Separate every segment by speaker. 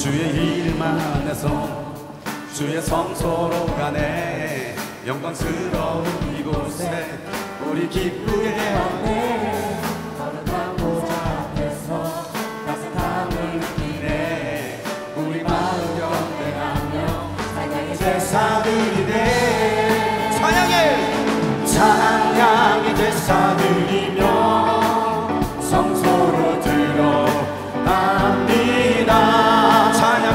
Speaker 1: 주의 일만해서 주의 성소로 가네. 영광스러운 이곳에 우리 기쁘게 하네.
Speaker 2: 거룩한 보좌 앞에서 따뜻함을 느끼네.
Speaker 1: 우리 마음 연대하며
Speaker 2: 찬양의
Speaker 1: 제사 드리네. 찬양의 제사 드리며 성소로 들어갑니다.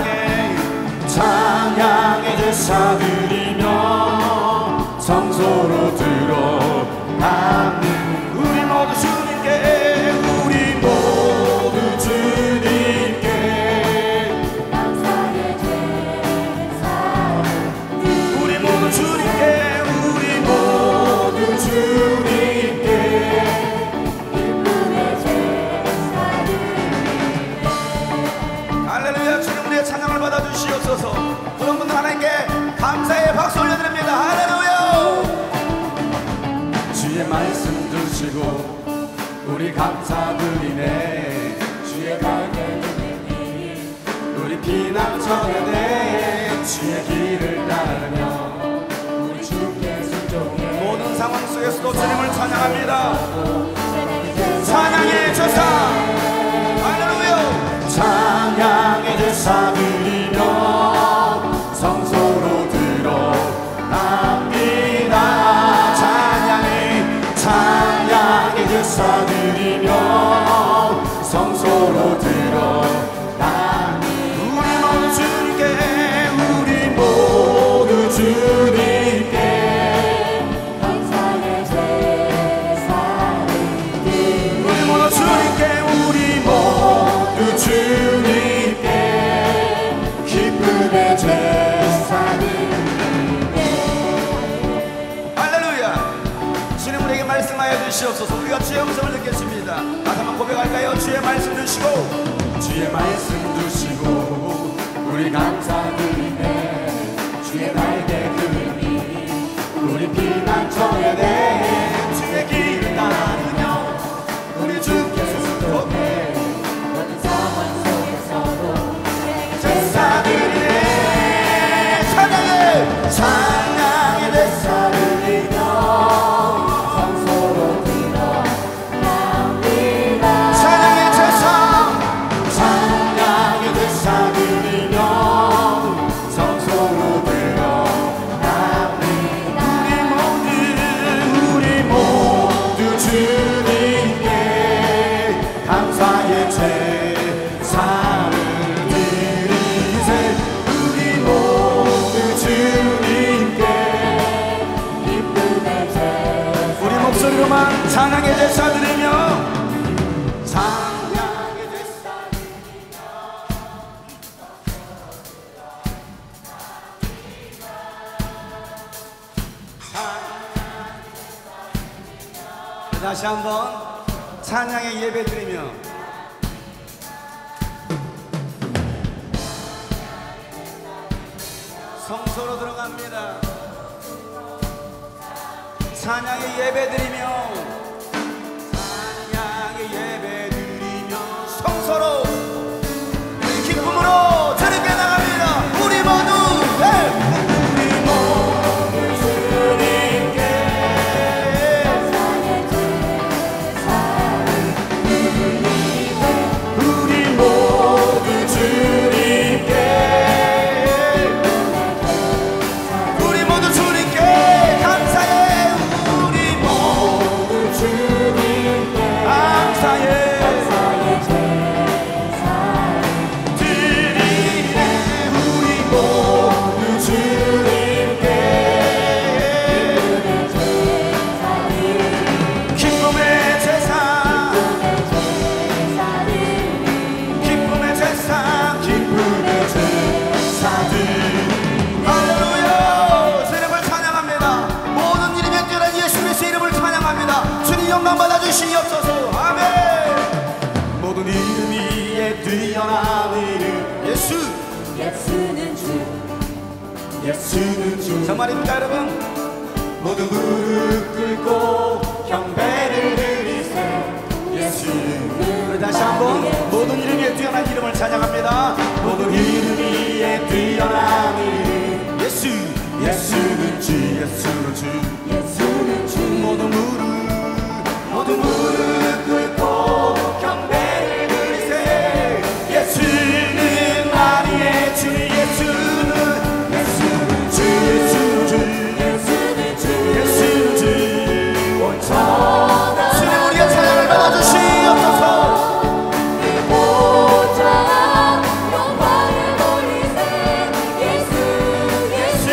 Speaker 1: 찬양의 제사 드리며 성소로 들어갑니다. 우리 모두 주님께, 우리 모두 주님께
Speaker 2: 감사의 제사
Speaker 1: 우리 모두 주님께, 우리 모두 주님께
Speaker 2: 기쁨의 제사 드리네.
Speaker 1: 할렐루야. 주님 우리의 찬양을 받아주시옵소서. 그런 분들 하나님께 감사의 박수 올려드립니다. 할렐루야. 주의 말씀 주시고 우리 감사드리네. 주의 갈대 우리 피난 처해네. 주의 길을 따르며
Speaker 2: 우리 주께 순종해.
Speaker 1: 모든 상황 속에서도 주님을 찬양합니다. 찬양의 제사, 할렐루야. 찬양의 제사 드리며 성소로 들어갑니다. 찬양의 제사 드리며 성소로 들어갑니다. 우리 모두 주님께, 우리 모두 주님께
Speaker 2: 감사의 제사 드리네.
Speaker 1: 우리 모두 주님께, 우리 모두 주님께 기쁨의 제사 드리네. 할렐루야. 주님 우리에게 말씀하여 주시옵소서. 우리가 주의 음성을 듣겠습니다. 다시 한번 고백할까요? 주의 말씀 주시고, 주의 말씀 주시고 우리 감사드리네. 주의 날개 그림이 우리 피난처에 대해 주의 길을 따르며 우리 주께 순종해.
Speaker 2: 모든 상황 속에서도
Speaker 1: 제사 드리네. 찬양의 제사 드리며
Speaker 2: 성소로 들어갑니다.
Speaker 1: 찬양의 제사 드리며 성소로 들어갑니다. 우리 모두 주님께 감사의 제사를 드리세. 우리 모두 주님께
Speaker 2: 기쁨의 제사
Speaker 1: 우리 목소리로만 찬양의 제사 드리며 찬양의 제사 드리며 다시 한번 찬양의 예배 드리며 성소로 들어갑니다. 찬양의 예배 드리며 찬양의 예배 드리며 성소로 우리 기쁨으로 주님께 나갑니다. 우리 모두 우리 모두 주님께 우리 모두 주님께 우리 모두 주님께 감사해. 우리 모두 주님께 감사해 드리네. 우리 모두 주님께 기쁨의 제사 기쁨의 제사 기쁨의 제사들. 할렐루야. 주님을 찬양합니다. 모든 이름에 뛰어난 예수 그리스도의 이름을 찬양합니다. 주님 영광 받아주시옵소서. 아멘. 모든 이름 위에 뛰어난 이름 예수.
Speaker 2: 예수는 주
Speaker 1: 예수는 주. 정말입니까 여러분? 모두 무릎 꿇고 경배를 드리세. 예수. 우리 다시 한번 모든 이름 위에 뛰어난 이름을 찬양합니다. 모든 이름 뛰어난 이름 예수 예수는 주 예수는 주
Speaker 2: 예수는 주
Speaker 1: 모두 무릎 꿇고 경배를 드리세 예수는 마리의 주 예수는 주 예수는 주
Speaker 2: 예수는 주
Speaker 1: 예수는 주
Speaker 2: 온천하
Speaker 1: 주님 우리의 찬양을 받아주시옵소서
Speaker 2: 보좌 영광을 돌리세 예수 예수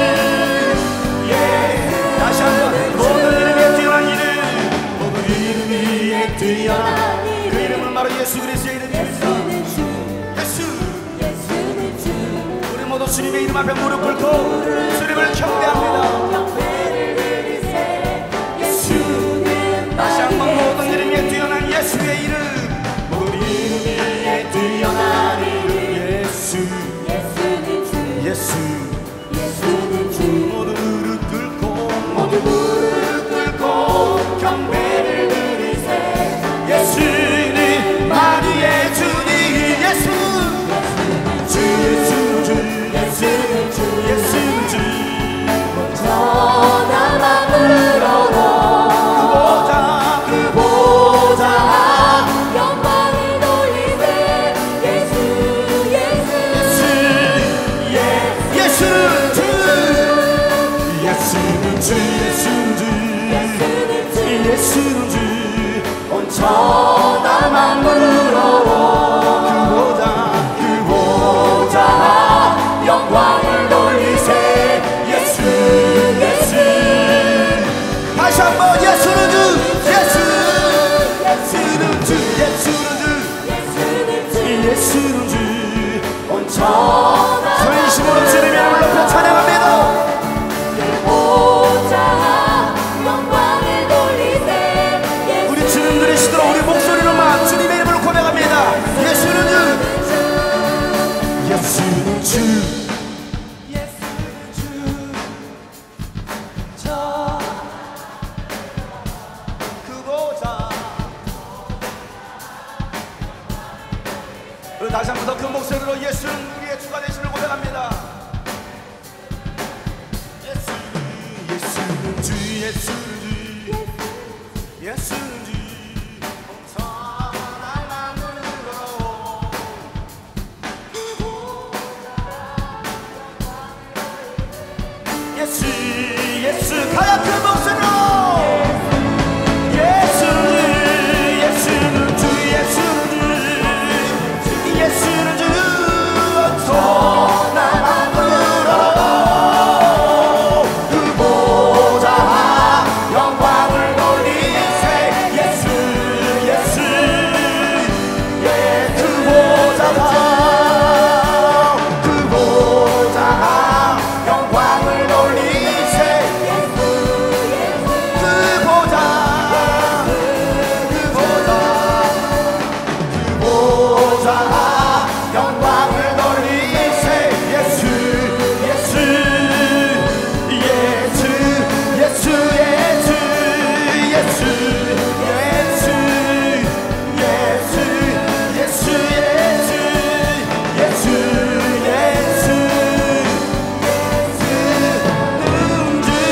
Speaker 1: 예 다시 한번 모든 이름에 뛰어난 이름 모든 이름 위에 뛰어난 그 이름은 바로 예수 그리스도의 이름입니다
Speaker 2: 예수는 주
Speaker 1: 예수
Speaker 2: 예수는 주
Speaker 1: 우리 모두 주님의 이름 앞에 무릎 꿇고 주님을 경배합니다
Speaker 2: 경배를 드리세 예수는
Speaker 1: 다시 한번
Speaker 2: 나의
Speaker 1: 모든 이름 위에 뛰어난 예수의 이름 모든 이름 위에 뛰어난 이름 예수
Speaker 2: 예수는 주
Speaker 1: 예수
Speaker 2: 예수는 주
Speaker 1: 모두 무릎 꿇고
Speaker 2: 모두 무릎
Speaker 1: 꿇고 경배를 드리세 예수는 마리의 주님 예수 주 예수 주
Speaker 2: 예수는 주
Speaker 1: 예수는 주
Speaker 2: 전하만으로로
Speaker 1: 그 보좌
Speaker 2: 영광을 돌리세 예수 예수
Speaker 1: 예수는 주 예수는 주 예수는 주
Speaker 2: 예수는 주
Speaker 1: 예수는 주 온천하 만물으로 그 보좌 영광을 돌리세 예수 예수 다시 한번 예수는 주 예수 예수는 주 예수는 주
Speaker 2: 예수는 주
Speaker 1: 예수는 주 온천하 전심으로 주님의 이름을 높여 찬양합니다
Speaker 2: 보좌 영광을 돌리세
Speaker 1: 우리 주님 들으시도록 우리 목소리로만 주님의 이름을 고백합니다 예수는 주 예수는 주 예수는 주그 보좌 우리 다시 한 번 더 큰 목소리로 예수는 우리의 주가 되심을 고백합니다 예수는 주 예수는 주 예수는 주 온천한 만물으로 예수 예수 가장 큰 목소리로 예수는 예수는 주 예수는 주 예수는 주 온천한 만물으로 그 보좌 영광을 돌리세 예수 예수 그 보좌 영광을 돌리세 그 보좌 영광을 돌리세 예수 예수 예수 예수 예수 예수 예수 예수 예수 예수 예수 예수는 주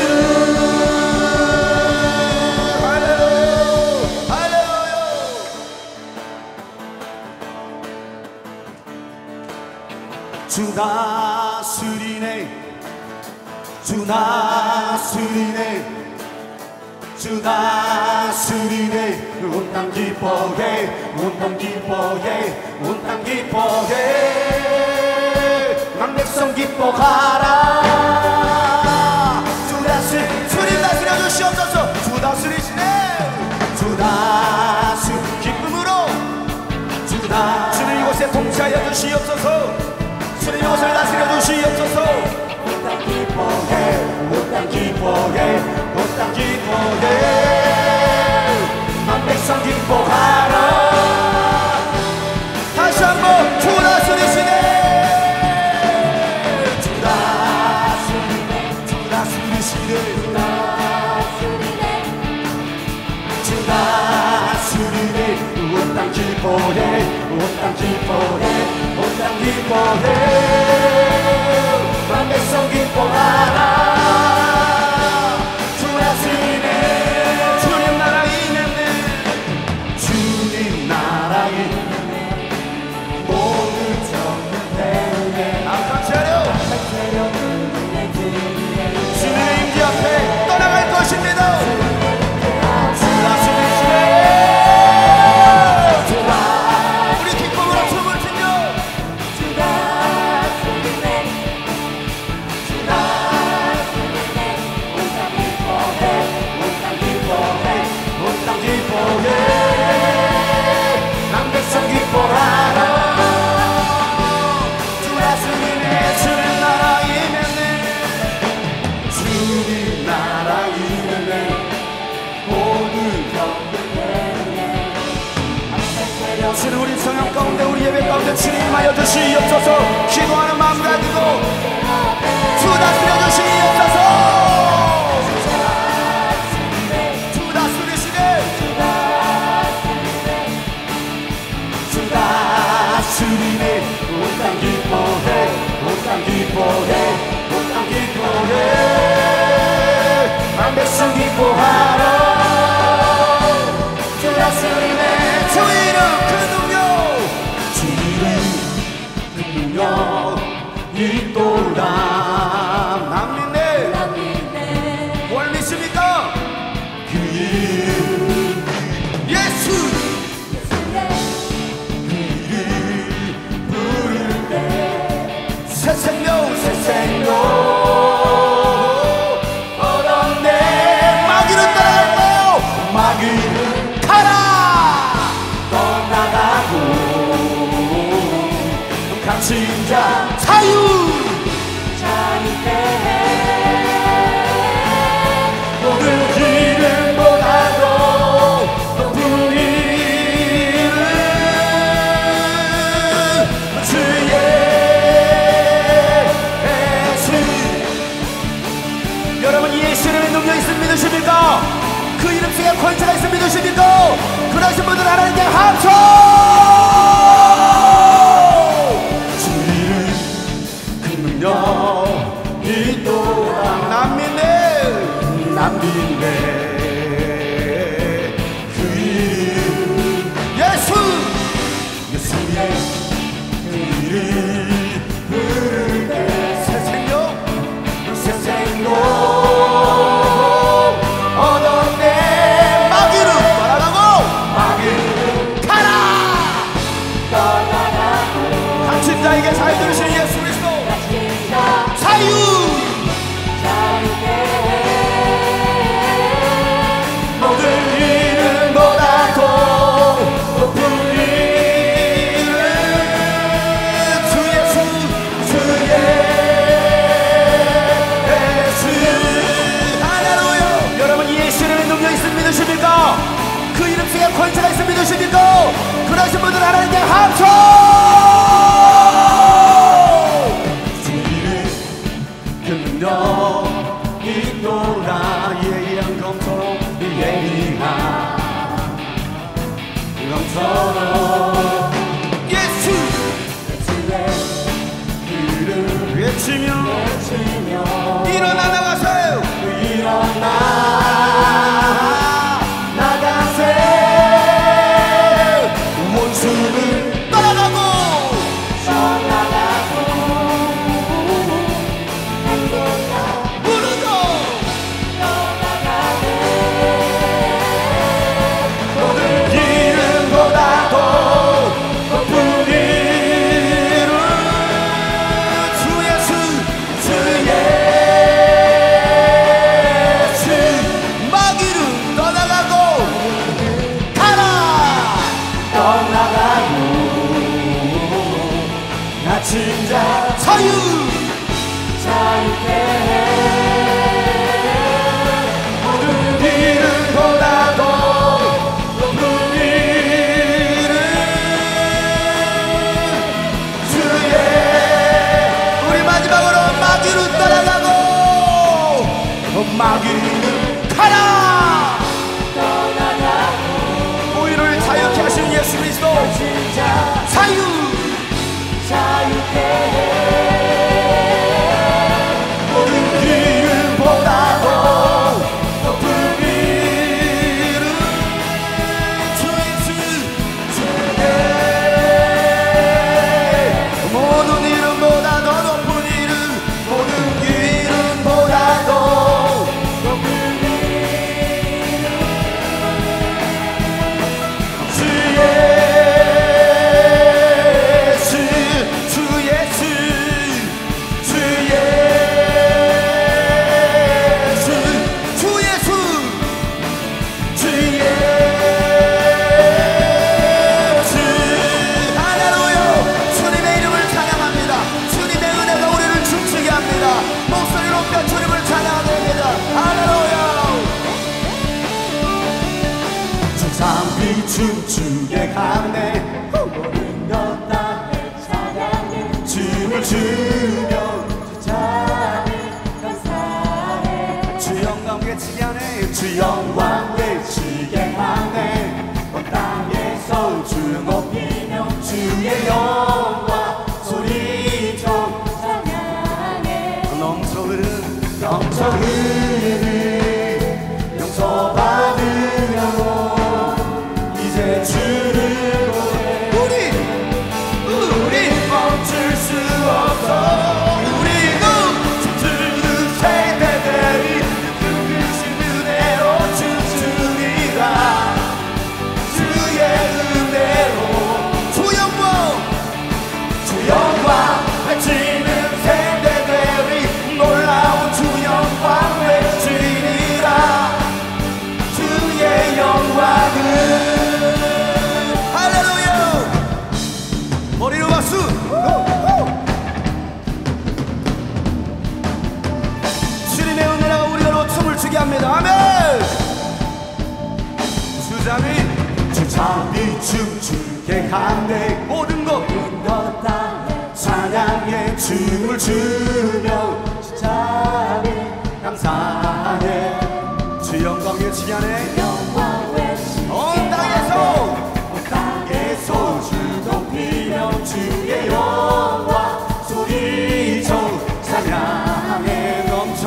Speaker 1: 할렐루야 할렐루야 주 다스리네 주 다스리네 주 다스리네 온 땅 기뻐해 온 땅 기뻐해 온 땅 기뻐해 만 백성 기뻐하라 주님 다스려 주시옵소서 주 다스리시네 주 다스 기쁨으로 주님 이곳에 통치하여 주시옵소서 주님 이곳을 다스려 주시옵소서 온 땅 기뻐해 온 땅 기뻐해 온 땅 기뻐해 만 백성 기뻐하라 다시 한번 주 다스리시네 주 다스리시네 주 다스리네 온 땅 기뻐해 온 땅 기뻐해 온 땅 기뻐해 기뻐하라. 주 다스리네. 주님 나라 임했네. 주님 나라 임했네. 모든 정은 배우네. 악한 세력 주님의 임재 앞에 떠나갈 것입니다. 주 다스리시네. 우리 기쁨으로 춤을 추며
Speaker 2: 주 다스리네. 주 다스리네. 온땅 기뻐해. 온땅 기뻐해.
Speaker 1: 온땅 기뻐해. 남 백성 기뻐하라. 주 다스리네. 주님 나라 임했네. 주님 나라 임했네. 모든 병들 주는 우리 성령 가운데 우리 예배 가운데 주님하여 주시옵소서. 기도하는 마음 가지고 주 다스려 주시옵소서. 주 다스리시네. 주 다스리네. 온땅 기뻐해. 온땅 기뻐해. 온땅 기뻐해. 남 백성 기뻐하라. 주 다스리네. 주 이름 그 능력. 주 이름 그 능력 있도다. 남 믿네. 뭘 믿습니까? 그 이름 예수. 그 이름 부를 때 새 생명 새 생명 얻었네. 마귀는 따라갈까요? 마귀는 가라. 떠나가고 갇힌 자 자유.
Speaker 2: 자유케 해.
Speaker 1: 모든 이름보다도 높은 이름 주의 예수. 여러분 예수 이름의 능력이 있음을 믿으십니까? 그 이름 속에 권세가 있음을 믿으십니까? 그러신 분들 하나님께 합쳐. 주 이름 그 능력 있도다. 남 믿네. 남 믿네. 그 이름 예수. 예수의 그 이름 부를 때 새 생명 새 생명 얻었네. 마귀는 떠나가고 마귀는 가라.
Speaker 2: 떠나가고
Speaker 1: 갇힌 자에게 자유 주신 예수 그리스도
Speaker 2: 진짜
Speaker 1: 자유.
Speaker 2: 자유케 해.
Speaker 1: 모든 이름보다도 높은 이름 주 예수. 주 예수. 할렐루야. 여러분 예수 이름의 능력이 있음을 믿으십니까? 그 이름 속에 권세가 있음을 믿으십니까? 그러신 분들 하나님께 합쳐. 주 이름 그 능력 있노라. 예리한 검처럼 예리한 검처럼 예수.
Speaker 2: 주의
Speaker 1: 이름 외치며
Speaker 2: 외치며
Speaker 1: 일어나 나가세요.
Speaker 2: 일어나
Speaker 1: 나가세요. 원수는 떠나가고
Speaker 2: 떠나가고 행복한
Speaker 1: 무너져.
Speaker 2: 떠나가네.
Speaker 1: 모든 이름보다도 높은 이름 주 예수. 주 예수. 마귀는 떠나가고 가라. 떠나가고 갇힌 자 자유.
Speaker 2: 자유케 해.
Speaker 1: 모든 이름보다도 높은 이름 주의. 우리 마지막으로 마귀는 떠나가고 마귀는 가라.
Speaker 2: 떠나가고
Speaker 1: 우리를 자유케 하신 예수 그리스도
Speaker 2: 진짜
Speaker 1: 자유.
Speaker 2: 자유케 해.
Speaker 1: 모든 춤추게 하네.
Speaker 2: 모든 것 다 찬양해
Speaker 1: 춤을 추며
Speaker 2: 주 찬양 감사해
Speaker 1: 주 영광 외치게 하네. 주 영광 외치게 하네. 온 땅에서 주 높이며 주의 영광 소리쳐
Speaker 2: 찬양해
Speaker 1: 넘쳐 흐르는 용서받으려고 이제 주를 보내. 우리 멈출 수 없어. 우리는 춤추는 세대들이 그릇이 은혜로 춤추리라. 주의 은혜로 주 영광 외치는 세대들이 놀라운 주 영광 외치리라. 주의 영광은 할렐루야. 머리로 박수. 주님의 은혜가 우리로 춤을 추게 합니다. 아멘. 주잡이 춤추게 하네. 모든 것
Speaker 2: 다
Speaker 1: 찬양해 춤을 추며
Speaker 2: 주 찬양
Speaker 1: 감사해. 주 영광 외치게 하네.
Speaker 2: 영광 외치
Speaker 1: 온 땅에서 주 높이며 주의 영광 소리쳐 찬양해.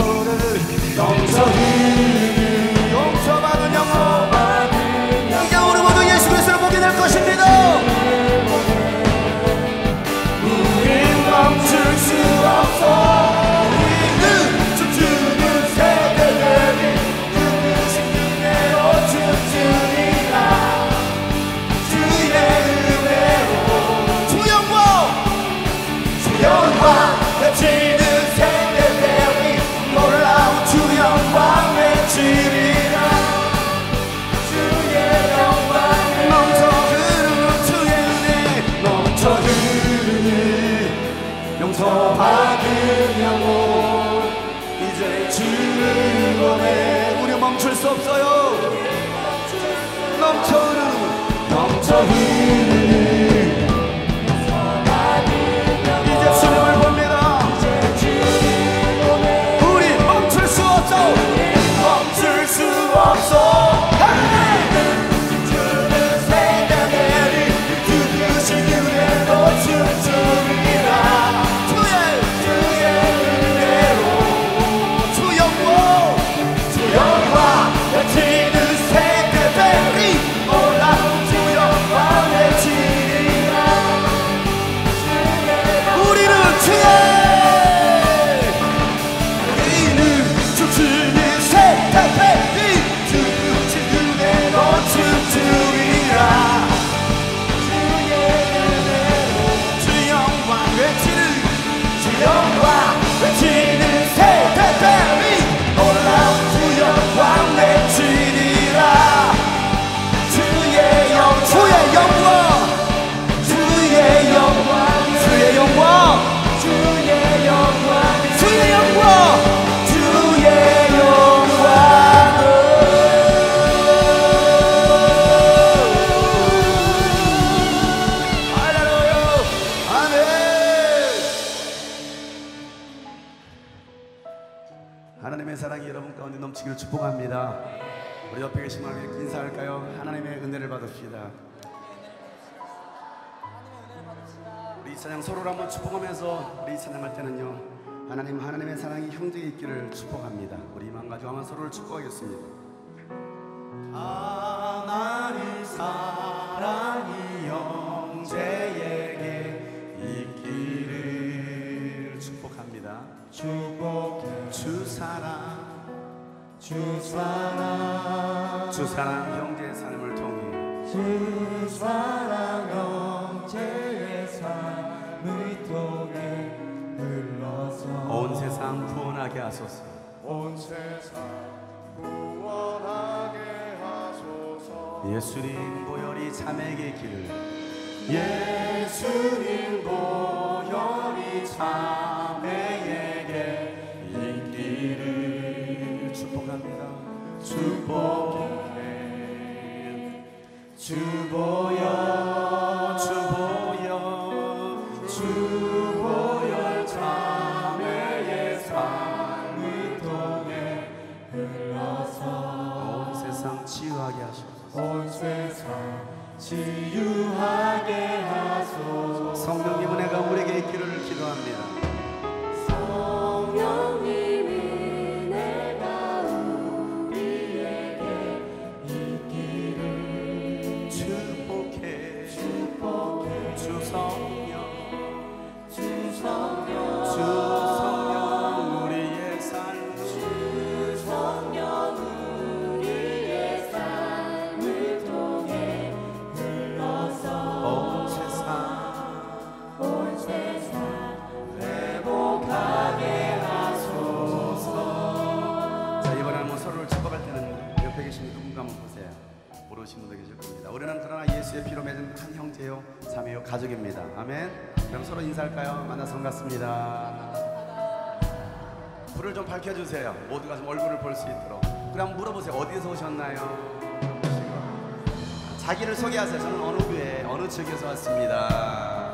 Speaker 1: 넘쳐받은 영광 이제 우리 모두 예수 그리스도를 보게 될 것입니다. 우린 멈출 수 없어. 우리는 춤추는 세대들이 그릇이 은혜로 춤추리라. 주의 은혜로 주 영광 외치는 세대들이 놀라운 주 영광 외치리라. 주의 영광 넘쳐 흐르는 주의 은혜 넘쳐 흐르는 용서받으려고 이제 주를 보내. 우리 멈출 수 없어요. 넘쳐 흐르는 이제 주님을 봅니다. 우리 멈출 수 없어. 멈출 수 없어. 춤추는 세대들이 그릇이 은혜로 춤추리라. 주의 은혜로 주 영광 외치는 세대들이 놀라운 주 영광 외치리라. 우리는 춤추는 세대들이 그릇이 은혜로 춤추리라. 주 영광 외치는 세대들이 놀라운 주 영광 외치리라. 주의 영광 할렐루야. 아멘. 하나님의 사랑이 여러분 가운데 넘치기를 축복합니다. 우리 옆에 계신 분에게 인사할까요? 하나님의 은혜를 받읍시다. 우리 이 찬양 서로를 한번 축복하면서 우리 이 찬양할 때는요, 하나님의 사랑이 형제에 있기를 축복합니다. 우리 이만 가지고 한번 서로를 축복하겠습니다. 하나님 사랑이 형제에게 있기를 축복합니다.
Speaker 2: 축복해
Speaker 1: 주 사랑 형제의 삶을 통해
Speaker 2: 주 사랑 형제의 삶을 통해 흘러서
Speaker 1: 온 세상 구원하게 하소서.
Speaker 2: 온 세상 구원하게 하소서.
Speaker 1: 예수님 보혈이 자매에게 있기를.
Speaker 2: 예수님 보혈이 자매에게
Speaker 1: 있기를 축복합니다.
Speaker 2: 축복해 주보여 주보여 자매의 삶을 통해 흘러서
Speaker 1: 온 세상 치유하게 하소서.
Speaker 2: 온 세상 치유하게 하소서.
Speaker 1: 성령님 은혜가 우리에게 있기를 기도합니다.
Speaker 2: 성령님 은혜가 우리에게 있기를
Speaker 1: 축복해 주 성령 우리의 삶
Speaker 2: 주 성령 우리의 삶을 통해 흘러서
Speaker 1: 온 세상
Speaker 2: 회복하게 하소서.
Speaker 1: 자, 이번에 한번 서로를 축복할 때는 옆에 계신 누군가 한번 보세요. 모르신 분도 계실 겁니다. 우리는 그러나 예수의 피로 맺은 한 형제요 자매요 가족입니다. 아멘. 그럼 서로 인사할까요? 만나서 반갑습니다. 불을 좀 밝혀주세요. 모두가 좀 얼굴을 볼 수 있도록. 그럼 물어보세요. 어디에서 오셨나요? 자기를 소개하세요. 저는 어느 교회 어느 지역에서 왔습니다.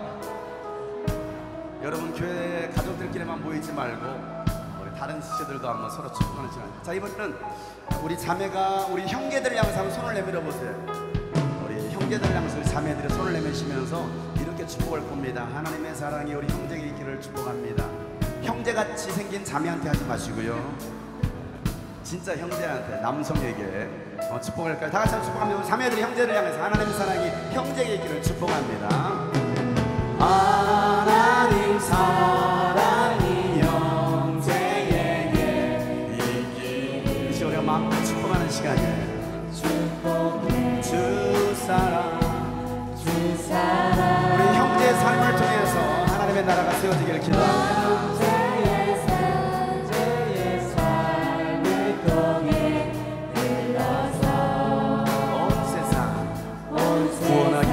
Speaker 1: 여러분 교회 가족들끼리만 모이지 말고 우리 다른 지체들도 한번 서로 축복하는 시간. 자, 이번에는 우리 자매가 우리 형제들을 향해서 한번 손을 내밀어 보세요. 우리 형제들을 향해서 우리 자매들이 손을 내미시면서 이렇게 축복할 겁니다. 하나님의 사랑이 우리 형제에게 있기를 축복합니다. 형제같이 생긴 자매한테 하지 마시고요, 진짜 형제한테, 남성에게 축복할까요? 다 같이 한번 축복합니다. 우리 자매들이 형제를 향해서 하나님의 사랑이 형제에게 있기를 축복합니다. 하나님 사랑이 형제에게 있기를. 이제 우리가 마음껏 축복하는 시간이에요. 주 사랑 우리 형제의 삶을 통해서 하나님의 나라가 세워지기를 기도합니다. 구원하게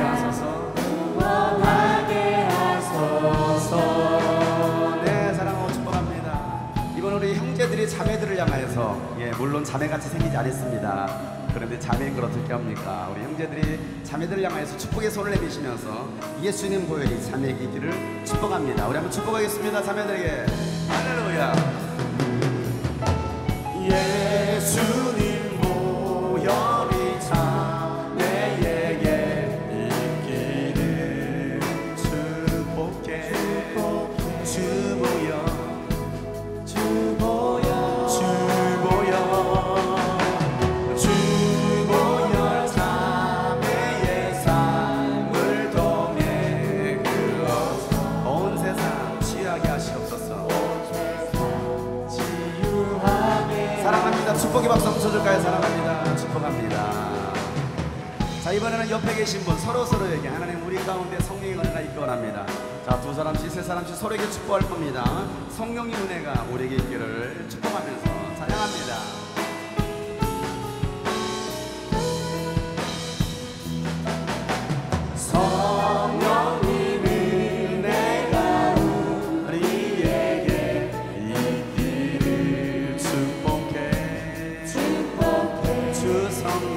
Speaker 1: 하소서. 네, 사랑하고 축복합니다. 이번 우리 형제들이 자매들을 향하여서, 물론 자매같이 생기지 않았습니다. 그런데 자매인 걸 어떻게 합니까? 우리 형제들이 자매들을 향하여서 축복의 손을 내미시면서 예수님 보혈이 자매에게 있기를 축복합니다. 우리 한번 축복하겠습니다. 자매들에게 할렐루야. 예수님 보혈이 자매에게 있기를 축복해. 주보여 자매의 삶을 통해 온 세상 치유하게 하시옵소서. 사랑합니다. 축복의 박수 한번 쳐줄까요? 사랑합니다. 축복합니다. 자, 이번에는 옆에 계신 분 서로에게 하나님 우리 가운데 성령의 은혜가 있기 원합니다. 자, 두 사람씩 세 사람씩 서로에게 축복할 겁니다. 성령의 은혜가 우리에게 있기를 축복하면서 찬양합니다. 성령님 은혜가 우리에게 있기를 축복해. 주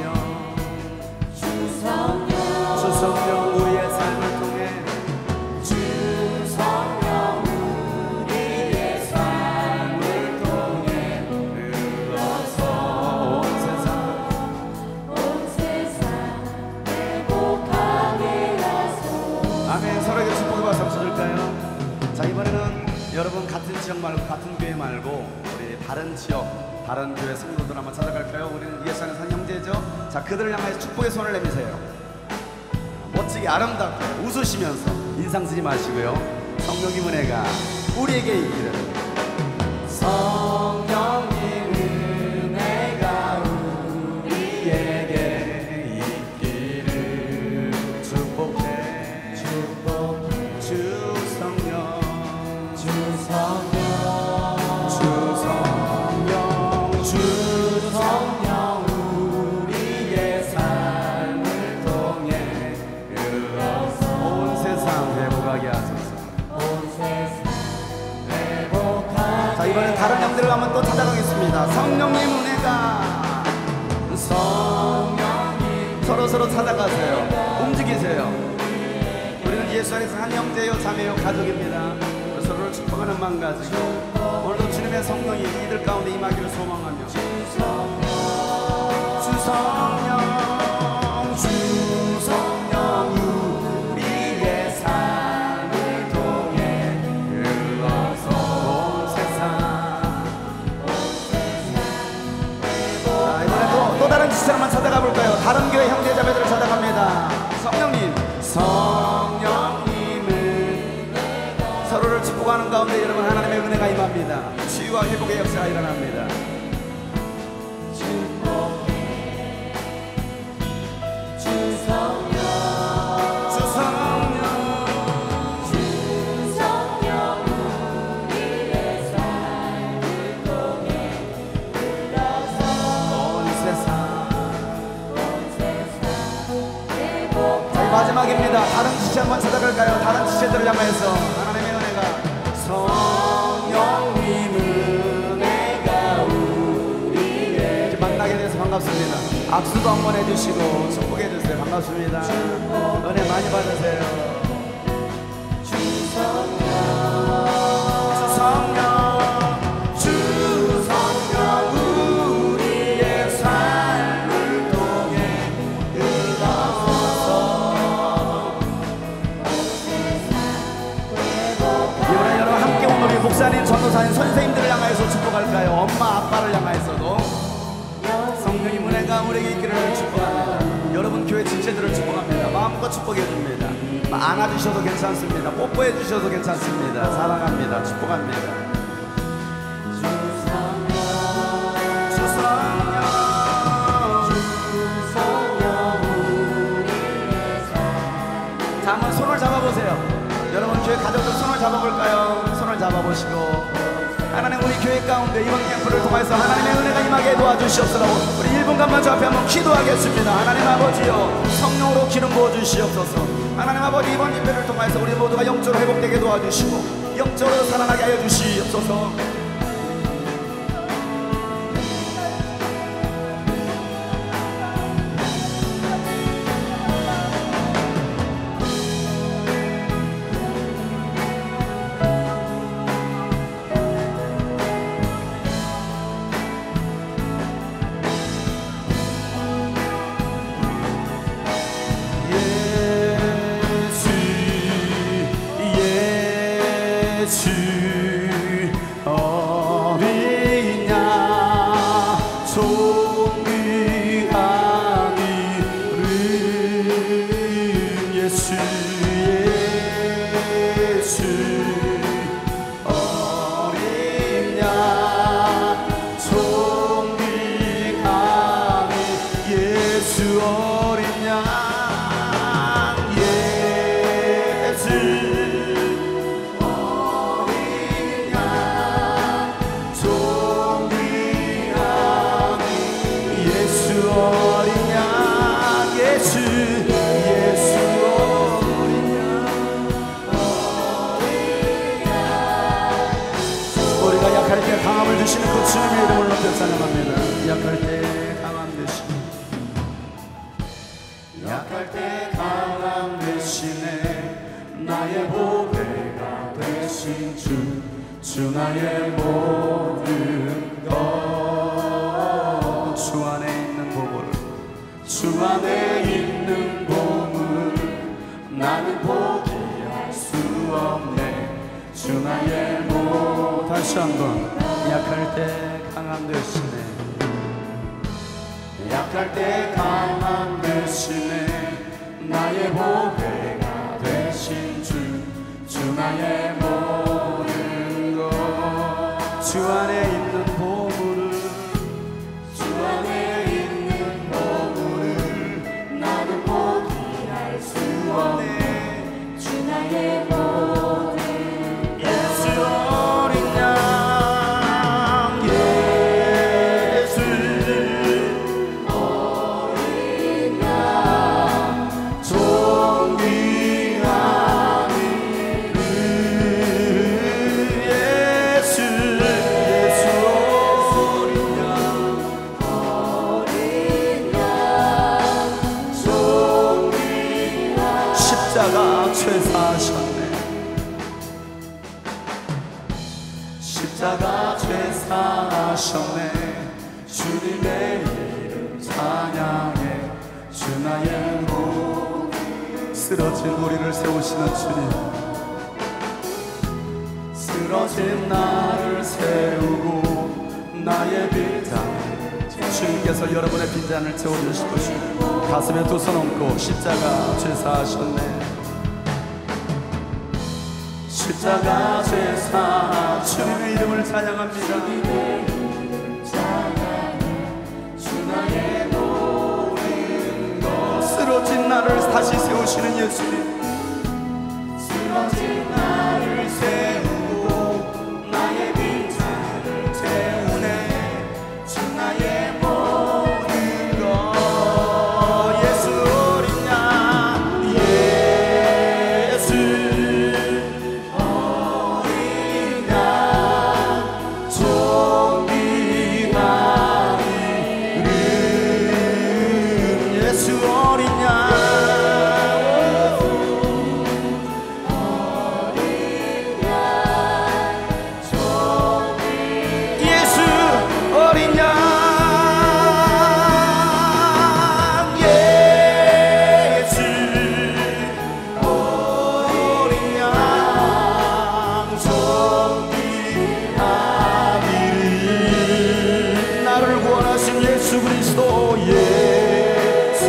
Speaker 1: 성령 우리의 삶을 통해 주 성령 우리의 삶을 통해 흘러서 온 세상 회복하게 하소서. 아멘. 서로에게 축복의 박수 한번 쳐줄까요? 자, 이번에는 여러분 같은 지역 말고 같은 교회 말고 우리 다른 지역 다른 교회 성도들 한번 찾아갈까요? 우리는 예수 안에서 한 형제죠. 자, 그들을 향하여 축복의 손을 내미세요. 멋지게 아름답게 웃으시면서 인상 쓰지 마시고요. 성령의 은혜가 우리에게 있기를. 성령의 은혜가 우리에게 있기를 축복해. 주 성령 우리의 삶을 통해 온 세상 회복하게 하소서. 자, 이번엔 다른 형들을 한번 또 찾아가겠습니다. 성령님 은혜가 서로 서로 찾아가세요. 움직이세요. 우리는 예수 안에서 한 형제요 자매요 가족입니다. 서로를 축복하는 마음 가지고 오늘도 주님의 성령이 이들 가운데 임하기를 소망하며 주 성령 우리의 삶을 통해 흘러서 온 세상. 이번에도 또 다른 지체로만 찾아가 볼까요? 다른 교회 형제 자매들을 찾아갑니다. 성령님은 서로를 축복하는 가운데 여러분 하나님의 은혜가 임합니다. 치유와 회복의 역사가 일어납니다. 마지막입니다. 다른 지체 한번 찾아갈까요? 다른 지체들을 향해서 하나님의 은혜가 성령님 은혜가 우리에게 이렇게 만나게 돼서 반갑습니다. 악수도 한번 해주시고 축복해 주세요. 반갑습니다. 은혜 많이 받으세요. 주 성령 우리의 삶을 통해 목사님, 전도사님, 선생님들을 향하여서 축복할까요? 엄마, 아빠를 향하여서도 성령님 은혜가 우리에게 있기를 축복합니다. 여러분 교회 지체들을 축복합니다. 마음껏 축복해 줍니다. 안아주셔도 괜찮습니다. 뽀뽀해 주셔도 괜찮습니다. 사랑합니다. 축복합니다. 주 성령 자, 한번 손을 잡아보세요. 여러분 교회 가족들 손을 잡아볼까요? 손을 잡아보시고 하나님 우리 교회 가운데 이번 캠프를 통해서 하나님의 은혜가 임하게 도와주시옵소서. 우리 1분간만 저 앞에 한번 기도하겠습니다. 하나님 아버지요 성령으로 기름 부어주시옵소서. 하나님 아버지 이번 집회를 통해서 우리 모두가 영적으로 회복되게 도와주시고 영적으로 살아나게 하여 주시옵소서. 주시는 그 주님의 이름을 높여 찬양합니다. 약할 때 강함 되시네, 약할 때 강함 되시네. 나의 보배가 되신 주 나의 모든 것. 주 안에 있는 보물, 주 안에 있는 보물 나는 포기할 수 없네. 주 나의 모든. 다시 한번 약할 때 강함 되시네, 약할 때 강함 되시네. 나의 보배가 되신 주 나의 모든 것. 주 안에 있는 보물을, 주 안에 있는 보물을 나는 포기할 수 없네. 주 나의 모든 예수 어린 양, 예수 십자가 죄사하셨네. 십자가 죄사하셨네. 주님의 이름 찬양해. 주 나의 목 쓰러진 우리를 세우시는 주님, 쓰러진 나를 세우고 나의 빈잔을, 주님께서 여러분의 빈잔을 채워주실 것입니다. 가슴에 두 손 얹고 십자가 죄사하셨네. 십자가 죄사. 주님의 이름을 찬양합니다. 주 나의 모든 것. 쓰러진 나를 다시 세우시는 예수님, 쓰러진 나를 세우고 나의 빈잔을 채우네. 주 나의 모든 것. 예수 어린 양, 예수 어린 양, 존귀한 이름. 예수 어린 양, 예수 그리스도. 예수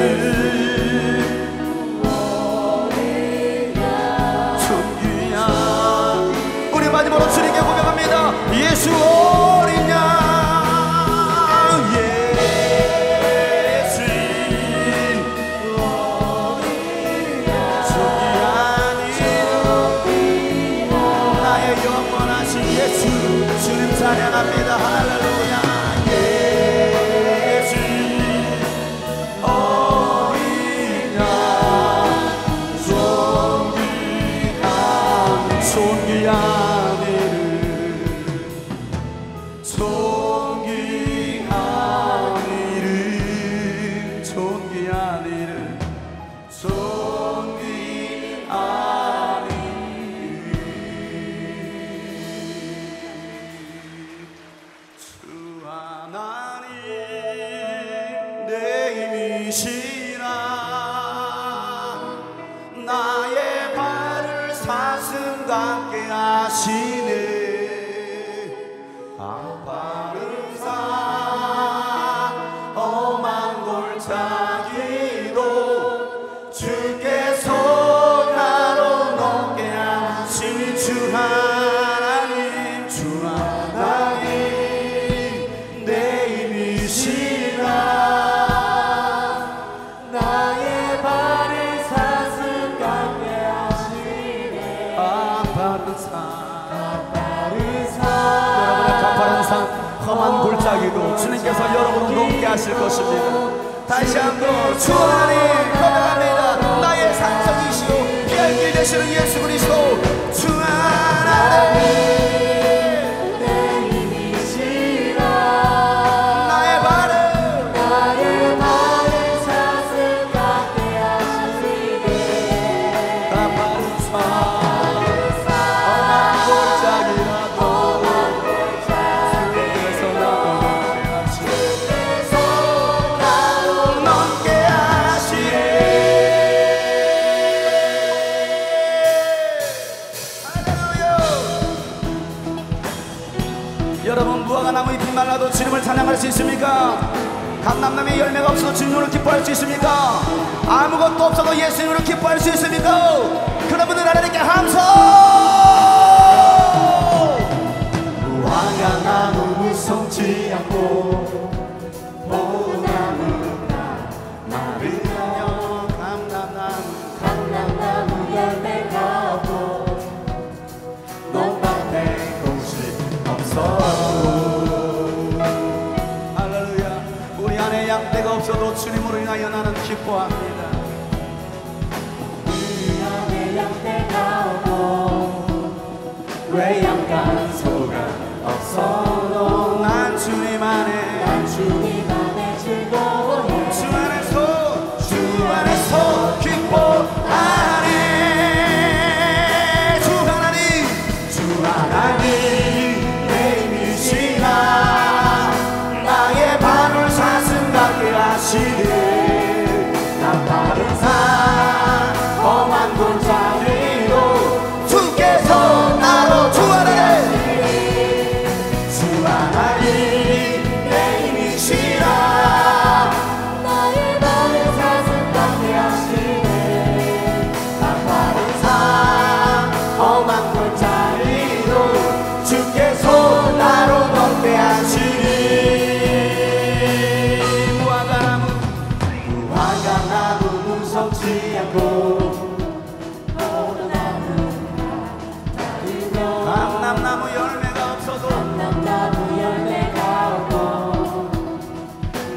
Speaker 1: 존귀한. 우리 마지막으로 주님께 고백합니다. 예수 어린 양, 예수 존귀한 이름. 나의 영원하신 예수, 주님 찬양합니다. 할렐루야. 존귀한 이름, 존귀한 이름, 존귀한 이름, 존귀한 이름. 주 하나님 내 힘이시라. 나의 발을 사슴 같게 하시네. 바른 산 험한 골짜기도 주께서 나로 넘게 하시니. 주 하나님, 주 하나님 내 힘이시라.
Speaker 2: 나의 발을 사슴 같게 하시네.
Speaker 1: 가파른 산, 여러분의 가파른 산, 험한 골짜기도 주님께서 여러분을 넘게 하실 것입니다. 다시 한번 주 하나님 고백합니다. 나의 산성이시오 피할 길 되시는 예수 그리스도. 주 하나님
Speaker 2: 내 힘이시라.
Speaker 1: 나의 발을
Speaker 2: 사슴 같게 하시네.
Speaker 1: 가파른 산, 험한 골짜기라도 주님께서 나로 넘게 하시네. 여러분, 무화과 나무 잎이 말라도 주님을 찬양할 수 있습니까? 감람나무에 열매가 없어도 주님을 기뻐할 수 있습니까? 아무것도 없어도 예수님을 기뻐할 수 있습니까? 그러분들 하나님께 함성! 무화과 나무 무성치 않고 포도나무가 마르며
Speaker 2: 감람나무 열매가 없고
Speaker 1: 농밭에 곳이 없어도. 할렐루야. 우리 안에 양떼가 없어도 주님으로 인하여 나는 기뻐합니다.
Speaker 2: 우리 안에 양떼가 없고 외양간소가
Speaker 1: 없어도 난 주님 안에,
Speaker 2: 주님 안에 즐거워해.
Speaker 1: 주 안에서 기뻐하네.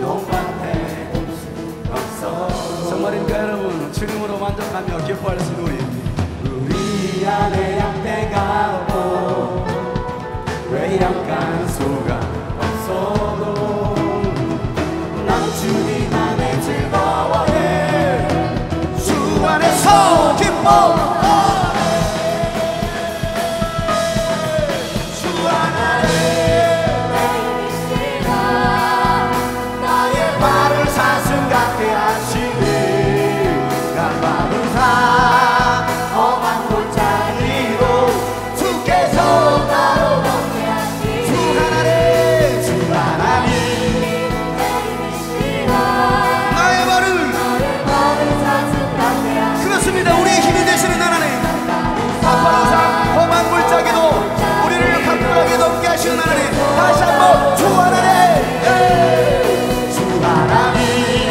Speaker 2: 너밖에 볼 수 없어.
Speaker 1: 정말입니까 여러분? 주님으로 만족하며 기뻐할 수 있는
Speaker 2: 우리 안에 양떼가 없고 외양간소가 없어도 난 주님 안에 즐거워해.
Speaker 1: 주 안에서 기뻐. 주 안에
Speaker 2: 나의 발을 사슴 같게 하시네. 가파른 산 험한 골짜기로 주께서 나로 걷게 하시네.
Speaker 1: 주 하나님 나의 발을
Speaker 2: 사슴 같게 하시네.
Speaker 1: 그렇습니다. 우리의 힘이 되시는 하나님, 가파른 산 험한 골짜기도 우리를 강건하게 넘게 하시는 하나님, 다시 한번 주 하나님,
Speaker 2: 주 하나님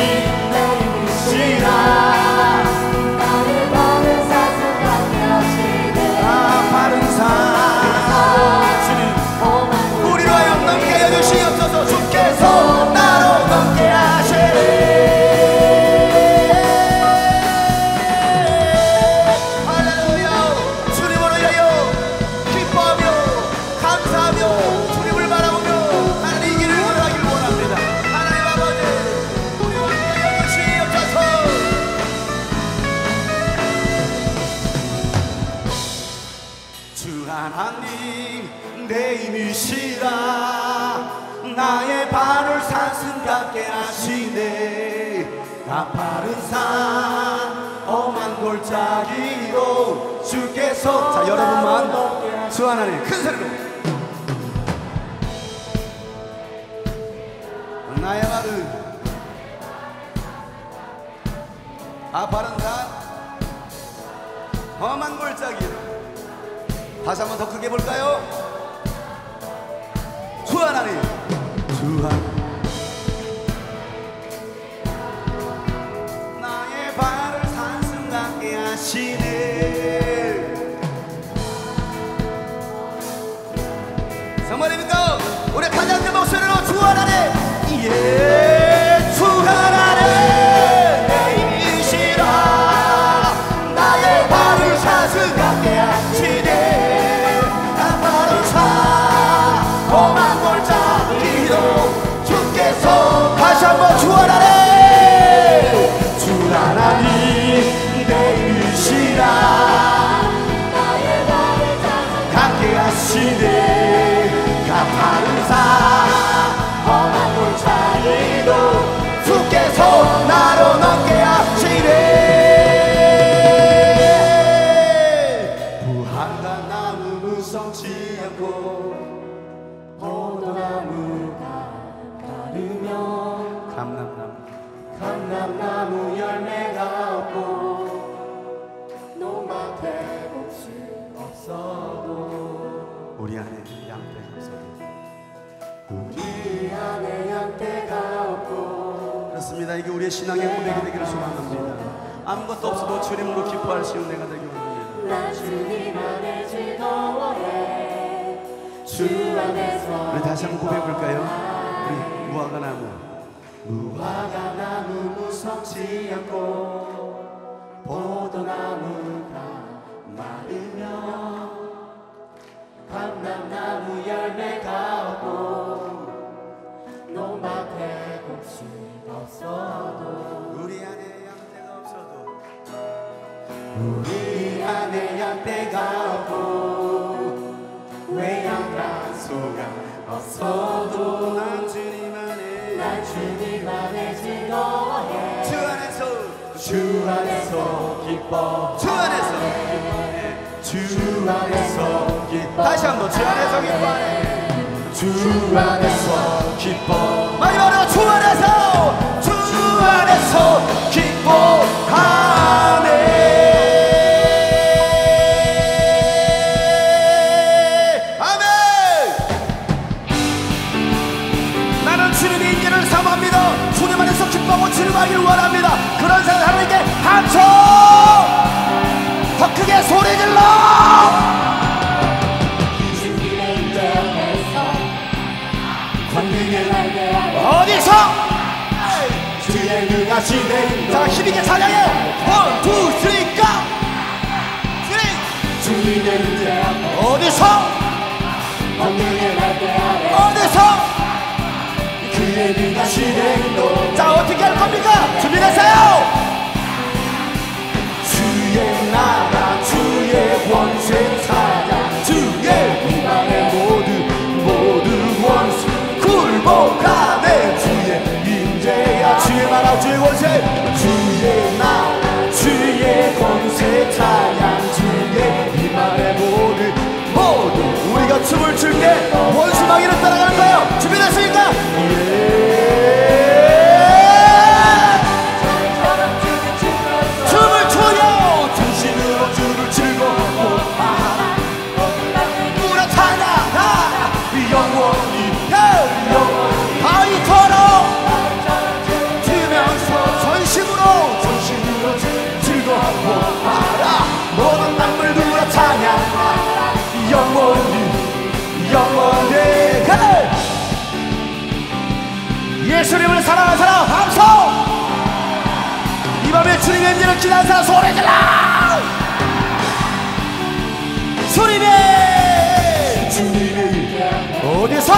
Speaker 2: 내이시라. 나의 발을 사슴 같게 하시네.
Speaker 1: 가파른 산 주님 우리로 하여 넘게 하여 주시옵소서. 주께서 나로 넘게 하시네. 할렐루야. 주님으로 인하여 기뻐하며 감사하며 주님을 바라보며 하나님 이 길을 걸어가기를 원합니다. 하나님 아버지 우리와 함께 하여 주시옵소서. 주 하나님 내 힘이시라. 나의 발을 사슴 같게 하시네. 가파른 산 험한 골짜기로 주께서, 자 여러분만 주 하나님 큰 소리로 나의 발을 가파른 산 험한 골짜기로, 다시 한번 더 크게 볼까요? 주 하나님, 주 하나님 나의 발을 산슴 같게 하시네. 정말입니까? 우리 가장 큰 목소리로 주 하나님, 예, 주 하나님 내 힘이시라. 나의 발을 산슴 같게 하시네. 가파른 산 험한 골짜기로 주께서, 다시 한번 주 하나님, 주 하나님 내 힘이시라.
Speaker 2: 나의 발을 사슴
Speaker 1: 함께 하시네. 가파른 산 험한 골짜기로 주께서 나로 넘게 하시네. 부한단 나무 무성치 않고
Speaker 2: 포도나무가 다르며
Speaker 1: 감람나무
Speaker 2: 감람나무 열매가 없고 논밭에 몫이 없어도
Speaker 1: 우리 안에 양떼가 없어도,
Speaker 2: 우리 안에 양떼가 없고.
Speaker 1: 그렇습니다. 이게 우리의 신앙의 고백이 되기를 소망합니다. 아무것도 없어도 주님으로 기뻐할 수 있는 내가 되기 원합니다.
Speaker 2: 난 주님 안에 즐거워해. 주 안에서
Speaker 1: 우리 다시 한번 고백해볼까요? 우리 무화과 나무,
Speaker 2: 무화과 나무 무섭지 않고 포도나무가 마르며 감람나무 열매가 없고 논밭에 몫이 없어도
Speaker 1: 우리 안에 양떼가 없어도,
Speaker 2: 우리 안에 양떼가 없고 외양간소가 없어도
Speaker 1: 난 주님 안에,
Speaker 2: 난 주님 안에 즐거워해.
Speaker 1: 주 안에서,
Speaker 2: 주 안에서 기뻐.
Speaker 1: 주 안에서,
Speaker 2: 주 안에서 기뻐.
Speaker 1: 다시 한번 주 안에서 기뻐하네.
Speaker 2: 주 안에서 기뻐.
Speaker 1: 마지막으로 주 안에서, 주 안에서 기뻐하네. 주님 안에서 기뻐하고 즐거워하기를 원합니다. 그런 사람 하나님께 한손 더 크게 소리 질러.
Speaker 2: 주님의 임재 앞에서 권능을 알게 하고
Speaker 1: 어디서
Speaker 2: 하시네.
Speaker 1: 자 힘있게 찬양해요. 1, 2, 3, go!
Speaker 2: 주님의 임재 앞에
Speaker 1: 어디서
Speaker 2: 권능의 날개 아래
Speaker 1: 어디서
Speaker 2: 그의 능하신 행동.
Speaker 1: 자 어떻게 할 겁니까? 준비되세요.
Speaker 2: 주의 나라 주의 권세 찬양
Speaker 1: 주의
Speaker 2: 이방의 모두 원수
Speaker 1: 굴복하네.
Speaker 2: 주의 임재야
Speaker 1: 주의 나라 주의 권세
Speaker 2: 주의 나라 주의 권세 찬양 주의 이방의 모두
Speaker 1: 우리가 춤을 출 때 원수마귀를 따라가는 거예요. 준비됐습니까? 춤을 춰요.
Speaker 2: 전신으로 주를 즐거워
Speaker 1: 우라 찬양
Speaker 2: 영원히
Speaker 1: 바위처럼 뛰면서 전심으로
Speaker 2: 즐거워
Speaker 1: 모든 만물 누라 찬양
Speaker 2: 영원히
Speaker 1: 예수님을 사랑하는 사람 함성. 이 밤에 주님의 임재를 기다리는 사람 소리 질러. 주님의 어디서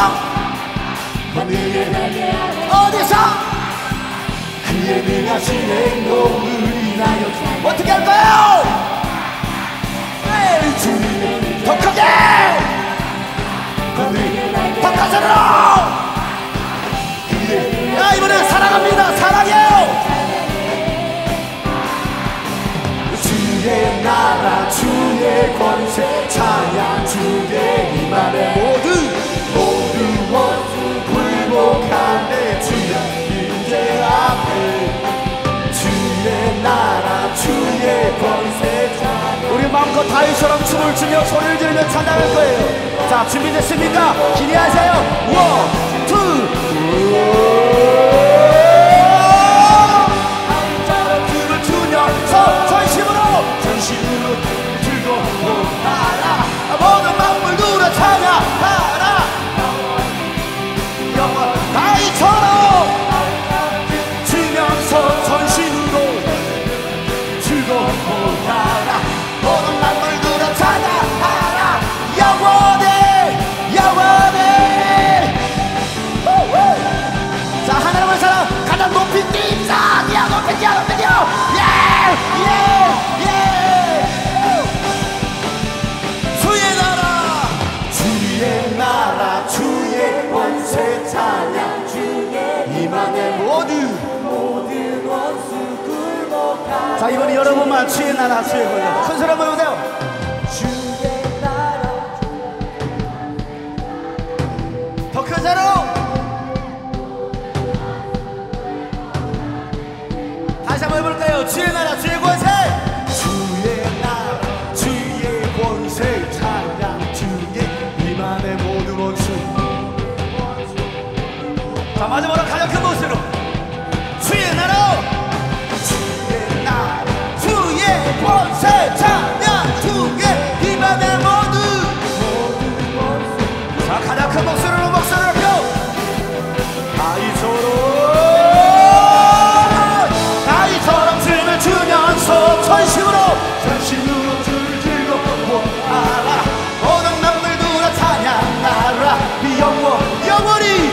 Speaker 1: 어디서
Speaker 2: 그의 능하신 행동을 인하여
Speaker 1: 어떻게 할까요? 더 크게 더 가슴으로. 야 이번엔 사랑합니다. 사랑해요.
Speaker 2: 주의 나라 주의 권세 찬양 주의 임하네 모두 원수 굴복하네 주의 임재 앞에 주의 나라 주의 권세 찬양.
Speaker 1: 우리 마음껏 다윗처럼 춤을 추며 소리를 지르며 찬양할 거예요. 자 준비됐습니까? 기대하세요. 1, 2 춤을 추면서 전심으로 즐거워하라. 모든 만물 누라 찬양하라. 영원 다윗처럼 추면서 전심으로 즐거워하라. 모든 만물 누라 찬양하라. 영원히 자 하나님의 사랑 가장 높이 뛰자. 높이 뛰어.
Speaker 2: 주의 나라 주의 권세 찬양 주의 임하네 모든 원수 굴복하네.
Speaker 1: 자 이번에 여러분만 주의 나라 주의 권세 큰 소리 한번 해보세요.
Speaker 2: 주의 나라
Speaker 1: 더 큰 소리로 다시 한번 해볼까요? 주의 나라 주의 권세
Speaker 2: 주의 나라 주의 권세 찬양 주의 임하네 모든 원수.
Speaker 1: 자 마지막으로 가장 큰 목소리로 주의 나라 주의 권세 찬양 주의 임하네 모든 자 가장 큰 목소리로 펴 다윗처럼 춤을 추면서 전심으로
Speaker 2: 주를 즐거워하라.
Speaker 1: 모든 만물 누라 찬양하라. 영원히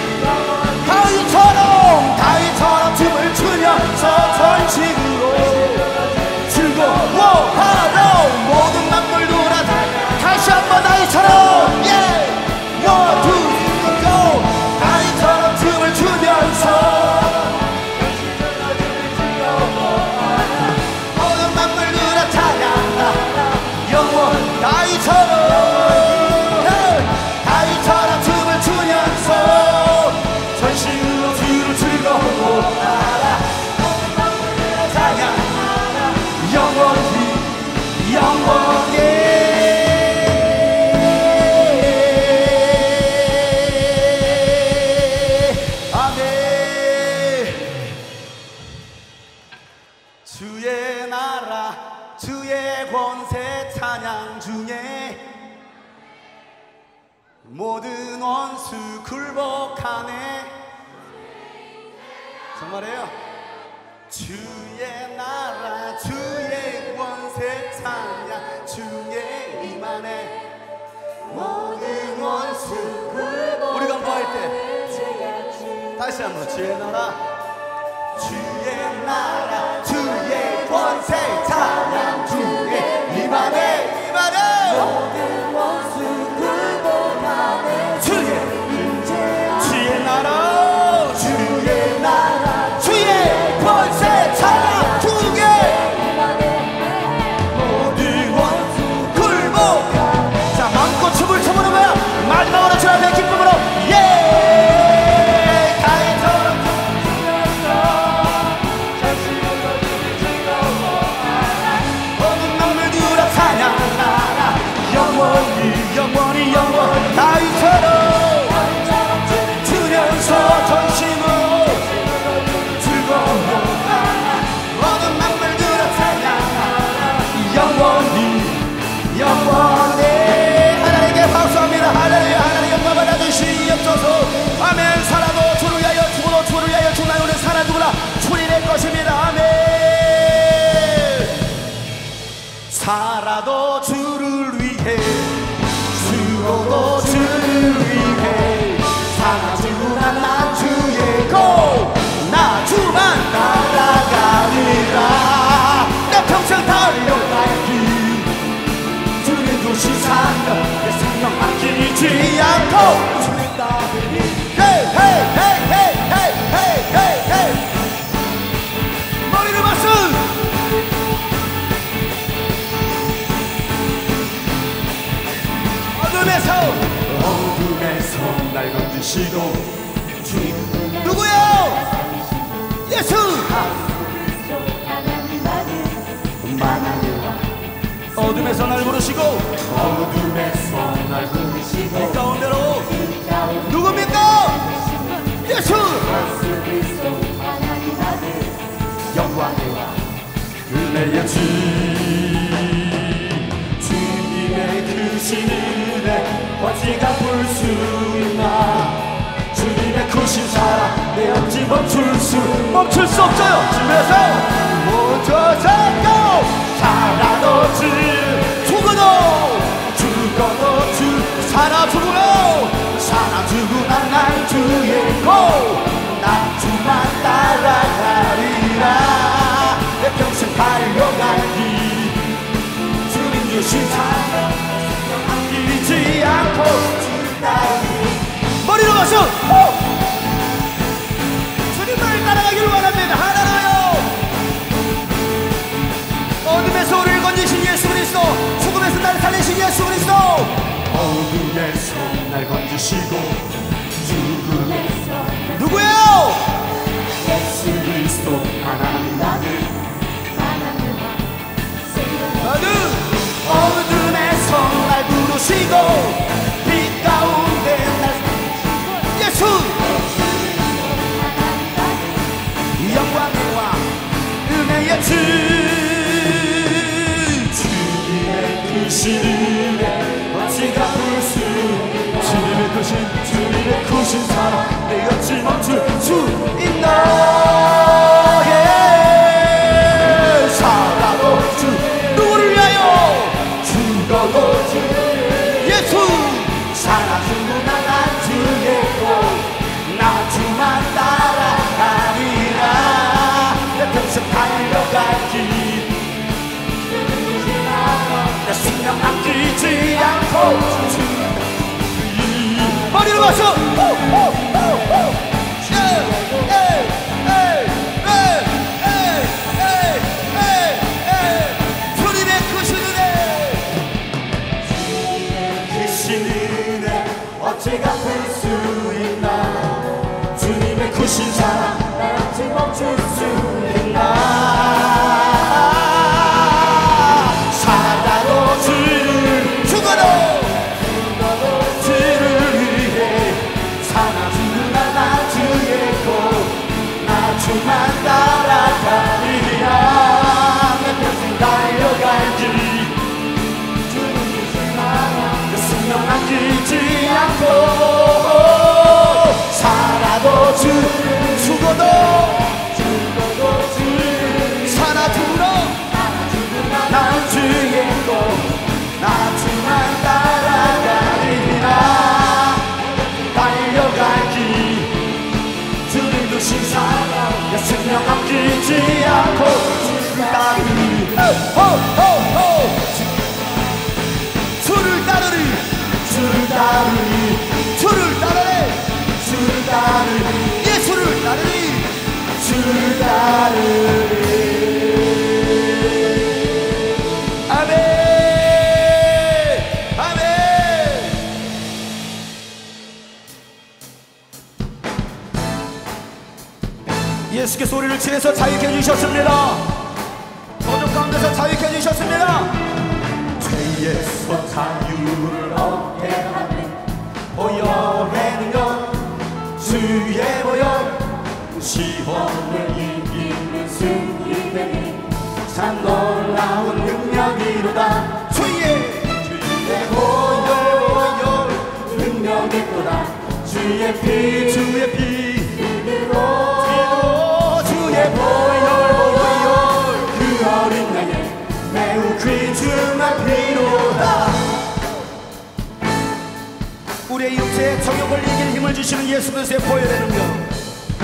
Speaker 1: 다윗처럼 춤을 추면서 전심으로 즐거워하라. 모든 만물 누라 다시 한번 다윗처럼 다윗처럼 춤을 추면서 모든 만물 누라 찬양하라. 영원 다윗처럼 춤을 추면서 전심으로 주를 즐거워하라. 찬양하라. 영원히 아멘. 주의 나라 주의 권세 찬양 중에 모든 원수 굴복하네. 정말이에요. 주의 나라 주의 권세 찬양 주의 임하네 모든 원수 굴복 우리가 뭐할 때 다시 한번 주의 나라 주의 권세 찬양 주의 임하네 모든 원수 굴복하네 주의 나라 주의 권세 찬양 주의 모든 원수 굴복 자 마음껏 춤을 춰보는 거야 마지막으로 주 앞에 기쁨으로 예 가이처럼 모든 맘을 들어 찬양하라 영원히 가이처럼 주면서 전심으로 즐거워 모든 맘을 들어 찬양하라 영원히 하나님께 박수합니다. 할렐루야. 하나님 영광 받아주시옵소서. 아멘. 살아도 주를 위하여 죽어도 주를 위하여 죽나요 오늘 살아 죽으라 주님의 것입니다. 아멘. 살아도 주를 위해 죽어도 주를 위해 살아 죽으라 나 주의 나 주만 따라가리라 내 평생 달려갈기 주님 도시 산다 내 생명 아끼지 않고 주님 따르니 헤이 머리를 박수 어둠에서 날 건지시고 누구요? 예수 어둠에서 날 부르시고 이 가운데로 누굽니까? 예수 영광의 은혜의 주님의 크신 은혜 어찌 갚을 수 있나 주님의 크신 사랑 내 어찌 멈출 수 없어요. 집에서 멈춰서 살아도 죽어도 살아 죽으나 난 주의 나 주만 따라가리라 내 평생 달려가기 주님 주신 사랑 아끼지 않고 머리로 가서 주님을 따라가기를 원합니다. 하나라요 어둠에서 우리를 건지신 예수 그리스도 죽음에서 날 살리신 예수 그리스도 어둠에서 날 건지시고 죽음에서 누구예요? 예수 그리스도 하나님 나는 어둠에서 날 부르시고 빛 가운데 날 예수 영광의 왕 은혜의 주 주님의 크신 은혜 어찌 갚을 수 주님의 크신 사랑 내 어찌 멈출 수 있나 살아도 주 누구를 위하여 죽어도 주 예수 살아 죽으나 난 주의 나 주만 따라가리라 내 평생 달려갈기 내 생명 아끼지 않고 머리를 맞춰 주님의 크신 은혜 크신 은혜 어찌 갚을 수 있나 주님의 크신 사랑 어찌 멈출 수 있나 살아도 주를 죽어도 주를 위해 살아 죽으나 나 주의 나 주만 따라가리라 내 평생 달려갈기 주님 주신 사랑 내 생명 아끼지 않고 살아도 죽어도 멈추지 않고 주를 따르리 호호호 주를 따르리 주를 따르리 주를 따르리 주를 따르리 예수를 따르리 주를 따르리 아멘 아멘. 예수께서 우리를 지내서 자유케 해주셨습니다. 저주 가운데서 자유케 해주셨습니다. 죄에서 자유를 얻게 하는 보혈의 주의 보혈 시험을 이기는 승리 되니 참 놀라운 능력이로다. 주의 보혈 능력이 있도다. 주의 피 믿으로 주의 보혈 그 어린 양의 매우 귀중한 피로다. 우리의 육체의 정욕을 이길 힘을 주시는 예수 그리스도의 보혈의 능력,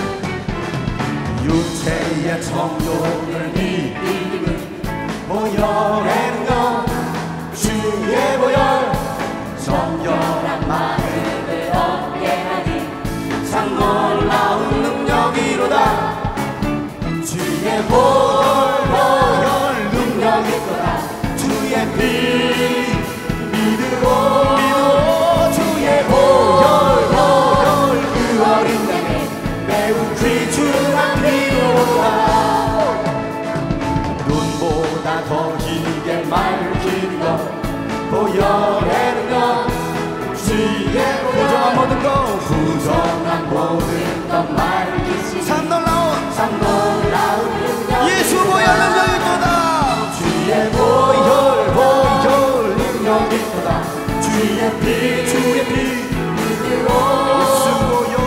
Speaker 1: 육체의 정욕을 이길 힘을 보혈의 능력, 주의 보혈 정결한 마음을 얻게 하니 참 놀라운 능력이로다. 주의 보혈 능력이 있도다. 주의 피 믿으로 주의 보혈 그 어린 양의 매우 귀중한 피로다. 눈보다 더 길게 맑은 것 보혈의 능력, 주의 부정한 모든 것 부정한 모든 것 맑으시니 참 놀라운 능력 예수 보혈 능력이 있도다. 주의 보혈 능력이 있도다. 주의 피 믿으로 예수 보혈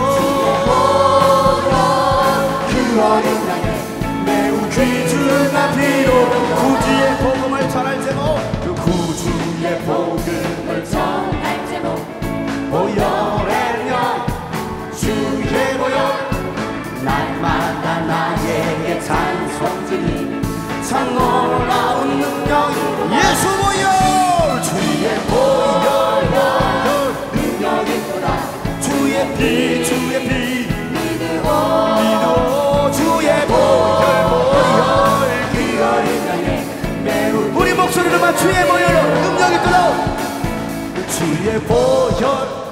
Speaker 1: 그 어린 양의 매우 귀중한 피로 구주의 복음을 전할 제목, 그 구주의 복음을 전할 제목 보혈의 능력, 주의 보혈 날마다 나에게 찬송지니 참 놀라운 능력이 예수 보혈 주의 보혈 능력이 있도다. 주의 피 믿으오 주의 보혈 그 어린 양의 매우 우리 목소리로만 주의 보혈 능력이 있도다. 주의 보혈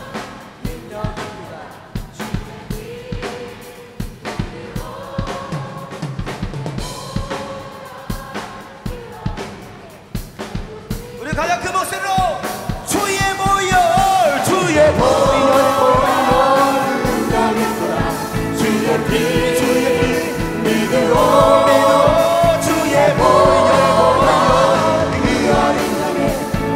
Speaker 1: 가장 큰 목소리로 주의 보혈 주의 보혈 능력이 있도다. 주의 피 믿으오 주의 보혈 그 어린 양의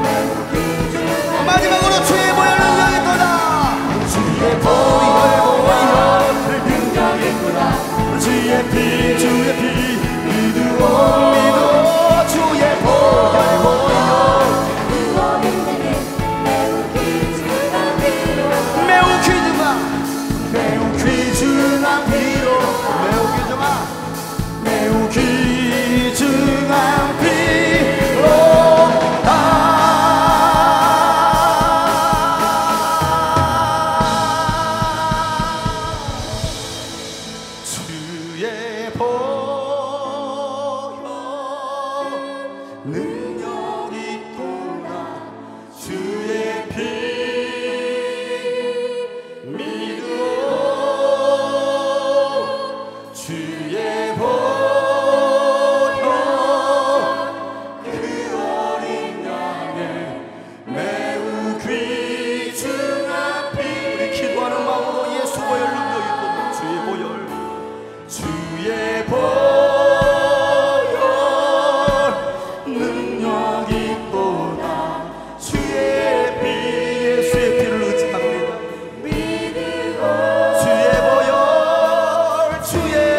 Speaker 1: 마지막으로 주의 보혈 능력이 있도다. 주의 보혈 능력이 있도다. 주의 피 믿으오 주의 보혈 매우 귀중한 피로다. 주의 보혈 능력이 있구나. 주의 피 주의 보혈 그 어린 양의 매우 귀중한 피. 우리 기도하는 마음으로 예수 보혈 능력이 있도다. 주의 보혈 능력이 있도다. 주의 피 예수의 피를 의지합니다. 주의 보혈 주의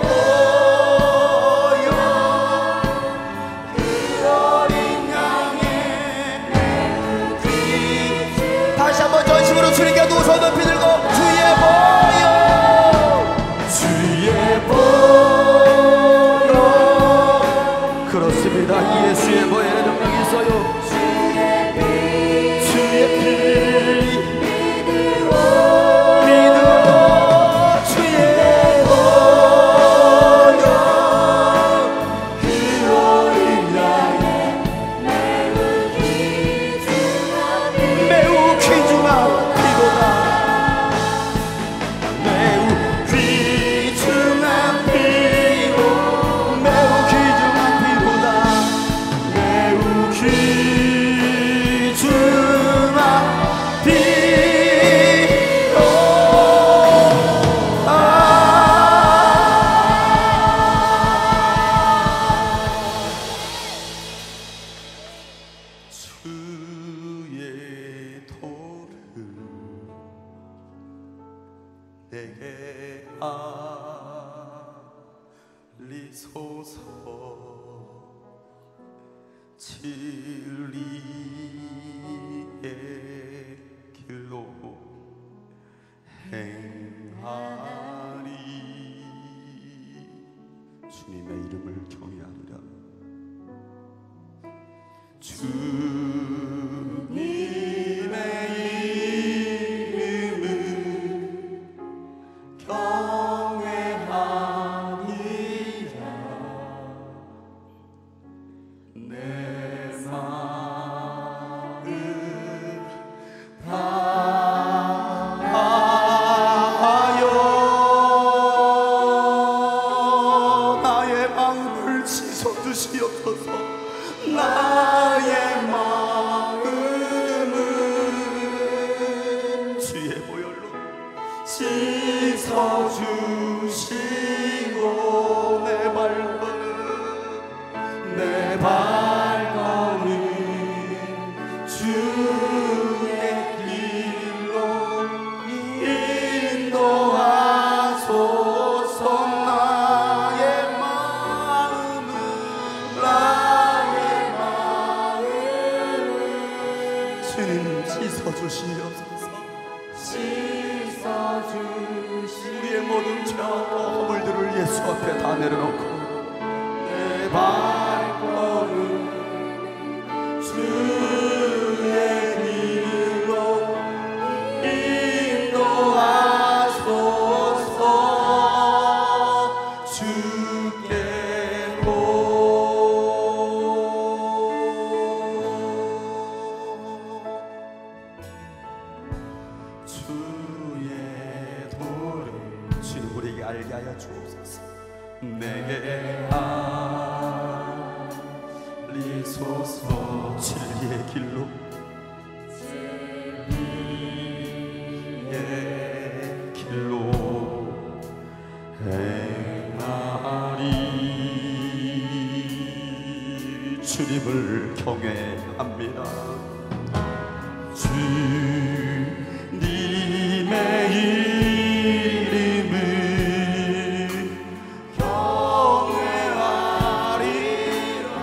Speaker 1: 다시 한번 전심으로 주님께 두 손 높이 들고 주의 보혈 주의 보혈 살리소서. 진리의 길로 행하리. 주님의 이름을 경외하리라. 주님의 이름을 경외하리라. 내 마음 다하여 나의 마음을 씻어주시옵소서. 나의 마음을 주의 보혈로 씻어주시고 내 발걸음 주의 길로 인도하소서. 나의 마음을 주님 씻어주시옵소서. 우리의 모든 죄와 허물들을 예수 앞에 다 내려놓고 내 발걸음 주의 길로 인도하소서. 주께로 주의 도를 주님 우리에게 알게 하여 주옵소서. 내게 알리소서. 진리의 길로 행하리. 주님을 경외합니다. 주님의 이름을 경외하리라.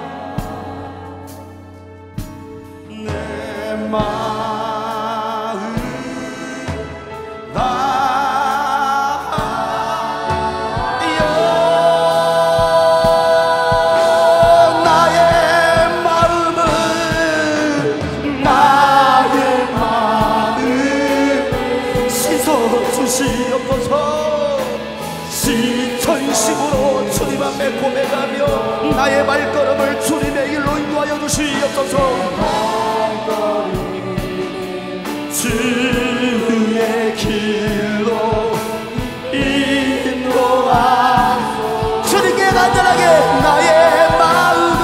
Speaker 1: 내 마음 다하여 나의 마음을 씻어주시옵소서. 전심으로 주님 앞에 고백하며 나의 발걸음을 주님의 길로 인도하여 주시옵소서. 주의 길로 인도하소서. 주님께 간절하게 나의 마음을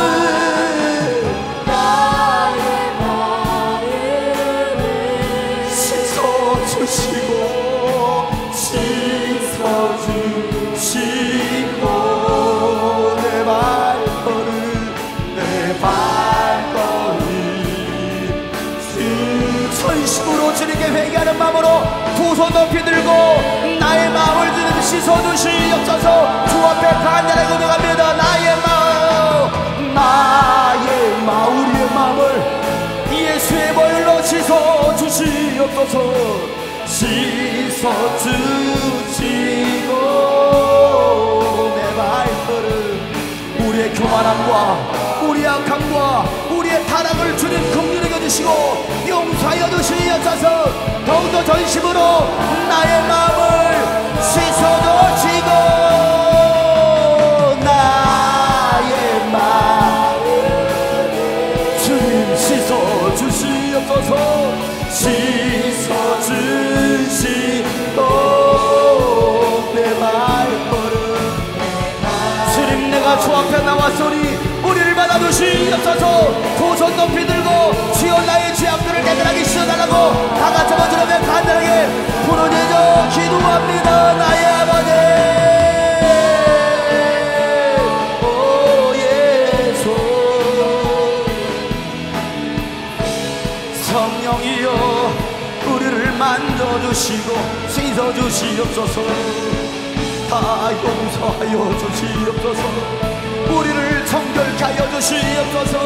Speaker 1: 씻어주시고 내 발걸음 전심으로 주님께 회개하는 마음으로 두 손 높이 들고 나의 마음을 주님 씻어주시옵소서. 주 앞에 간절하게 고백합니다. 나의 마음 우리의 마음을 예수의 보혈로 씻어주시옵소서. 씻어주시고 내 발걸음 우리의 교만함과 우리의 악함과 우리의 타락을 주님 긍휼히 여겨주시고 용서하여 주시옵소서. 더욱더 전심으로 나의 마음을 씻어주시고 나의 마음 주님 씻어주시옵소서. 씻어주시고 내 발걸음 주님 내가 주 앞에 나왔으니 우리를 받아주시옵소서. 두 손 높이 들고 주여 나의 죄악들을 깨끗하게 씻어달라고 다같이 한번 주님의 간절하게 부르짖어 기도합니다. 나의 아버지 오 예수 성령이여 우리를 만져주시고 씻어주시옵소서. 다 용서하여 주시옵소서. 주시옵소서.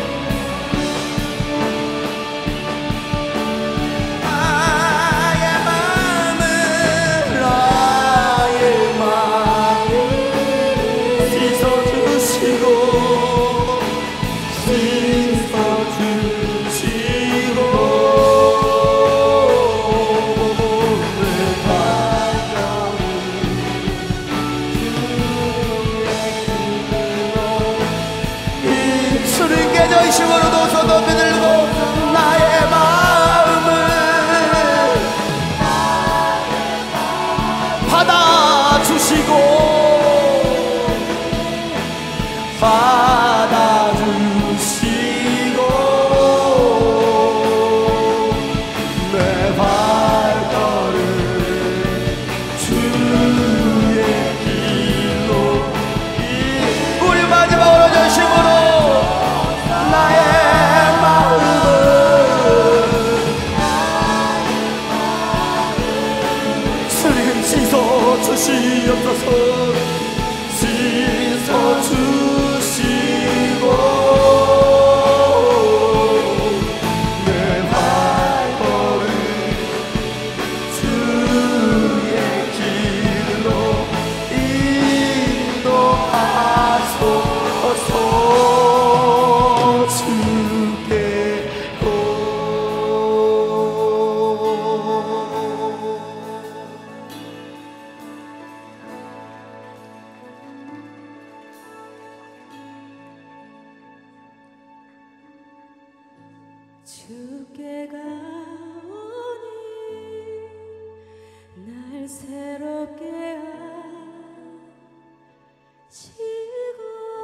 Speaker 3: 주께 가오니 날 새롭게 하시고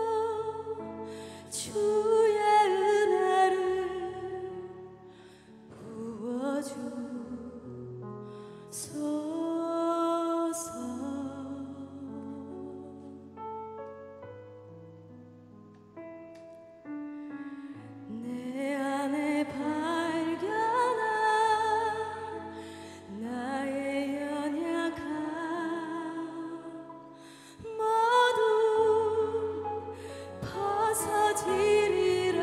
Speaker 3: 주의 은혜를 부어주소서. 내 안에 발견한 나의 연약함 모두 벗어지리라.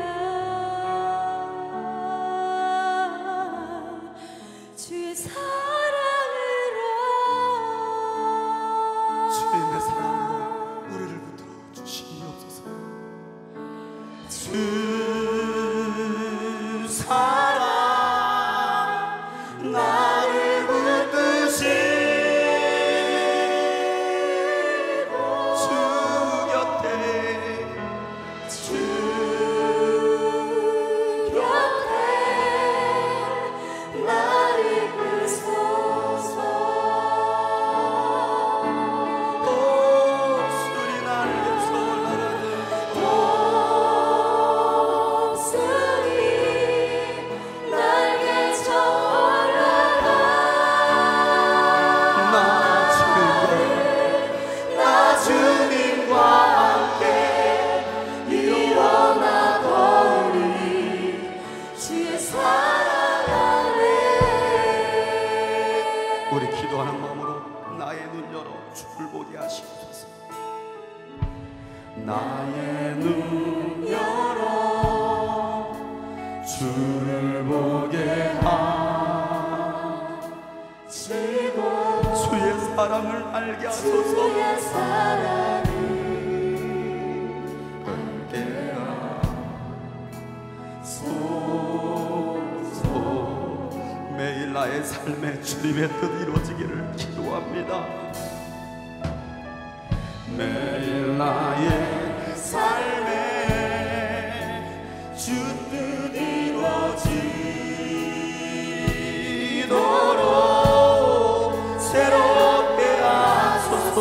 Speaker 3: 주의 사랑으로
Speaker 1: 주의 내 사랑으로 우리를 붙들어 주시옵소서. 주 사랑 나를 붙드시고 주 곁에
Speaker 3: 나를 이끄소서.
Speaker 1: 술이 날려서 날아들고
Speaker 3: 독수리 날개쳐 올라가
Speaker 1: 나 주님과 함께
Speaker 3: 일어나 거리 주의 사랑 안에.
Speaker 1: 우리 기도하는 마음으로 나의 눈 열어 주를 보게 하시옵소서. 나의 눈 열어 주를 보게 하시고 주의 사랑을 알게 하소서.
Speaker 3: 주의 사랑을
Speaker 1: 알게 하소서. 매일 나의 삶에 주님의 뜻 이루어지기를 기도합니다. 매일 나의 삶에 주 뜻 이루어지도록 새롭게 하소서.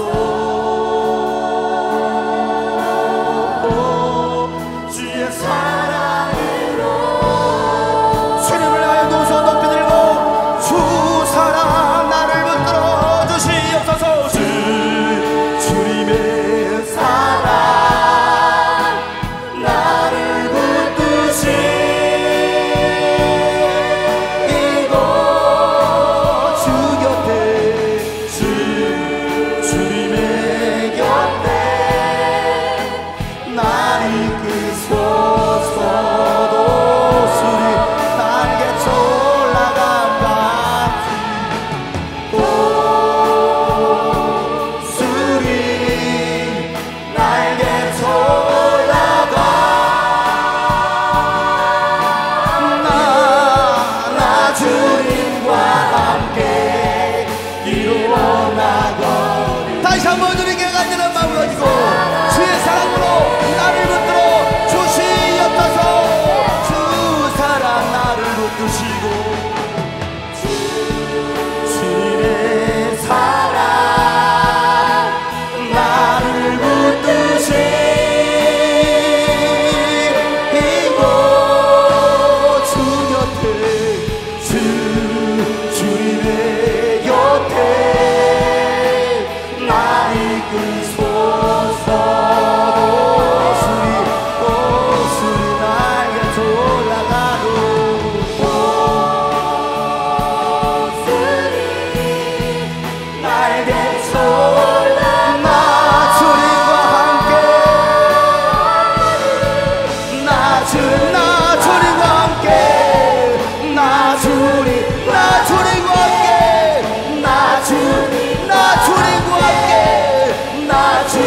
Speaker 1: 주의 사랑으로 주님을 하여 두 손 높이 들고 주 사랑 나를 붙들어 주시옵소서. 주님의 사랑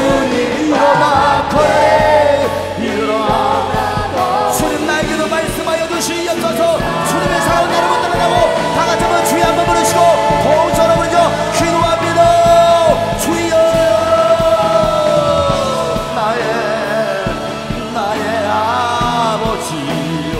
Speaker 2: 주님 일어나 거래 일어나.
Speaker 1: 주님 나에게도 말씀하여 주시옵소서. 주님의 사랑은 여러분 떠나고 다 같이 한번 주여 한번 부르시고 호흡처럼 부르죠. 기도합니다. 주여
Speaker 2: 나의 아버지요.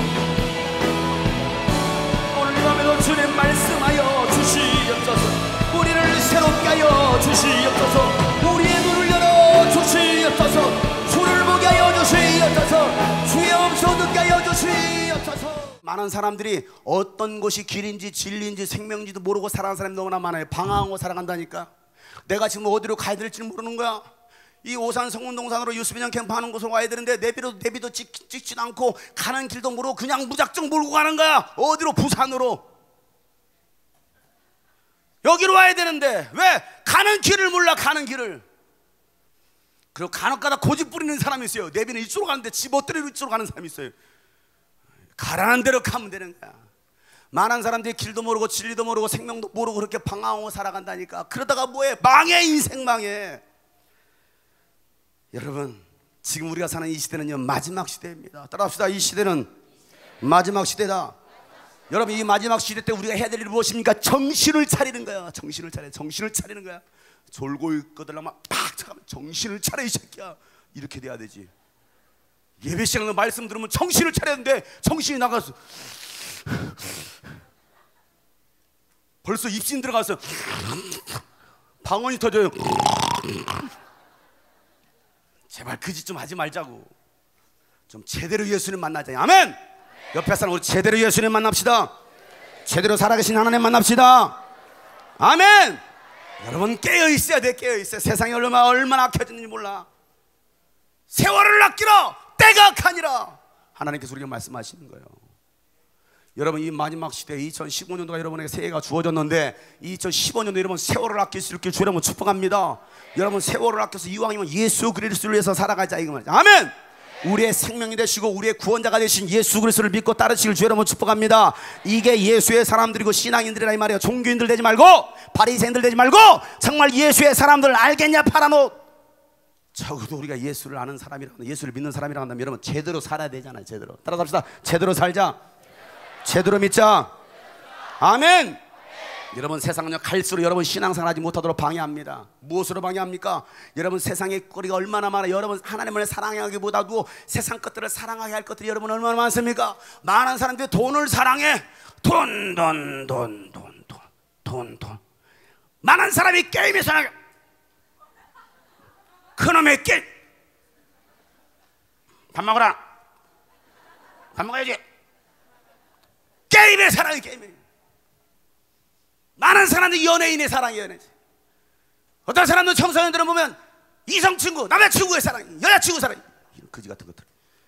Speaker 1: 오늘 이 밤에도 주님 말씀하여 주시옵소서. 우리를 새롭게 하여 주시옵소서. 우리의 눈을 열어 주시옵소서. 주를 보게 하여 주시옵소서. 주의 음성 듣게 하여 주시옵소서. 많은 사람들이 어떤 것이 길인지 진리인지 생명인지도 모르고 살아가는 사람이 너무나 많아요. 방황하고 살아간다니까. 내가 지금 어디로 가야 될지 모르는 거야. 이 오산 성운동산으로 유수빈형 캠프 하는 곳으로 와야 되는데 내비도 찍지도 않고 가는 길도 모르고 그냥 무작정 몰고 가는 거야. 어디로? 부산으로. 여기로 와야 되는데 왜? 가는 길을 몰라. 가는 길을. 그리고 간혹가다 고집 부리는 사람이 있어요. 내비는 이쪽으로 가는데 지 멋대로 이쪽으로 가는 사람이 있어요. 가라는 대로 가면 되는 거야. 많은 사람들이 길도 모르고 진리도 모르고 생명도 모르고 그렇게 방황하고 살아간다니까. 그러다가 뭐해? 망해. 인생 망해. 여러분 지금 우리가 사는 이 시대는요 마지막 시대입니다. 따라합시다. 이 시대는 마지막 시대다. 여러분 이 마지막 시대 때 우리가 해야 될 일이 무엇입니까? 정신을 차리는 거야. 정신을 차리는 거야. 졸고 있거든 막 잠깐만 정신을 차려 이 새끼야. 이렇게 돼야 되지. 예배 시간에 말씀 들으면 정신을 차려야 되는데 정신이 나가서 벌써 입신 들어가서 방언이 터져요. 제발 그 짓 좀 하지 말자고. 좀 제대로 예수님 만나자. 아멘. 옆에 사람 우리 제대로 예수님 만납시다. 제대로 살아계신 하나님 만납시다. 아멘. 여러분 깨어있어야 돼. 깨어있어야. 세상이 얼마나 악해졌는지 몰라. 세월을 아끼라 때가 악하니라. 하나님께서 우리가 말씀하시는 거예요. 여러분 이 마지막 시대 2015년도가 여러분에게 새해가 주어졌는데 2015년도 여러분 세월을 아낄 수 있게 주 여러분 축복합니다. 여러분 세월을 아껴서 이왕이면 예수 그리스도를 위해서 살아가자 이거 말이죠. 아멘. 우리의 생명이 되시고 우리의 구원자가 되신 예수 그리스도를 믿고 따르시길 주 여러분 축복합니다. 이게 예수의 사람들이고 신앙인들이라 이 말이에요. 종교인들 되지 말고 바리새인들 되지 말고 정말 예수의 사람들을 알겠냐 파란 옷. 적어도 우리가 예수를 아는 사람이라고 예수를 믿는 사람이라고 한다면 여러분 제대로 살아야 되잖아요. 제대로 따라서 합시다. 제대로 살자. 제대로 믿자. 아멘. 여러분 세상은요 갈수록 여러분 신앙생활 하지 못하도록 방해합니다. 무엇으로 방해합니까? 여러분 세상의 거리가 얼마나 많아. 여러분 하나님을 사랑하기보다도 세상 것들을 사랑하게 할 것들이 여러분 얼마나 많습니까? 많은 사람들이 돈을 사랑해. 돈. 많은 사람이 게임에 사랑해. 그놈의 게임. 밥 먹어라. 밥 먹어야지. 게임에 사랑해. 게임에. 많은 사람들이 연예인의 사랑이 연예인. 어떤 사람들 청소년들은 보면 이성친구, 남자친구의 사랑, 여자친구 사랑, 이런 거지 같은 것들.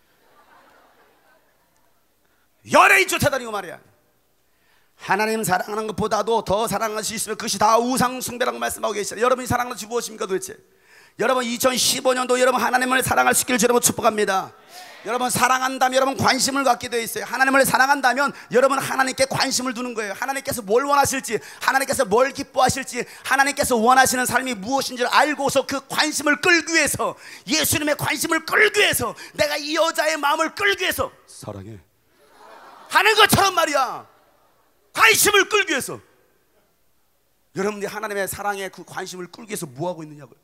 Speaker 1: 연예인 쫓아다니고 말이야. 하나님 사랑하는 것보다도 더 사랑할 수 있으면 그것이 다 우상 숭배라고 말씀하고 계시잖아요. 여러분이 사랑하는 것이 무엇입니까 도대체? 여러분 2015년도 여러분 하나님을 사랑할 수 있기를 여러분 축복합니다. 여러분 사랑한다면 여러분 관심을 갖게 되어 있어요. 하나님을 사랑한다면 여러분 하나님께 관심을 두는 거예요. 하나님께서 뭘 원하실지, 하나님께서 뭘 기뻐하실지, 하나님께서 원하시는 삶이 무엇인지를 알고서 그 관심을 끌기 위해서, 예수님의 관심을 끌기 위해서, 내가 이 여자의 마음을 끌기 위해서 사랑해 하는 것처럼 말이야. 관심을 끌기 위해서. 여러분들이 하나님의 사랑에 그 관심을 끌기 위해서 뭐하고 있느냐고요.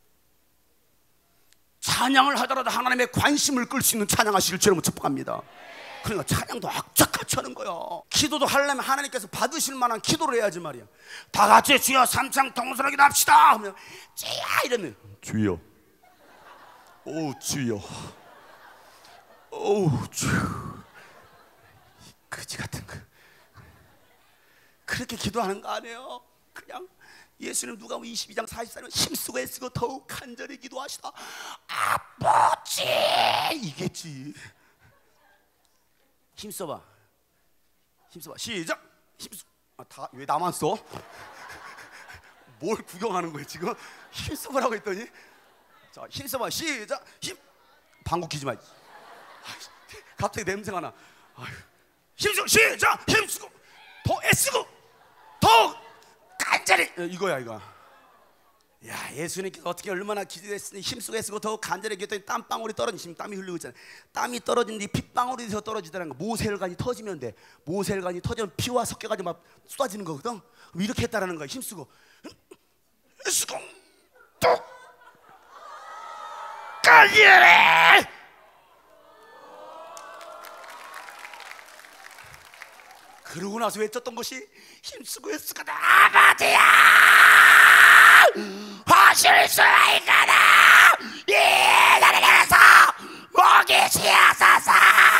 Speaker 1: 찬양을 하더라도 하나님의 관심을 끌 수 있는 찬양하시길 주님을 축복합니다. 그러니까 찬양도 악착같이 하는 거야. 기도도 하려면 하나님께서 받으실 만한 기도를 해야지 말이야. 다 같이 주여 삼창 동서하게 납시다 하면 째야 이러면 주여, 오 주여, 오 주여. 그지 같은 거 그렇게 기도하는 거 아니에요. 그냥 예수님 누가 22장 44절 힘쓰고 애쓰고 더욱 간절히 기도하시다. 아버지 이겠지. 힘써봐. 힘써봐. 시작. 힘써. 다 왜 나만 써? 뭘 구경하는 거야 지금? 힘써보라고 했더니 자 힘써봐. 시작. 힘. 방구 키지 마. 갑자기 냄새가 나. 힘쓰고 시작. 힘쓰고 더 애쓰고 더 간절히. 이거야 이거. 야, 예수님께서 어떻게 얼마나 기도했으니 힘쓰고 애쓰고 더 간절히 기도했더니 땀방울이 떨어지면 땀이 흘리고 있잖아요. 땀이 떨어지는데 핏방울이 더 떨어지더라는 거. 모세혈관이 터지면 돼. 모세혈관이 터지면 피와 섞여가지고 막 쏟아지는 거거든. 그럼 이렇게 했다라는 거야. 힘쓰고 쓰고 뚝 간절히. 그러고 나서 외쳤던 것이 힘쓰고 애쓰고 아버지야 하실 수 있거나 이 자리에서 먹이시옵소서.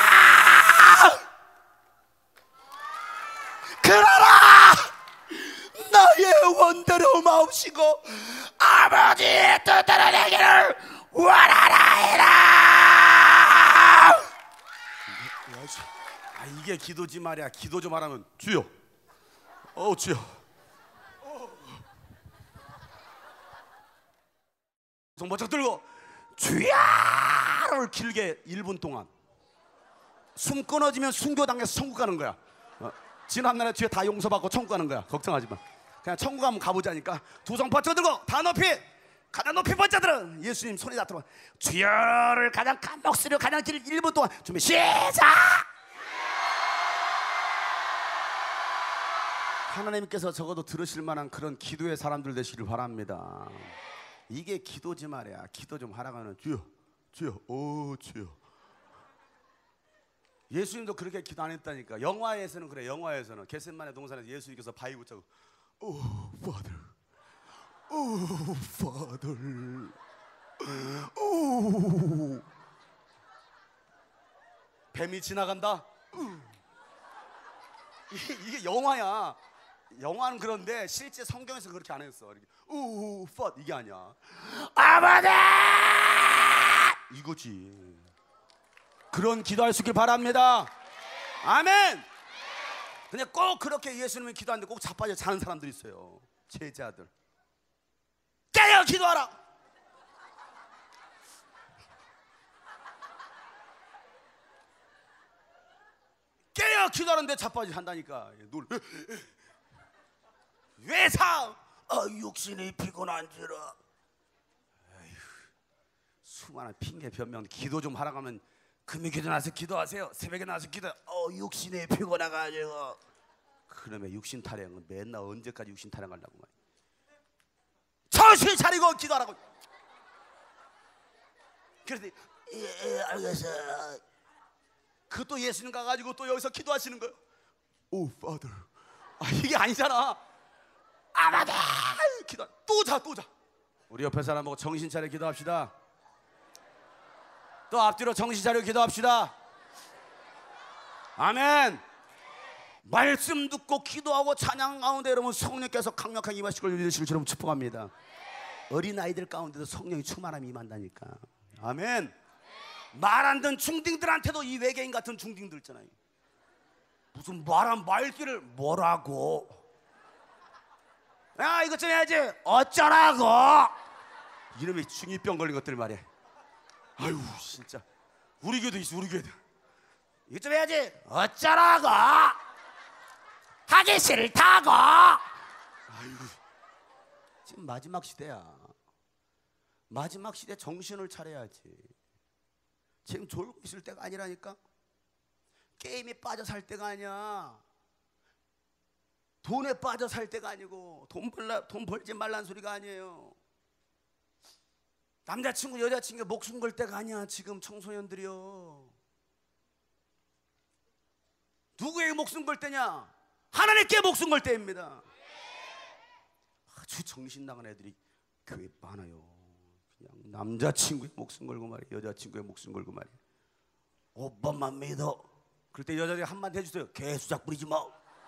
Speaker 1: 그러나 나의 원대로 마옵시고 아버지의 뜻대로 되기를 원하나이다. 이게 기도지 말이야. 기도 좀 하라면 주여, 주여. 손 번쩍 들고 주야를 길게 1분 동안. 숨 끊어지면 순교당해서 천국 가는 거야. 지난날에 뒤에 다 용서받고 천국 가는 거야. 걱정하지 마. 그냥 천국 가면 가보자니까. 두 손 번쩍 들고 다 높이, 가장 높이 번쩍들은 예수님 손이 다 들어. 주여를 가장 큰 목소리로 가장 길 1분 동안 준비 시작. 하나님께서 적어도 들으실 만한 그런 기도의 사람들 되시길 바랍니다. 이게 기도지 말이야. 기도 좀 하라고 하는 주여, 주여, 주여. 예수님도 그렇게 기도 안 했다니까. 영화에서는 그래. 영화에서는 겟세마네 동산에서 예수님께서 바위 붙잡고 Father, Father, 뱀이 지나간다. 이게 영화야. 영화는 그런데 실제 성경에서 그렇게 안 했어. 이게 아니야. 아버지 이거지. 그런 기도할 수 있길 바랍니다. 아멘. 근데 꼭 그렇게 예수님은 기도하는데 꼭 자빠져 자는 사람들이 있어요. 제자들 깨어 기도하라. 깨어 기도하는데 자빠져 잔다니까. 외상 육신이 피곤한지라. 수많은 핑계 변명. 기도 좀 하라고 하면 금요일 기도 나서 기도하세요. 새벽에 나서 기도. 육신이 피곤해가지고. 그놈의 육신 타령은 맨날 언제까지 육신 타령하려고 말이야. 정신 차리고 기도하라고. 그래서 알겠어. 그것도 예수님 가가지고 또 여기서 기도하시는 거예요. Father. 이게 아니잖아. 아마다 기도. 또 자. 우리 옆에 사람 보고 정신 차려 기도합시다. 또 앞뒤로 정신 차려 기도합시다. 아멘. 말씀 듣고 기도하고 찬양 가운데 여러분 성령께서 강력하게 임하시고 이루시길 여러분 축복합니다. 어린아이들 가운데도 성령이 충만함이 임한다니까. 아멘. 말 안 듣는 중딩들한테도 이 외계인 같은 중딩들 있잖아요. 무슨 말한 말귀를 뭐라고? 야 이것 좀 해야지. 어쩌라고? 이놈의 중2병 걸린 것들 말이야. 아유 진짜. 우리 교도 있어. 우리 교도. 이것 좀 해야지. 어쩌라고? 하기 싫다고. 아이고. 지금 마지막 시대야. 마지막 시대 정신을 차려야지. 지금 졸고 있을 때가 아니라니까. 게임에 빠져 살 때가 아니야. 돈에 빠져 살 때가 아니고 돈 벌지 말란 소리가 아니에요. 남자친구 여자친구 목숨 걸 때가 아니야. 지금 청소년들이요. 누구에게 목숨 걸 때냐? 하나님께 목숨 걸 때입니다. 아주 정신 나간 애들이 교회에 많아요. 그냥 남자친구의 목숨 걸고 말이야. 여자친구의 목숨 걸고 말이야. 오빠만 믿어. 그럴 때 여자들이 한마디 해주세요. 개수작 부리지 마.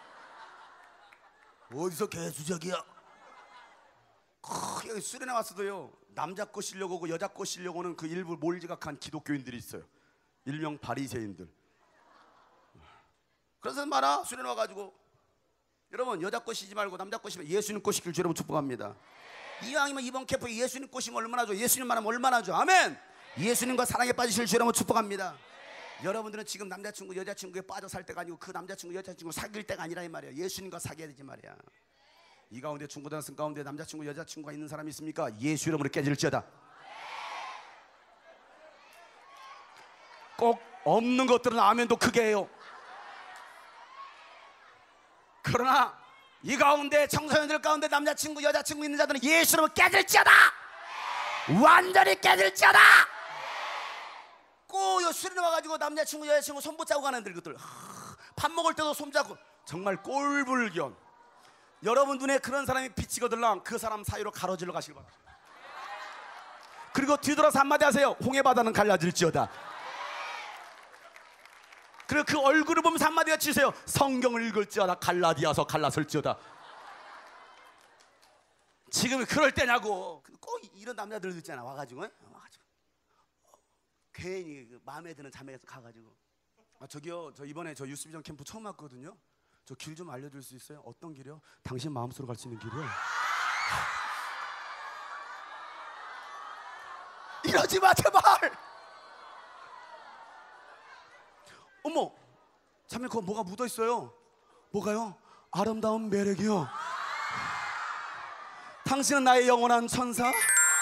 Speaker 1: 어디서 개수작이야? 여기 수련회 왔어도요. 남자 꼬시려고 오고 여자 꼬시려고 오는 그 일부 몰지각한 기독교인들이 있어요. 일명 바리새인들. 그래서 말아 수련회 와가지고 여러분 여자 꼬시지 말고 남자 꼬시면 예수님 꼬시길 여러분 축복합니다. 이왕이면 이번 캠프에 예수님 꼬시면 얼마나 좋아. 예수님만 하면 얼마나 좋아. 아멘. 예수님과 사랑에 빠지실 줄 여러분 축복합니다. 여러분들은 지금 남자친구 여자친구에 빠져 살 때가 아니고 그 남자친구 여자친구 사귈 때가 아니라 이 말이야. 예수님과 사귀어야 되지 말이야. 이 가운데 중고등학생 가운데 남자친구 여자친구가 있는 사람이 있습니까? 예수 이름으로 깨질지어다. 꼭 없는 것들은 아멘도 크게 해요. 그러나 이 가운데 청소년들 가운데 남자친구 여자친구 있는 자들은 예수 이름으로 깨질지어다. 완전히 깨질지어다. 꼭 술이 나와가지고 남자친구 여자친구 손 붙잡고 가는 애들, 그것들 밥 먹을 때도 손잡고 정말 꼴불견. 여러분 눈에 그런 사람이 비치거들랑 그 사람 사이로 가로질러 가시길 바랍니다. 그리고 뒤돌아서 한마디 하세요. 홍해바다는 갈라질지어다. 그리고 그 얼굴을 보면서 한마디 외치세요. 성경을 읽을지어다. 갈라디아서 갈라설지어다. 지금 그럴 때냐고. 꼭 이런 남자들 있잖아. 와가지고 괜히 마음에 드는 자매가 가가지고 저기요, 저 이번에 저 유스비전 캠프 처음 왔거든요. 저 길 좀 알려줄 수 있어요? 어떤 길이요? 당신 마음속으로 갈 수 있는 길이요. 이러지 마 제발. 어머, 자매 그거 뭐가 묻어 있어요? 뭐가요? 아름다운 매력이요. 당신은 나의 영원한 천사.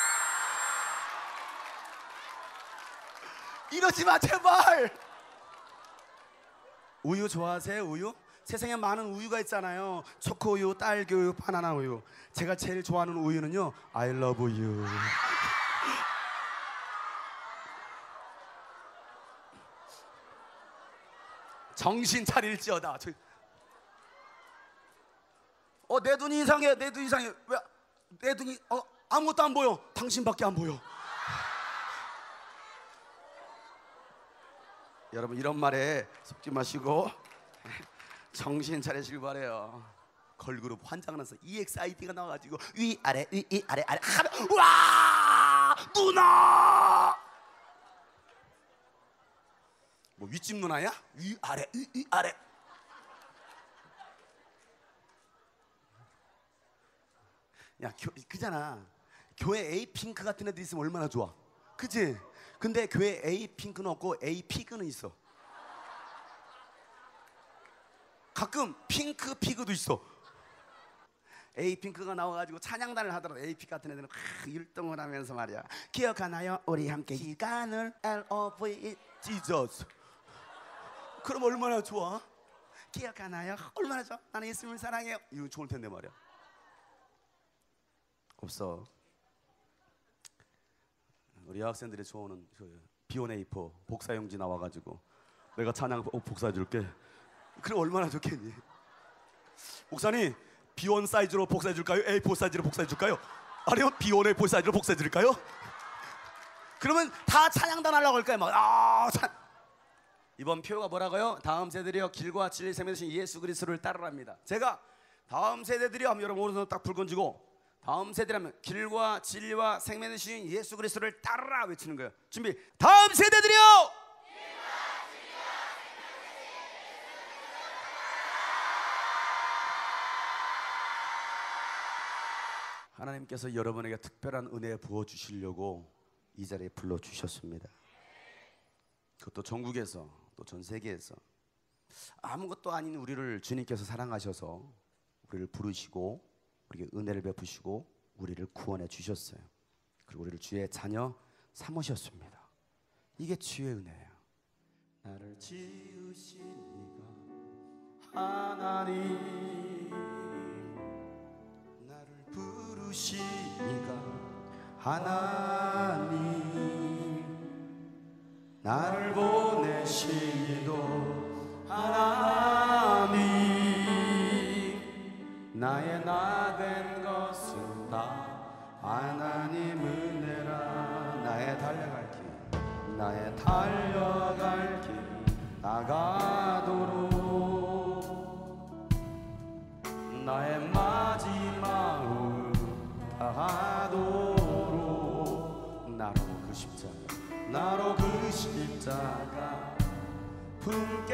Speaker 1: 이러지 마 제발. 우유 좋아하세요? 우유? 세상에 많은 우유가 있잖아요. 초코우유, 딸기우유, 바나나 우유. 제가 제일 좋아하는 우유는요, I love you. 정신 차릴지어다. 내 눈이 이상해. 내 눈이 이상해. 왜? 내 눈이 아무것도 안 보여. 당신밖에 안 보여. 여러분 이런 말에 속지 마시고 정신 차리시길 바래요. 걸그룹 환장하면서 EXID가 나와가지고 위아래 위아래 아래 하면 와 누나. 뭐 윗집 누나야? 위아래 위아래. 야 그잖아. 교회 에이핑크 같은 애들 있으면 얼마나 좋아. 그치? 근데 교회 에이핑크는 없고 에이피그는 있어. 가끔 핑크 피그도 있어. 에이핑크가 나와가지고 찬양단을 하더라도 에이핑크 같은 애들은 율동을 하면서 말이야. 기억하나요? 우리 함께 시간을 L.O.V.E. Jesus. 그럼 얼마나 좋아? 기억하나요? 얼마나 좋아? 나는 예수님을 사랑해요. 이거 좋을 텐데 말이야. 없어. 우리 여학생들이 좋아하는 비오네이퍼 복사용지 나와가지고 내가 찬양 복사해줄게. 그럼 얼마나 좋겠니? 목사님 B1 사이즈로 복사해줄까요? A4 사이즈로 복사해줄까요? 아니면 B1 A4 사이즈로 복사해드릴까요? 그러면 다 찬양단 하려고 할 거야. 이번 표가 뭐라고요? 다음 세대들이여 길과 진리 생명 되신 예수 그리스도를 따르랍니다. 제가 다음 세대들이여 하면 여러분 오른손 딱 불 건지고 다음 세대라면 길과 진리와 생명 되신 예수 그리스도를 따르라 외치는 거예요. 준비. 다음 세대들이여 하나님께서 여러분에게 특별한 은혜 부어주시려고 이 자리에 불러주셨습니다. 그것도 전국에서 또 전 세계에서 아무것도 아닌 우리를 주님께서 사랑하셔서 우리를 부르시고 우리에게 은혜를 베푸시고 우리를 구원해 주셨어요. 그리고 우리를 주의 자녀 삼으셨습니다. 이게 주의 은혜예요. 나를 지으신 이가 하나님, 나를 부르신 이가 하나님, 나를 보내시기도 하나님, 나의 나 된 것은 다 하나님 은혜라. 나의 달려갈 길, 나의 달려갈 길 나가도록, 나의 마지막을 다하도록, 나로 그 십자가, 나로 그 십자가 품게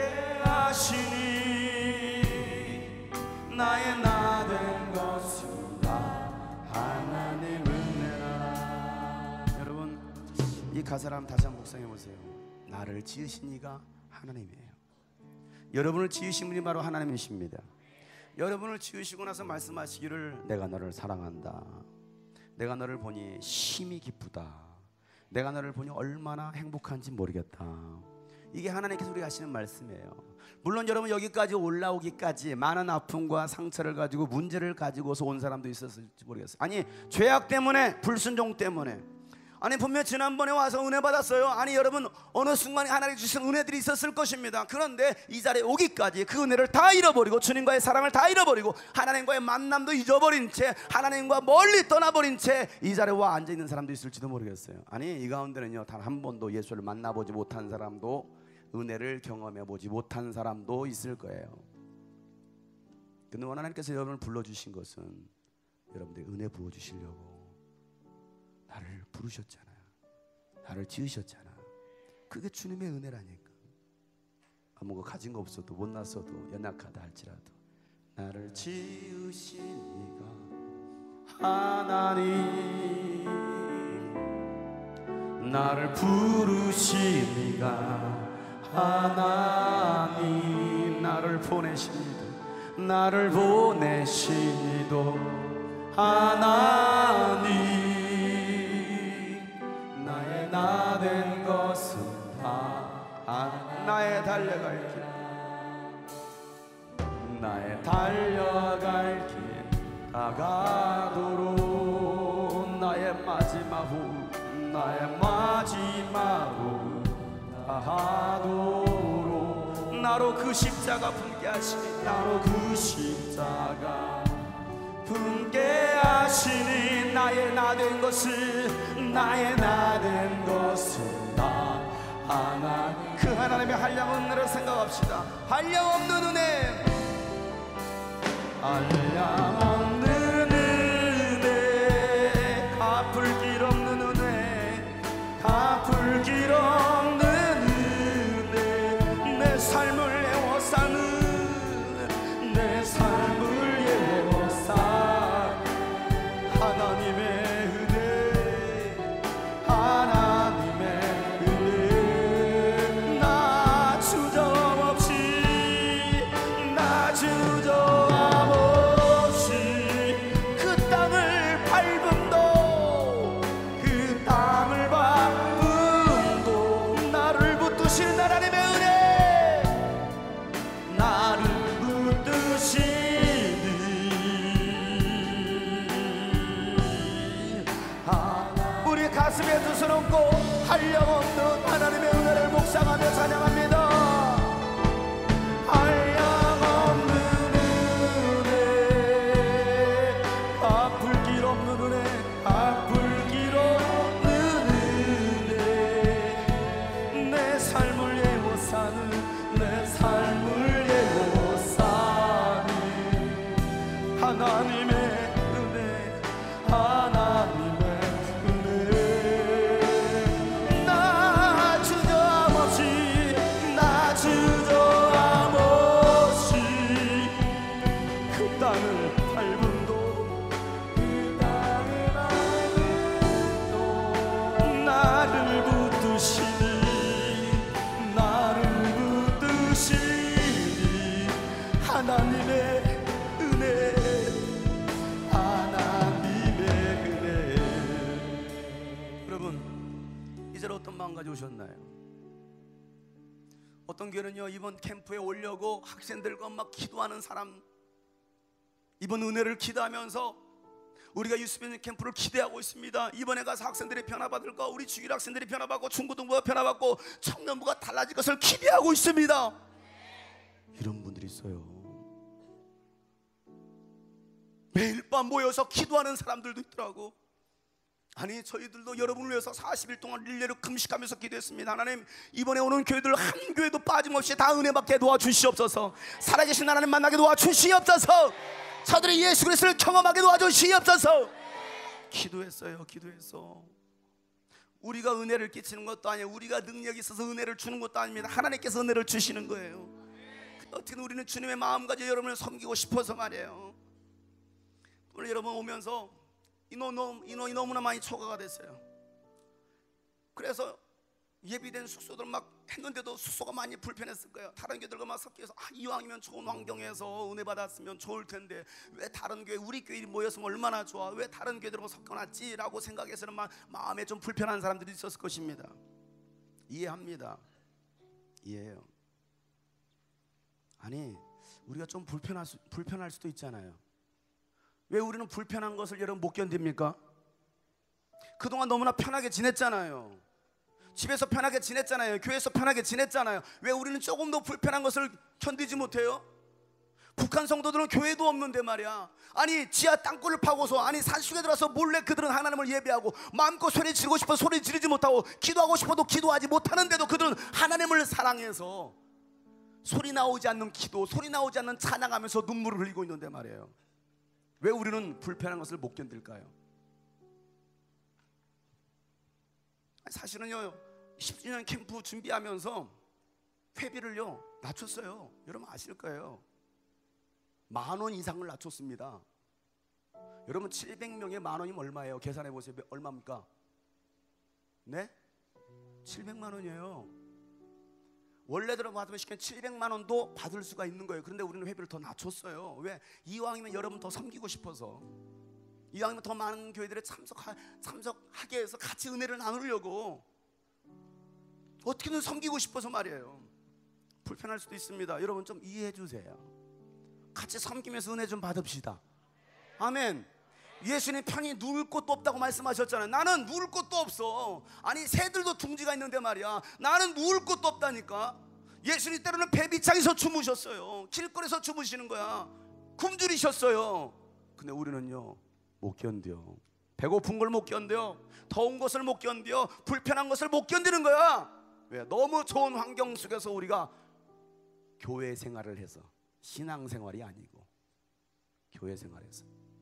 Speaker 1: 하시니, 나의 나 된 것은 다 하나님 은혜라. 여러분 이 가사를 한번 다시 한번 묵상해 보세요. 나를 지으신 이가 하나님이에요. 여러분을 지으신 분이 바로 하나님이십니다. 여러분을 지으시고 나서 말씀하시기를 내가 너를 사랑한다. 내가 너를 보니 심히 기쁘다. 내가 너를 보니 얼마나 행복한지 모르겠다. 이게 하나님께서 우리가 하시는 말씀이에요. 물론 여러분 여기까지 올라오기까지 많은 아픔과 상처를 가지고 문제를 가지고서 온 사람도 있었을지 모르겠어요. 아니 죄악 때문에, 불순종 때문에, 아니 분명 지난번에 와서 은혜 받았어요. 아니 여러분 어느 순간에 하나님 주신 은혜들이 있었을 것입니다. 그런데 이 자리에 오기까지 그 은혜를 다 잃어버리고 주님과의 사랑을 다 잃어버리고 하나님과의 만남도 잊어버린 채 하나님과 멀리 떠나버린 채 이 자리에 와 앉아있는 사람도 있을지도 모르겠어요. 아니 이 가운데는요 단 한 번도 예수를 만나보지 못한 사람도, 은혜를 경험해보지 못한 사람도 있을 거예요. 근데 하나님께서 여러분을 불러주신 것은 여러분들이 은혜 부어주시려고 나를 부르셨잖아요. 나를 지으셨잖아. 그게 주님의 은혜라니까. 아무 거 가진 거 없어도 못났어도 연약하다 할지라도 나를 지으신 이가 하나님, 나를 부르신 이가 하나님, 나를 보내신 이도, 나를 보내신 이도 하나님. 나의 나 된 것은 다 나의 달려갈 길, 나의 달려갈 길 다가도록, 나의 마지막 후, 나의 마지막 후 다하도록, 나로 그 십자가 품게 하시니, 나로 그 십자가 품게 하시니, 나의 나 된 것은, 나의 나 된 것은 나 하나님. 그 하나님의 한량 은혜를 생각합시다. 한량 없는 은혜, 한량 없는 은혜, 갚을 길 없는 은혜, 갚을 길 없는 은혜, 내 삶을 애워싸는, 내 삶을 애워싸는 하나님의 은혜, 하나님의 은혜. 나 주저없이, 나 주저없이 그 땅을 밟음도, 그 땅을 밟음도 나를 붙드신 하나님의 은혜, 나를 붙드시니 우리 가슴에 두 손 얹고 한량없는 하나님의 은혜를 묵상하며 찬양합니다. 한량없는 은혜, 갚을 길 없는 은혜, 갚을 길 없는 은혜, 내 삶을 애워싸는, 내 삶을 애워싸는 하나님의 은혜, 하나님의 은혜. 나 주저없이, 나 주저없이 그 땅을 밟음도, 그 땅을 밟음도 나를 붙드시니, 나를 붙드시니 하나님의 은혜, 하나님의 은혜. 여러분 이제 어떤 마음 가지고 오셨나요? 어떤 교회는요 이번 캠프에 오려고 학생들과 막 기도하는 사람, 이번 은혜를 기도하면서 우리가 유스비전 캠프를 기대하고 있습니다. 이번에 가서 학생들이 변화받을까, 우리 주일 학생들이 변화받고 중고등부가 변화받고 청년부가 달라질 것을 기대하고 있습니다. 이런 분들이 있어요. 매일 밤 모여서 기도하는 사람들도 있더라고. 아니 저희들도 여러분을 위해서 40일 동안 릴레이로 금식하면서 기도했습니다. 하나님 이번에 오는 교회들 한 교회도 빠짐없이 다 은혜 받게 도와주시옵소서. 살아계신 하나님 만나게 도와주시옵소서. 저들이 예수 그리스도를 경험하게 도와주시옵소서. 기도했어요. 기도했어. 우리가 은혜를 끼치는 것도 아니에요. 우리가 능력이 있어서 은혜를 주는 것도 아닙니다. 하나님께서 은혜를 주시는 거예요. 어떻게 우리는 주님의 마음가지고 여러분을 섬기고 싶어서 말이에요. 오늘 여러분 오면서 인원이 너무나 많이 초과가 됐어요. 그래서 예비된 숙소들 막 했는데도 숙소가 많이 불편했을 거예요. 다른 교회들과 막 섞여서 이왕이면 좋은 환경에서 은혜 받았으면 좋을 텐데 왜 다른 교회, 우리 교회 모였으면 얼마나 좋아, 왜 다른 교회들하고 섞여놨지라고 생각해서는 막 마음에 좀 불편한 사람들이 있었을 것입니다. 이해합니다. 이해해요. 아니, 우리가 좀 불편할 수도 있잖아요. 왜 우리는 불편한 것을 여러분 못 견딥니까? 그동안 너무나 편하게 지냈잖아요. 집에서 편하게 지냈잖아요. 교회에서 편하게 지냈잖아요. 왜 우리는 조금 더 불편한 것을 견디지 못해요? 북한 성도들은 교회도 없는데 말이야. 아니, 지하 땅굴을 파고서, 아니, 산속에 들어서 몰래 그들은 하나님을 예배하고 마음껏 소리 지르고 싶어 소리 지르지 못하고 기도하고 싶어도 기도하지 못하는데도 그들은 하나님을 사랑해서 소리 나오지 않는 기도, 소리 나오지 않는 찬양하면서 눈물을 흘리고 있는데 말이에요. 왜 우리는 불편한 것을 못 견딜까요? 사실은요, 10주년 캠프 준비하면서 회비를요 낮췄어요. 여러분 아실 거예요. 10,000원 이상을 낮췄습니다. 여러분 700명에 10,000원이면 얼마예요? 계산해 보세요. 얼마입니까? 네? 700만 원이에요. 원래대로 받으면 700만 원도 받을 수가 있는 거예요. 그런데 우리는 회비를 더 낮췄어요. 왜? 이왕이면 여러분 더 섬기고 싶어서, 이왕이면 더 많은 교회들에 참석하게 해서 같이 은혜를 나누려고, 어떻게든 섬기고 싶어서 말이에요. 불편할 수도 있습니다. 여러분 좀 이해해 주세요. 같이 섬기면서 은혜 좀 받읍시다. 아멘. 예수님 편히 누울 곳도 없다고 말씀하셨잖아요. 나는 누울 곳도 없어. 아니, 새들도 둥지가 있는데 말이야, 나는 누울 곳도 없다니까. 예수님 때로는 배비창에서 주무셨어요. 길거리에서 주무시는 거야. 굶주리셨어요. 근데 우리는요 못 견뎌. 배고픈 걸 못 견뎌. 더운 것을 못 견뎌. 불편한 것을 못 견디는 거야. 왜? 너무 좋은 환경 속에서 우리가 교회 생활을 해서, 신앙생활이 아니고 교회 생활에서.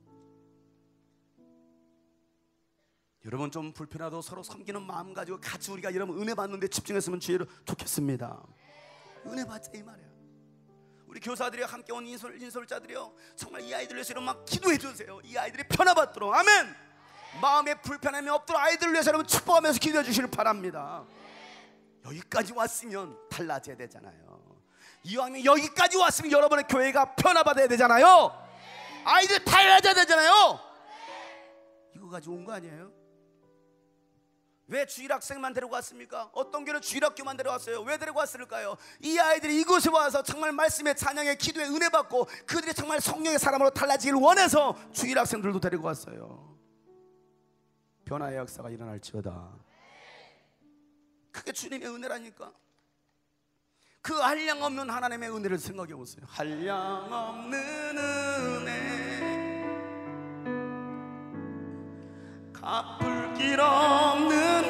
Speaker 1: 여러분 좀 불편하도 서로 섬기는 마음 가지고 같이 우리가 여러분 은혜 받는 데 집중했으면 좋겠습니다. 은혜 받자 이 말이야. 우리 교사들이 함께 온 인솔자들이요, 정말 이 아이들 위해서 여러분 막 기도해 주세요. 이 아이들이 편안받도록. 아멘. 마음에 불편함이 없도록 아이들을 위해서 여러분 축복하면서 기도해 주시길 바랍니다. 여기까지 왔으면 달라져야 되잖아요. 이왕이면 여기까지 왔으면 여러분의 교회가 변화받아야 되잖아요. 아이들 달라져야 되잖아요. 이거 가지고 온 거 아니에요? 왜 주일학생만 데리고 왔습니까? 어떤 교회는 주일학교만 데려왔어요. 왜 데리고 왔을까요? 이 아이들이 이곳에 와서 정말 말씀의 찬양에 기도에 은혜 받고 그들이 정말 성령의 사람으로 달라지길 원해서 주일학생들도 데리고 왔어요. 변화의 역사가 일어날지어다. 그게 주님의 은혜라니까. 그 한량없는 하나님의 은혜를 생각해 보세요. 한량없는 은혜, 갚을 길 없는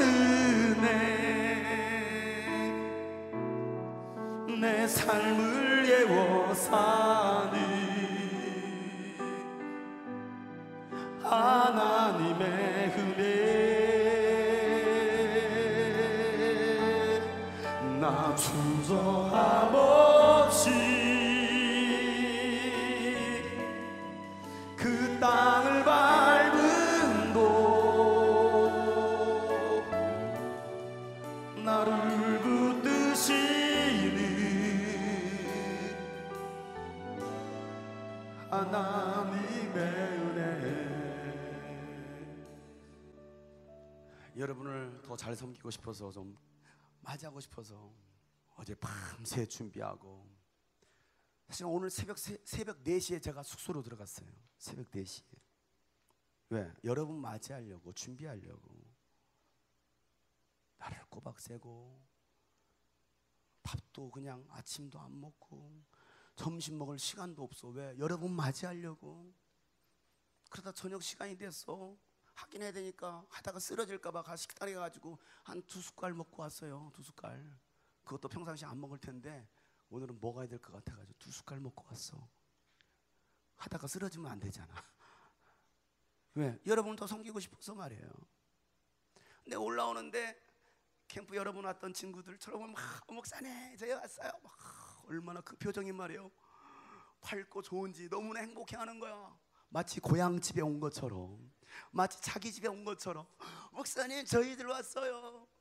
Speaker 1: 은혜, 내 삶을 예워 사니 하나님의 은혜, 나 주저함 없이 그 땅을 밟은 도 나를 붙드시는 하나님의 은혜. 여러분을 더 잘 섬기고 싶어서, 좀 맞이하고 싶어서 어제 밤새 준비하고, 사실 오늘 새벽 4시에 제가 숙소로 들어갔어요. 새벽 4시에. 왜? 여러분 맞이하려고, 준비하려고. 나를 꼬박 새고, 밥도 그냥 아침도 안 먹고 점심 먹을 시간도 없어. 왜? 여러분 맞이하려고. 그러다 저녁 시간이 됐어. 확인해야 되니까 하다가 쓰러질까봐 식당에 가가지고 한 2숟갈 먹고 왔어요. 2숟갈. 그것도 평상시에 안 먹을 텐데 오늘은 먹어야 될 것 같아가지고 2숟갈 먹고 왔어. 하다가 쓰러지면 안 되잖아. 왜? 여러분을 더 섬기고 싶어서 말이에요. 근데 올라오는데 캠프 여러분 왔던 친구들처럼 막 목사님 저희 왔어요. 막 얼마나 그 표정이 말이에요. 밝고 좋은지 너무나 행복해하는 거야. 마치 고향 집에 온 것처럼, 마치 자기 집에 온 것처럼. 목사님 저희들 왔어요.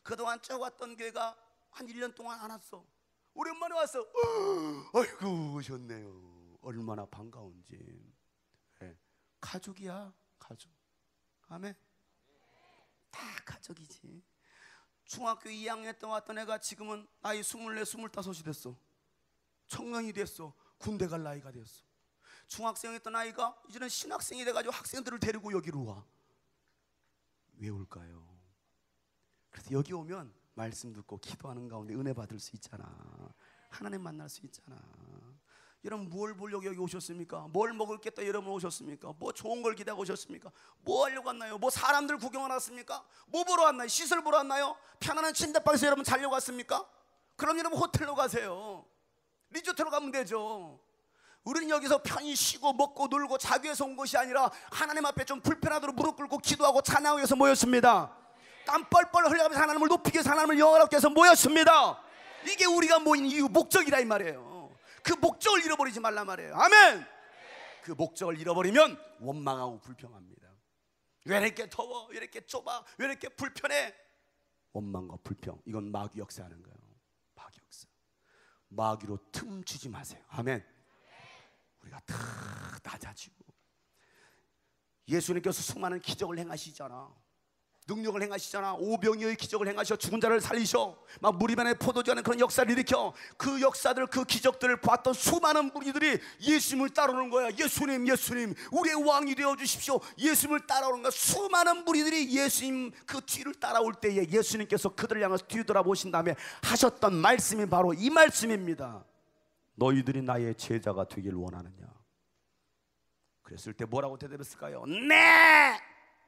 Speaker 1: 그동안 쭉 왔던 교회가 한 1년 동안 안 왔어. 오랜만에 왔어. 아이고 오셨네요. 얼마나 반가운지. 네. 가족이야, 가족. 아멘. 다 가족이지. 중학교 2학년 때 왔던 애가 지금은 나이 24, 25이 됐어. 청년이 됐어. 군대 갈 나이가 됐어. 중학생이었던 아이가 이제는 신학생이 돼가지고 학생들을 데리고 여기로 와. 왜 올까요? 그래서 여기 오면 말씀 듣고 기도하는 가운데 은혜 받을 수 있잖아. 하나님 만날 수 있잖아. 여러분 뭘 보려고 여기 오셨습니까? 뭘 먹을겠다 여러분 오셨습니까? 뭐 좋은 걸 기대하고 오셨습니까? 뭐 하려고 왔나요? 뭐 사람들 구경하러 왔습니까? 뭐 보러 왔나요? 시설 보러 왔나요? 편안한 침대방에서 여러분 자려고 왔습니까? 그럼 여러분 호텔로 가세요. 리조트로 가면 되죠. 우리는 여기서 편히 쉬고 먹고 놀고 자기 위해서 온 것이 아니라 하나님 앞에 좀 불편하도록 무릎 꿇고 기도하고 찬양하기 위해서 모였습니다. 땀 뻘뻘 흘려가면서 하나님을 높이기 위해서 하나님을 영화롭게 해서 모였습니다. 이게 우리가 모인 이유 목적이라 이 말이에요. 그 목적을 잃어버리지 말라 말이에요. 아멘. 그 목적을 잃어버리면 원망하고 불평합니다. 왜 이렇게 더워? 왜 이렇게 좁아? 왜 이렇게 불편해? 원망과 불평, 이건 마귀 역사하는 거예요. 마귀 역사. 마귀로 틈주지 마세요. 아멘. 우리가 다 낮아지고 예수님께서 수많은 기적을 행하시잖아. 능력을 행하시잖아. 오병이어의 기적을 행하셔. 죽은 자를 살리셔. 막 무리반에 포도주하는 그런 역사를 일으켜. 그 역사들, 그 기적들을 봤던 수많은 무리들이 예수님을 따라오는 거야. 예수님, 예수님, 우리의 왕이 되어 주십시오. 예수님을 따라오는 거야. 수많은 무리들이 예수님 그 뒤를 따라올 때에 예수님께서 그들을 향해서 뒤돌아보신 다음에 하셨던 말씀이 바로 이 말씀입니다. 너희들이 나의 제자가 되길 원하느냐? 그랬을 때 뭐라고 대답했을까요? 네!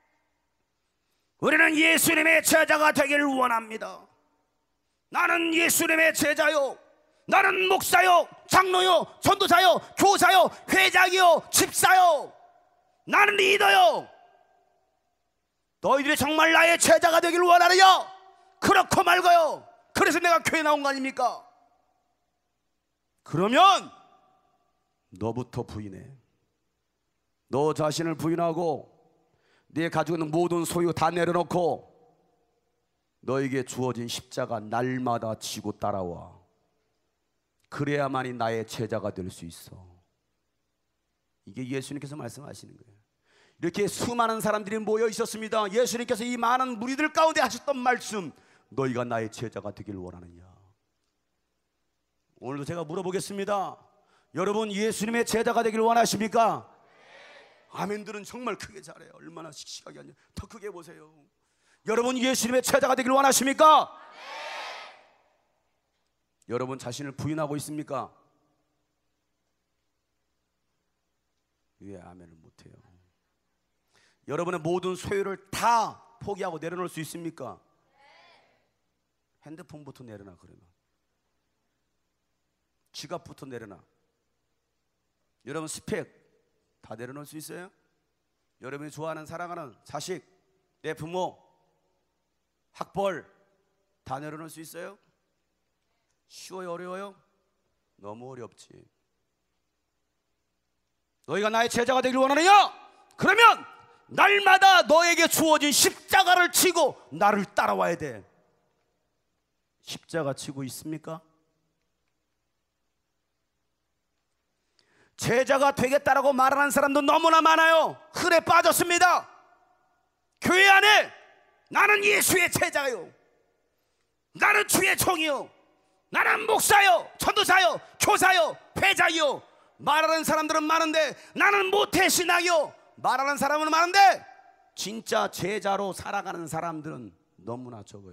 Speaker 1: 우리는 예수님의 제자가 되기를 원합니다. 나는 예수님의 제자요. 나는 목사요, 장로요, 전도사요, 교사요, 회장이요, 집사요. 나는 리더요. 너희들이 정말 나의 제자가 되기를 원하느냐? 그렇고 말고요. 그래서 내가 교회 나온 거 아닙니까? 그러면 너부터 부인해. 너 자신을 부인하고 네 가지고 있는 모든 소유 다 내려놓고 너에게 주어진 십자가 날마다 지고 따라와. 그래야만이 나의 제자가 될 수 있어. 이게 예수님께서 말씀하시는 거예요. 이렇게 수많은 사람들이 모여 있었습니다. 예수님께서 이 많은 무리들 가운데 하셨던 말씀, 너희가 나의 제자가 되기를 원하느냐? 오늘도 제가 물어보겠습니다. 여러분 예수님의 제자가 되기를 원하십니까? 아멘들은 정말 크게 잘해요. 얼마나 씩씩하게 하냐. 더 크게 보세요. 여러분 예수님의 제자가 되기를 원하십니까? 여러분 자신을 부인하고 있습니까? 왜 아멘을 못해요? 여러분의 모든 소유를 다 포기하고 내려놓을 수 있습니까? 핸드폰부터 내려놔. 그러면 지갑부터 내려놔. 여러분 스펙 다 내려놓을 수 있어요? 여러분이 좋아하는 사랑하는 자식, 내 부모, 학벌 다 내려놓을 수 있어요? 쉬워요? 어려워요? 너무 어렵지. 너희가 나의 제자가 되기를 원하느냐? 그러면 날마다 너에게 주어진 십자가를 지고 나를 따라와야 돼. 십자가 지고 있습니까? 제자가 되겠다라고 말하는 사람도 너무나 많아요. 흔해 빠졌습니다. 교회 안에 나는 예수의 제자요, 나는 주의 종이요, 나는 목사요, 전도사요, 교사요, 회장이요 말하는 사람들은 많은데 나는 모태신앙이요 말하는 사람은 많은데 진짜 제자로 살아가는 사람들은 너무나 적어요.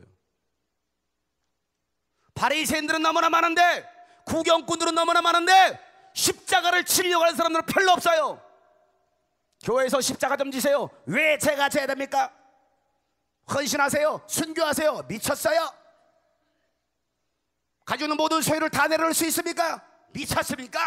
Speaker 1: 바리새인들은 너무나 많은데, 구경꾼들은 너무나 많은데 십자가를 치려고 하는 사람들은 별로 없어요. 교회에서 십자가 좀 지세요. 왜 제가 져야 됩니까? 헌신하세요. 순교하세요. 미쳤어요? 가지고 있는 모든 소유를 다 내려놓을 수 있습니까? 미쳤습니까?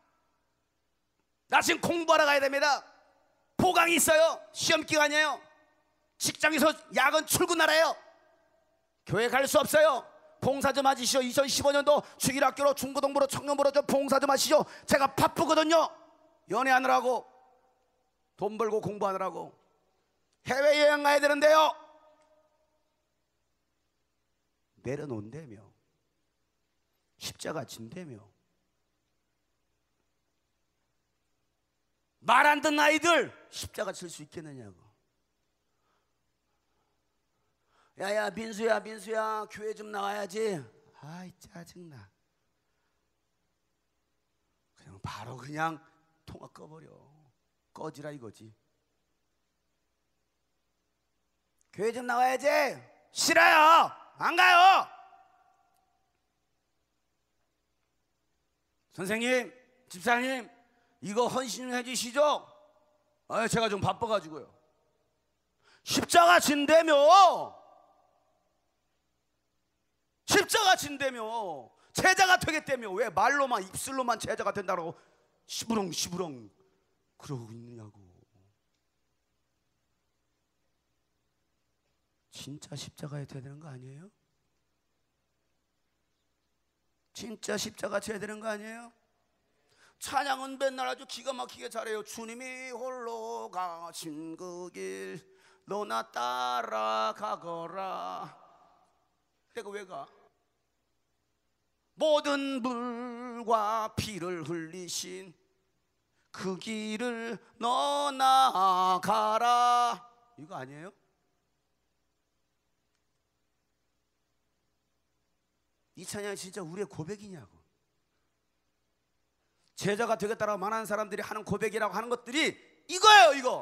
Speaker 1: 나 지금 공부하러 가야 됩니다. 보강이 있어요. 시험 기간이에요. 직장에서 야간 출근하래요. 교회 갈 수 없어요. 봉사 좀 하시죠. 2015년도 주일학교로 중고등부로 청년부로 좀 봉사 좀 하시죠. 제가 바쁘거든요. 연애하느라고, 돈 벌고 공부하느라고. 해외여행 가야 되는데요. 내려놓는다며, 십자가 진다며. 말 안 듣는 아이들 십자가 칠 수 있겠느냐고. 야야 민수야 민수야 교회 좀 나와야지. 아이 짜증나. 그냥 바로 그냥 통화 꺼버려. 꺼지라 이거지. 교회 좀 나와야지. 싫어요. 안 가요. 선생님, 집사님, 이거 헌신해 주시죠? 아, 제가 좀 바빠가지고요. 십자가 진대며, 십자가 진대며, 제자가 되겠다며. 왜 말로만 입술로만 제자가 된다고 시부렁 그러고 있느냐고. 진짜 십자가에 돼야 되는 거 아니에요? 진짜 십자가 져야 되는 거 아니에요? 찬양은 맨날 아주 기가 막히게 잘해요. 주님이 홀로 가신 그 길 너나 따라가거라. 내가 왜 가? 모든 물과 피를 흘리신 그 길을 너나 가라. 이거 아니에요? 이 찬양이 진짜 우리의 고백이냐고. 제자가 되겠다라고 많은 사람들이 하는 고백이라고 하는 것들이 이거예요. 이거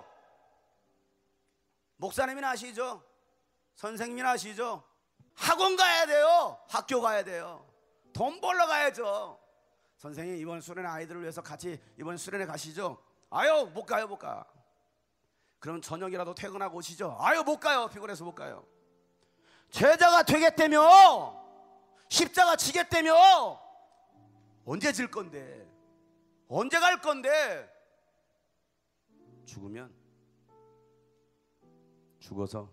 Speaker 1: 목사님이나 아시죠? 선생님이나 아시죠? 학원 가야 돼요. 학교 가야 돼요. 돈 벌러 가야죠. 선생님 이번 수련회 아이들을 위해서 같이 이번 수련회 가시죠? 아유 못 가요. 못 가. 그럼 저녁이라도 퇴근하고 오시죠? 아유 못 가요. 피곤해서 못 가요. 제자가 되겠다며, 십자가 지겠다며. 언제 질 건데? 언제 갈 건데? 죽으면 죽어서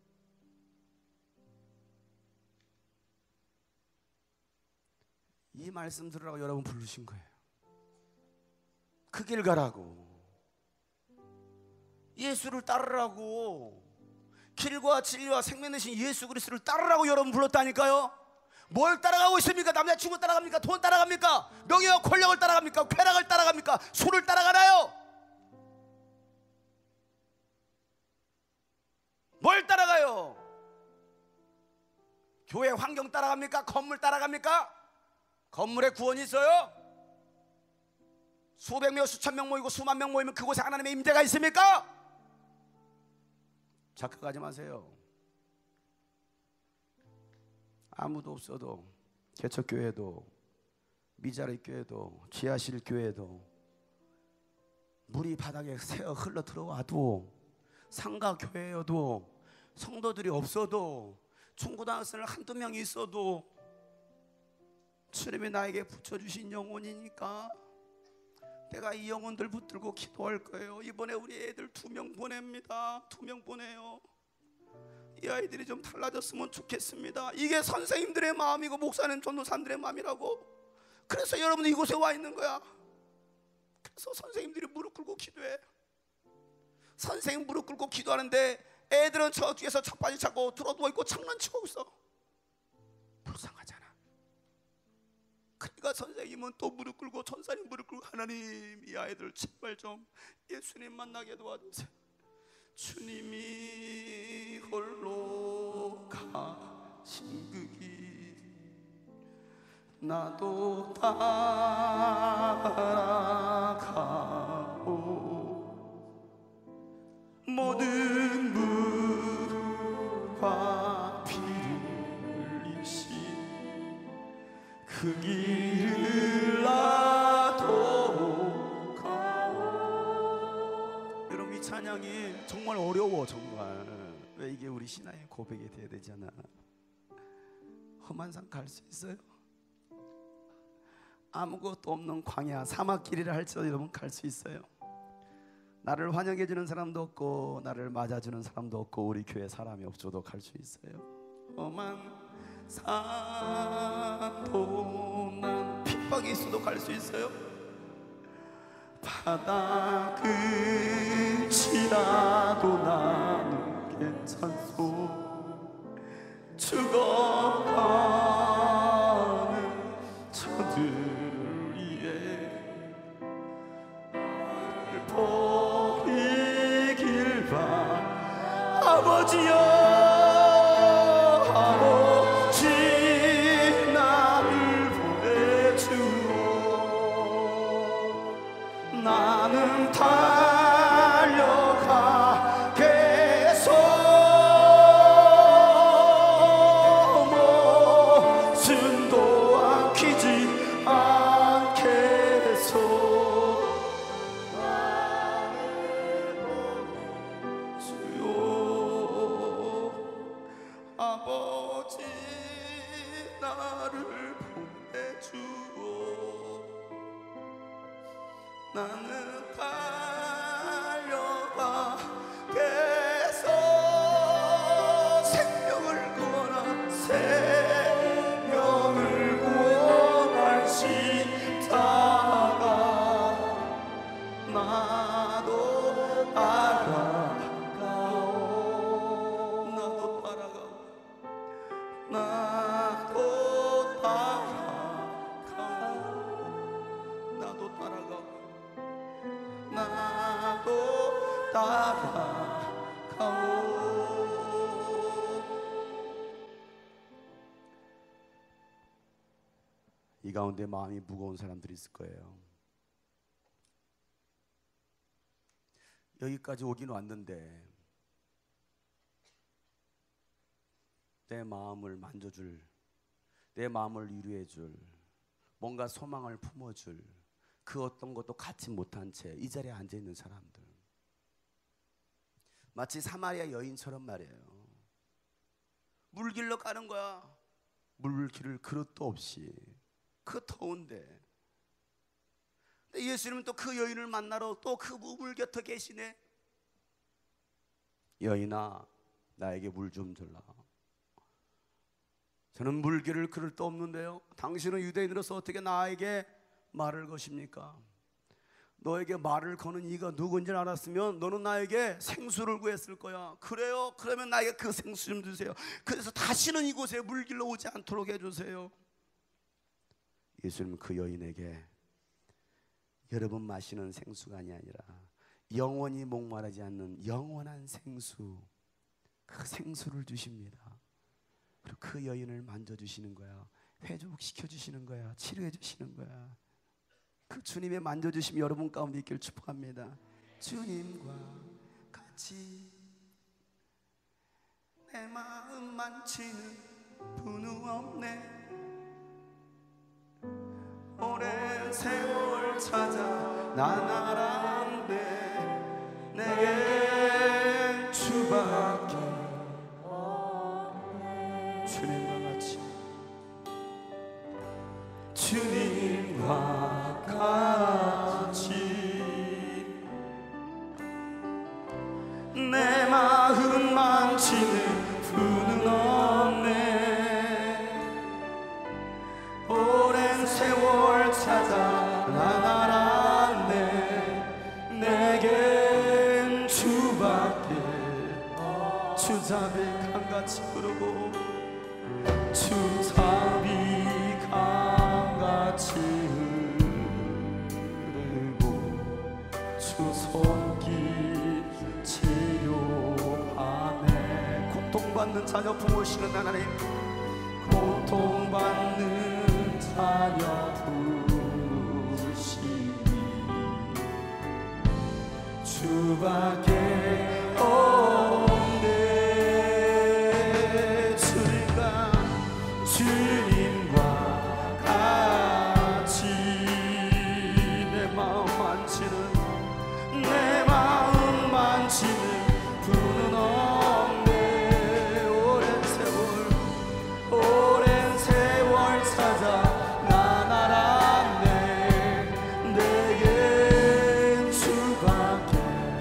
Speaker 1: 이 말씀 들으라고 여러분 부르신 거예요. 그 길 가라고, 예수를 따르라고, 길과 진리와 생명 되신 예수 그리스도를 따르라고 여러분 불렀다니까요. 뭘 따라가고 있습니까? 남자친구 따라갑니까? 돈 따라갑니까? 명예와 권력을 따라갑니까? 쾌락을 따라갑니까? 술을 따라가나요? 뭘 따라가요? 교회 환경 따라갑니까? 건물 따라갑니까? 건물에 구원이 있어요? 수백 명 수천 명 모이고 수만 명 모이면 그곳에 하나님의 임재가 있습니까? 착각하지 마세요. 아무도 없어도, 개척교회도, 미자리 교회도, 지하실 교회도, 물이 바닥에 새어 흘러 들어와도, 상가 교회여도, 성도들이 없어도, 중고등학생을 한두 명 있어도 주님이 나에게 붙여주신 영혼이니까 내가 이 영혼들 붙들고 기도할 거예요. 이번에 우리 애들 2명 보냅니다. 2명 보내요. 이 아이들이 좀 달라졌으면 좋겠습니다. 이게 선생님들의 마음이고 목사님 전도사님들의 마음이라고. 그래서 여러분 이곳에 와 있는 거야. 그래서 선생님들이 무릎 꿇고 기도해. 선생님 무릎 꿇고 기도하는데 애들은 저 뒤에서 척바지 차고 들어누워 있고 장난치고 있어. 불쌍하잖아. 그러니까 선생님은 또 무릎 꿇고, 전사님 무릎 꿇고, 하나님 이 아이들 제발 좀 예수님 만나게 도와주세요. 주님이 홀로 가신 그 길 나도 따라가고, 모든 물과 피를 흘리신 그 길을 나도 가오. 여러분 이 찬양이 정말 어려워. 정말. 왜 이게 우리 신앙의 고백이 돼야 되잖아. 험한 산 갈 수 있어요? 아무것도 없는 광야 사막길이라 할지라도 여러분 갈 수 있어요? 나를 환영해 주는 사람도 없고 나를 맞아주는 사람도 없고 우리 교회 사람이 없어도 갈 수 있어요? 험한 산도 난 핍박이 있어도 갈 수 있어요? 바다 끝이라도 나는 괜찮소. 죽어가 나는 달려가겠소. 목숨도 아끼지 않겠소. 주여 아버지 나를 보내주오. 나는 달려가겠소. 생명을 구원하 생명을 구원하시다가 나도 따라가오. 나도 따라가오. 나도 따라가오. 나도 따라가오. 나도 따라가오. 이 가운데 마음이 무거운 사람들이 있을 거예요. 여기까지 오긴 왔는데 내 마음을 만져줄, 내 마음을 위로해줄, 뭔가 소망을 품어줄 그 어떤 것도 갖지 못한 채 이 자리에 앉아있는 사람들, 마치 사마리아 여인처럼 말이에요. 물길로 가는 거야. 물길을 그릇도 없이 그 더운데. 근데 예수님은 또 그 여인을 만나러 또 그 물 곁에 계시네. 여인아 나에게 물 좀 줄라. 저는 물길을 그릇도 없는데요, 당신은 유대인으로서 어떻게 나에게 말을 거십니까? 너에게 말을 거는 이가 누군지 알았으면 너는 나에게 생수를 구했을 거야. 그래요? 그러면 나에게 그 생수 좀 주세요. 그래서 다시는 이곳에 물길로 오지 않도록 해주세요. 예수님은 그 여인에게 여러분 마시는 생수가 아니라 영원히 목마르지 않는 영원한 생수, 그 생수를 주십니다. 그리고 그 여인을 만져주시는 거야. 회복시켜주시는 거야. 치료해주시는 거야. 그 주님의 만져주심이 여러분 가운데 있기를 축복합니다. 주님과 같이 내 마음 만지는 분우 없네. 오랜 세월 찾아 난 알았네. 내겐 주밖에 없네. 주님과 같이, 주님과 같이 내 마음 만지는 분은 없네. 오랜 세월 찾아 난 알았네. 내겐 주밖에 주잡이 강같이 부르고 주잡이 강같이 주 손길 치료하네. 고통받는 자녀 부모시는 하나님, 고통받는 자녀 부으시니 주밖에 없네. 주님과 같이 내 마음 만지는, 내 마음 만지는 분은 없네. 오랜 세월 찾아 난 알았네. 내겐 주밖에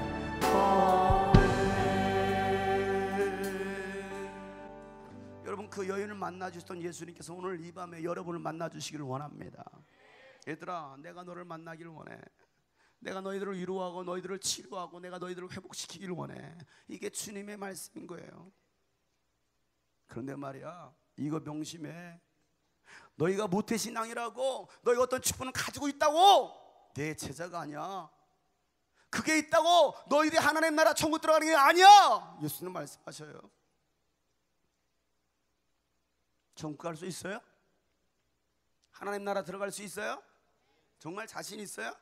Speaker 1: 없네. 여러분, 그 여인을 만나주셨던 예수님께서 오늘 이 밤에 여러분을 만나주시기를 원합니다. 얘들아, 내가 너를 만나기를 원해. 내가 너희들을 위로하고 너희들을 치료하고 내가 너희들을 회복시키기를 원해. 이게 주님의 말씀인 거예요. 그런데 말이야, 이거 명심해. 너희가 모태신앙이라고 너희가 어떤 축복을 가지고 있다고 내 제자가 아니야. 그게 있다고 너희들이 하나님 나라 천국 들어가는 게 아니야. 예수님 말씀하셔요. 천국 갈 수 있어요? 하나님 나라 들어갈 수 있어요? 정말 자신 있어요?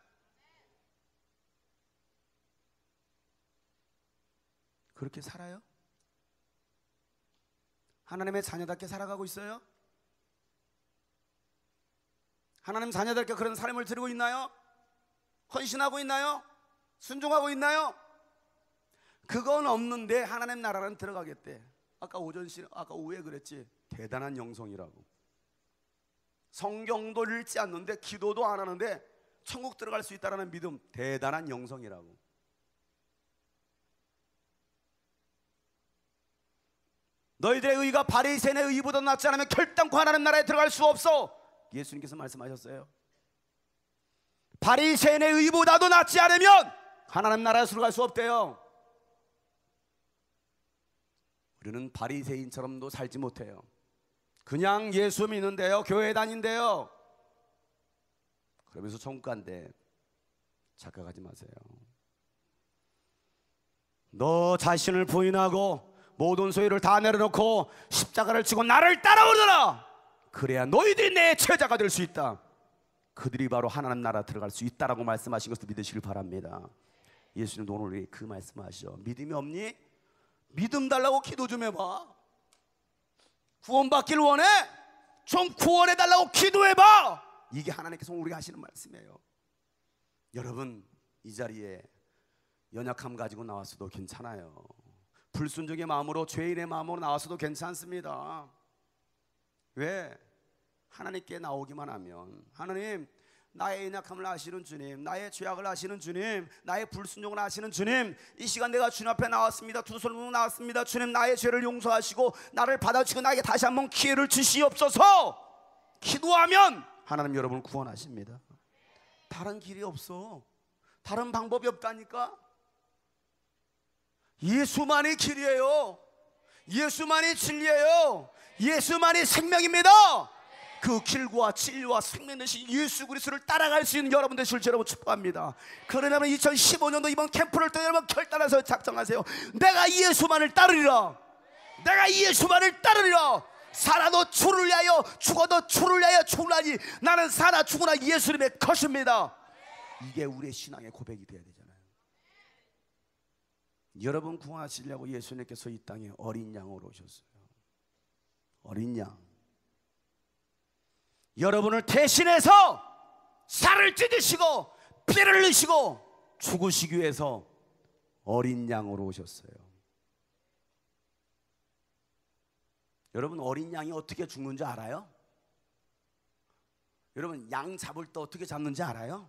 Speaker 1: 그렇게 살아요? 하나님의 자녀답게 살아가고 있어요? 하나님 자녀답게 그런 삶을 드리고 있나요? 헌신하고 있나요? 순종하고 있나요? 그건 없는데 하나님 나라는 들어가겠대. 아까 오후에 그랬지. 대단한 영성이라고. 성경도 읽지 않는데 기도도 안 하는데 천국 들어갈 수 있다는 믿음, 대단한 영성이라고. 너희들의 의가 바리새인의 의보다 낫지 않으면 결단코 하나님 나라에 들어갈 수 없어. 예수님께서 말씀하셨어요. 바리새인의 의보다도 낫지 않으면 하나님 나라에 들어갈 수 없대요. 우리는 바리새인처럼도 살지 못해요. 그냥 예수 믿는데요, 교회 다닌대요. 그러면서 천국 간대. 착각하지 마세요. 너 자신을 부인하고 모든 소유를 다 내려놓고 십자가를 지고 나를 따라오너라. 그래야 너희들이 내 제자가 될 수 있다. 그들이 바로 하나님 나라 들어갈 수 있다라고 말씀하신 것을 믿으시길 바랍니다. 예수님도 오늘 그 말씀하시죠. 믿음이 없니? 믿음 달라고 기도 좀 해봐. 구원받길 원해? 좀 구원해 달라고 기도해봐. 이게 하나님께서 우리가 하시는 말씀이에요. 여러분, 이 자리에 연약함 가지고 나왔어도 괜찮아요. 불순종의 마음으로, 죄인의 마음으로 나왔어도 괜찮습니다. 왜? 하나님께 나오기만 하면, 하나님, 나의 연약함을 아시는 주님, 나의 죄악을 아시는 주님, 나의 불순종을 아시는 주님, 이 시간 내가 주님 앞에 나왔습니다. 두 손을 들고 나왔습니다. 주님, 나의 죄를 용서하시고 나를 받아주시고 나에게 다시 한번 기회를 주시옵소서. 기도하면 하나님 여러분을 구원하십니다. 다른 길이 없어. 다른 방법이 없다니까. 예수만이 길이에요. 예수만이 진리예요. 예수만이 생명입니다. 그 길과 진리와 생명 되신 예수 그리스도를 따라갈 수 있는 여러분 되실 줄 여러분 축복합니다. 그러려면 2015년도 이번 캠프를 또 여러분 결단해서 작정하세요. 내가 예수만을 따르리라. 내가 예수만을 따르리라. 살아도 주를 위하여, 죽어도 주를 위하여 죽으라니 나는 살아 죽으나 예수님의 것입니다. 이게 우리의 신앙의 고백이 되어야 되잖아요. 여러분 구원하시려고 예수님께서 이 땅에 어린 양으로 오셨어요. 어린 양. 여러분을 대신해서 살을 찢으시고 피를 흘리시고 죽으시기 위해서 어린 양으로 오셨어요. 여러분, 어린 양이 어떻게 죽는지 알아요? 여러분, 양 잡을 때 어떻게 잡는지 알아요?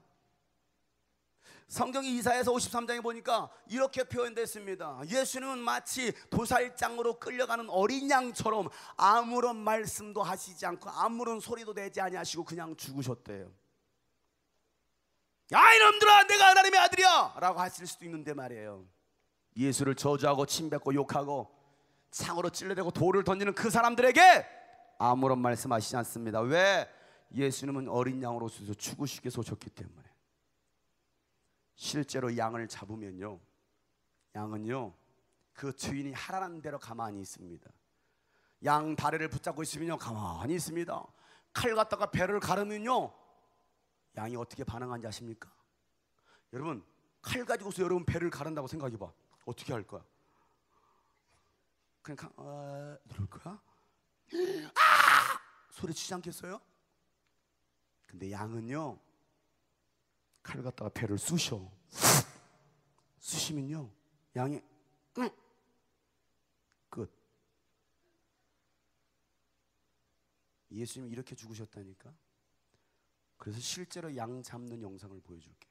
Speaker 1: 성경 이사야서 53장에 보니까 이렇게 표현됐습니다. 예수님은 마치 도살장으로 끌려가는 어린 양처럼 아무런 말씀도 하시지 않고 아무런 소리도 내지 아니하시고 그냥 죽으셨대요. 야, 이놈들아, 내가 하나님의 아들이야 라고 하실 수도 있는데 말이에요. 예수를 저주하고 침뱉고 욕하고 창으로 찔러대고 돌을 던지는 그 사람들에게 아무런 말씀하시지 않습니다. 왜? 예수님은 어린 양으로 오셔서 죽으시기 위해서 오셨기 때문에. 실제로 양을 잡으면요, 양은요 그 주인이 하라는 대로 가만히 있습니다. 양 다리를 붙잡고 있으면요 가만히 있습니다. 칼 갖다가 배를 가르면요 양이 어떻게 반응하는지 아십니까? 여러분, 칼 가지고서 여러분 배를 가른다고 생각해봐. 어떻게 할 거야? 그냥 이럴 거야? 소리치지 않겠어요? 근데 양은요 칼 갖다가 배를 쑤셔. 쑤시면요 양이 끝. 예수님이 이렇게 죽으셨다니까. 그래서 실제로 양 잡는 영상을 보여줄게요.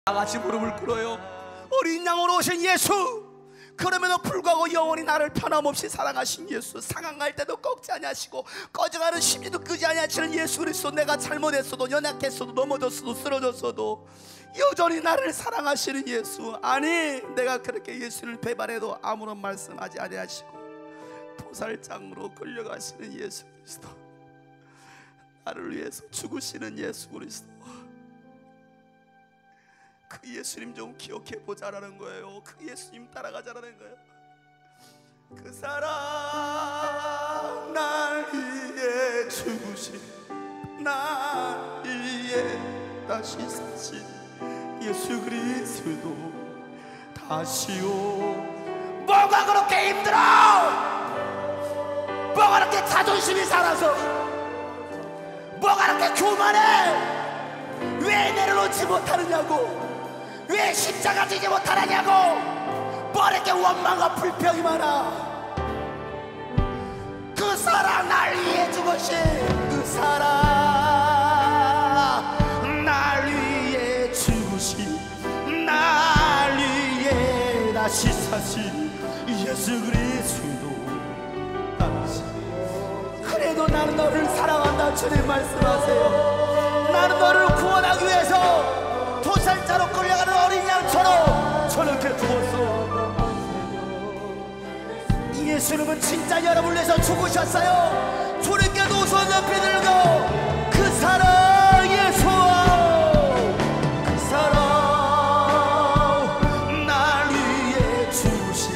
Speaker 1: 같이 무릎을 꿇어요. 어린 양으로 오신 예수, 그럼에도 불구하고 영원히 나를 변함없이 사랑하신 예수, 상한 때도 꺾지 아니하시고 꺼져가는 심리도 끄지 아니하시는 예수 그리스도, 내가 잘못했어도 연약했어도 넘어졌어도 쓰러졌어도 여전히 나를 사랑하시는 예수. 아니, 내가 그렇게 예수를 배반해도 아무런 말씀하지 아니하시고 도살장으로 끌려가시는 예수 그리스도, 나를 위해서 죽으시는 예수 그리스도, 그 예수님 좀 기억해 보자라는 거예요. 그 예수님 따라가자라는 거예요. 그 사랑, 날 위해 죽으신, 날 위해 다시 사신 예수 그리스도 다시요. 뭐가 그렇게 힘들어? 뭐가 그렇게 자존심이 살아서? 뭐가 그렇게 교만해? 왜 내려놓지 못하느냐고? 왜 십자가 지지 못하느냐고? 뭐 이렇게 원망과 불평이 많아? 그 사랑, 날 위해 죽으신 그 사랑, 날 위해 죽으신, 날 위해 다시 사신 예수 그리스도. 그래도 나는 너를 사랑한다 주님 말씀하세요. 나는 너를 구원하기 위해서 도살자로 끌려가는 어린 양처럼 저렇게 죽었어. 이 예수님은 진짜 여러분을 위해서 죽으셨어요. 주님께 노선 옆에 들고 그 사랑 예수, 그 사랑, 날 위해 죽으신,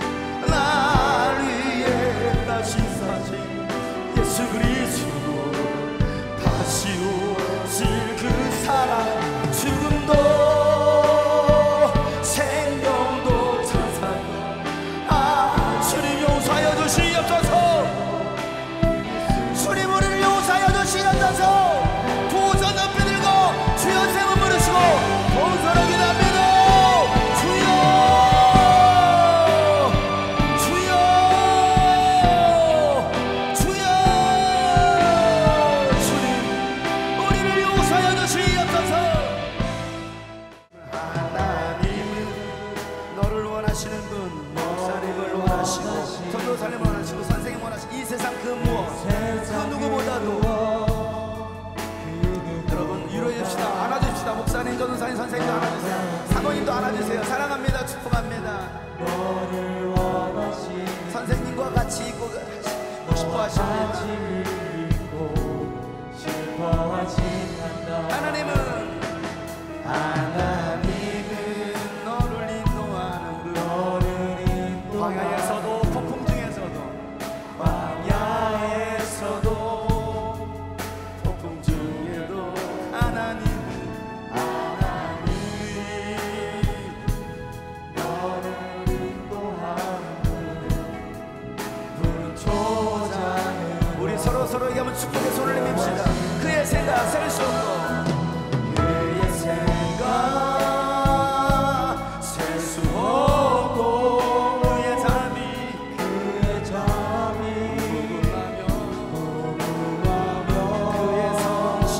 Speaker 1: 날 위해 다시 사신 예수 그리스도 다시 오실 그 사랑, 죽음도 생명도 찬송하며 주님 용서하여 주시옵소서. 주님 우리를 용서하여 주시옵소서. 두 손 높이 들고 주여 세번 부르시고 봉사하게 합니다. 주여, 주여, 주여. 주님 우리를 용서하여 주시옵소서. 하나님은 너를 원하시는 분, 목사님을 원하시고 전도사님을 원하시고 선생님 원하시고 이 세상 그 무엇 그 누구보다도 여러분 위로해줍시다. 안아줍시다. 목사님, 전도사님, 선생님도 안아주세요. 사모님도 안아주세요. 사랑합니다. 축복합니다. 선생님과 같이 있고 싶어 하십니다. 하나님은 너를 인도하는 분, 광야에서도 폭풍 중에서도, 광야에서도 폭풍 중에도 하나님은 너를 인도하는 분, 조장은 우리 서로에게 한번 축복의 손을 내밉시다. 그의 생각 셀 수 없고, 그의 생각 셀 수 없고, 그의 잠이 무궁하며 그의 성실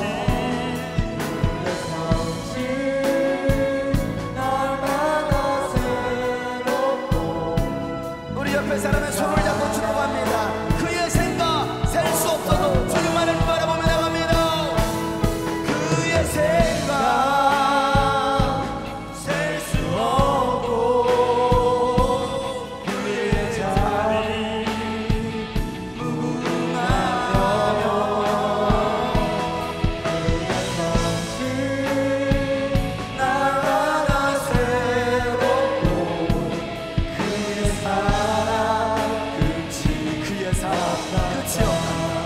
Speaker 1: 날마다 새롭고. 우리 옆에 사람의 손을 잡고 축복합니다. 그의 생각 셀 수 없어도 주님만을 바라보며 나갑니다. 그의 생각 셀 수 없고, 그의 잠이 무궁하며 날마다 새롭고, 그의 사랑 끝이, 그의 사랑 끝이 없나,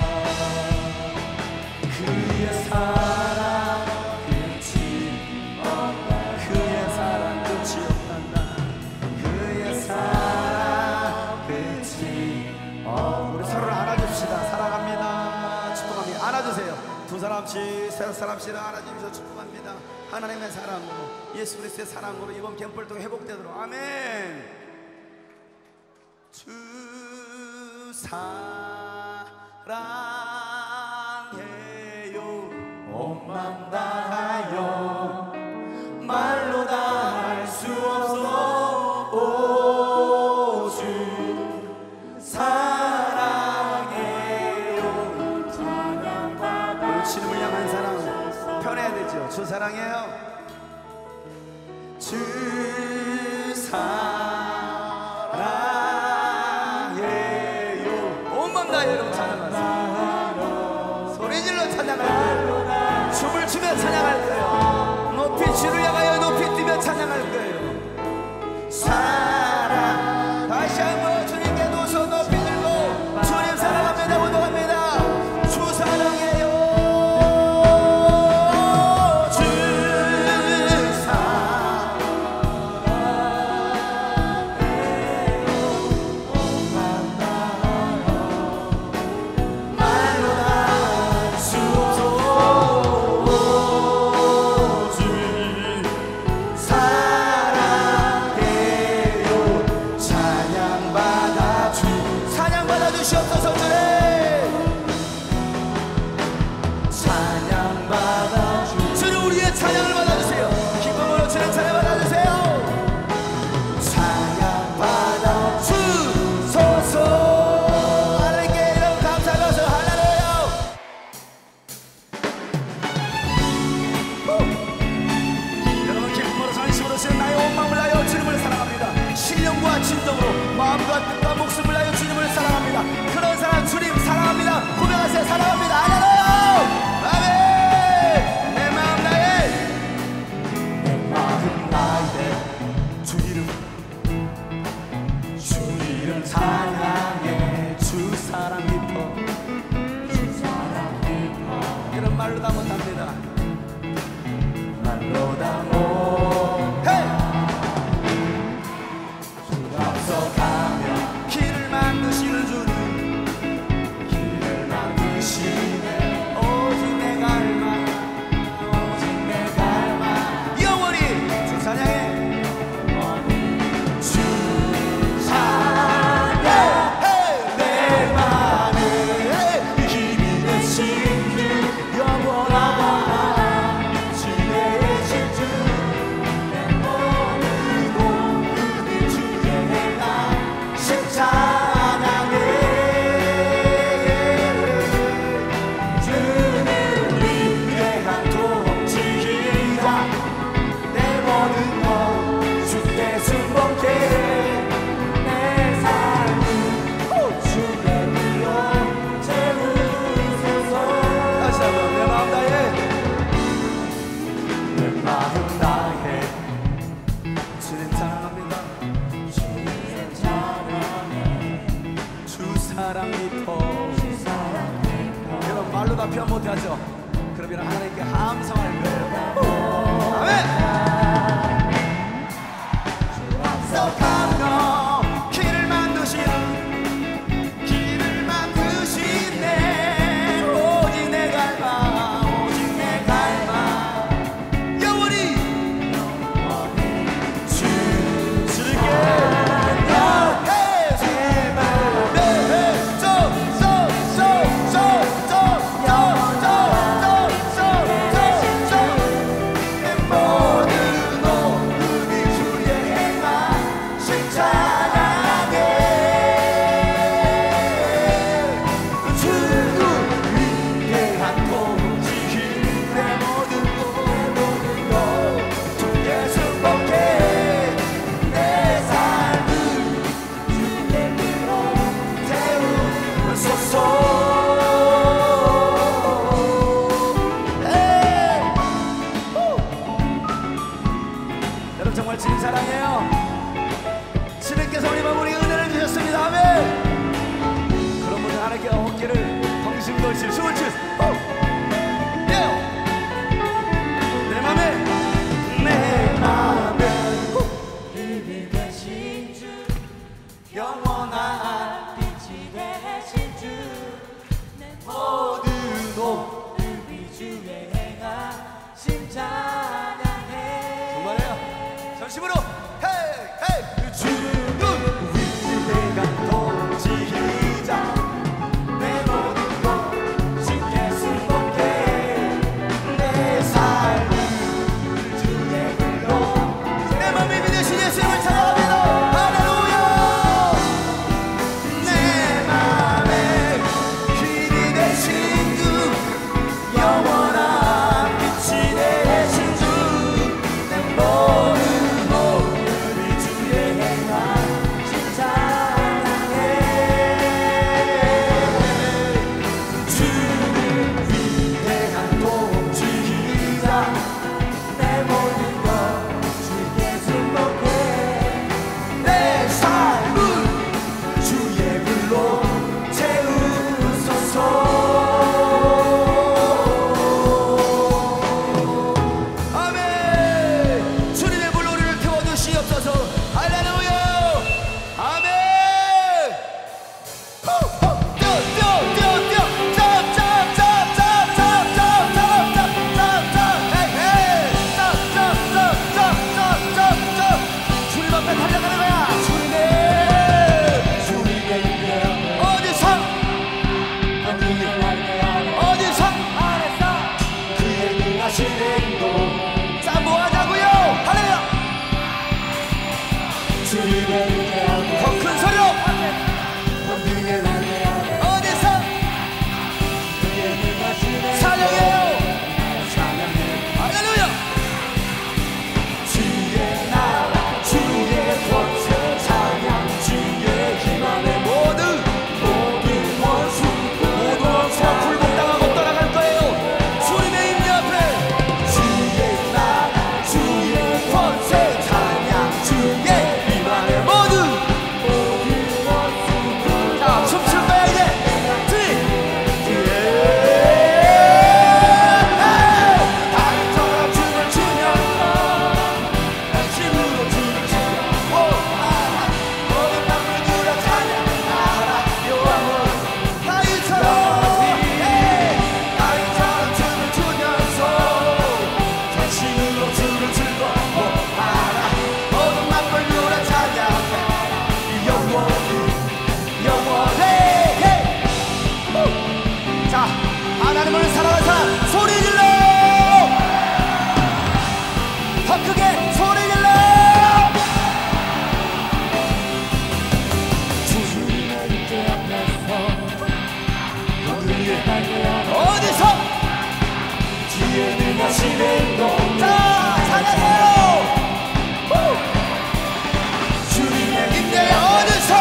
Speaker 1: 그의 사랑 끝이 없나, 그의 사랑 끝이 없단다. 그의 사랑 끝이 없나. 우리 서로를 안아줍시다. 사랑합니다. 축복합니다. 안아주세요. 두 사람씩 세 사람씩 안아주면서 축복합니다. 하나님의 사랑으로, 예수 그리스도의 사랑으로 이번 캠프를 통해 회복되도록. 아멘. 주 사랑해요. 온 맘 다하여 말로 사랑해요. 온 맘 다해로 찬양하세요. 소리 질러 찬양할 거예요. 춤을 추며 찬양할 거예요. 높이 주를 향하여 높이 뛰며 찬양할 거예요. 사랑 다시 한번 주님께 두 손 높이 들고 주님 사랑합니다 고백합니다. 주 사랑해요. 주 사랑해요. 말로 다 할 수 없어. 주 사랑해요. 찬양받아 주시옵소서. 주님 찬양받아 주님 우리의 찬양을 받아주세요. 기쁨으로 주님 찬양 받아주세요. 찬양받아 주소서. 하나님께 이런 감사가서 할렐루야. 여러분 기쁨으로 전심으로 주는 나의 온 마음을 다하여 주님을 사랑합니다. 신령과 진정으로 마음과 뜻과 목숨을 다하여 주님을 사랑합니다. 그런 사람 주님 사랑합니다. 고백하세요. 사랑합니다. 할렐루야. 아멘. 내 마음 나의 주 이름 찬양해. 주 사랑 깊어. 이런 말로 다 못합니다. 말로 다 못. 앞서가며 길을 만드시는 주님 길을 만드시네. 오직 내 갈망 영원히 주 찬양해. 주 찬양해. 내 맘에 힘이 되신 주 영원한 주의 신주 내 몸을 몸을 주의 행함 찬양해. 주는 위대한 통치자 내 모든 것 주께 순복해. 내 삶을 주께 불러 채우소서. 다시 한번 내 마음 다해. 내 마음 다해. 주님 사랑합니다. 주 사랑 깊어. 여러분 말로 다 표현 못하죠? 그러면 하나님께 함성할 거예요. 아멘. 앞서가며 길을 만드시네. 오직 내 갈망 영원히 주께 정말 주님 사랑해요. 주님께서 우리 마음에 은혜를 주셨습니다. 아멘. 그런 분들 하나님께 어깨를 덩신 걸칠 숨을 치. 내 맘에 힘이 되신 주 영원한 빛이 되신 주 내 모든 옷 주의 행하심 찬양해. 정말이에요. 전심으로 헤이 주는 위대한 통치자 내 모든 것 주께 순복해. 내 삶을 주의 불러 내 맘에 믿으신 예수님을 찬양합니다. 할렐루야. 내 맘에 힘이 되신 주 영원한 빛이 되신 주 내 모든 것 더 큰 소리로 어디서 찬양해요. 할렐루야. 주의 나라 주의 권세 찬양 주의 기만의 모든 원수와 굴복당하고 떠나갈 거예요. 주님의 임재 앞에 주의 나라 주의 권세 찬양 주의 기만의 모든 자 춤출 거야 이제. 하나님을 사랑하는 사람 소리 질러. 더 크게 소리 질러. 어디서 뒤에는 하시는 것. 자 찬양해요. 주님의 임재 어디서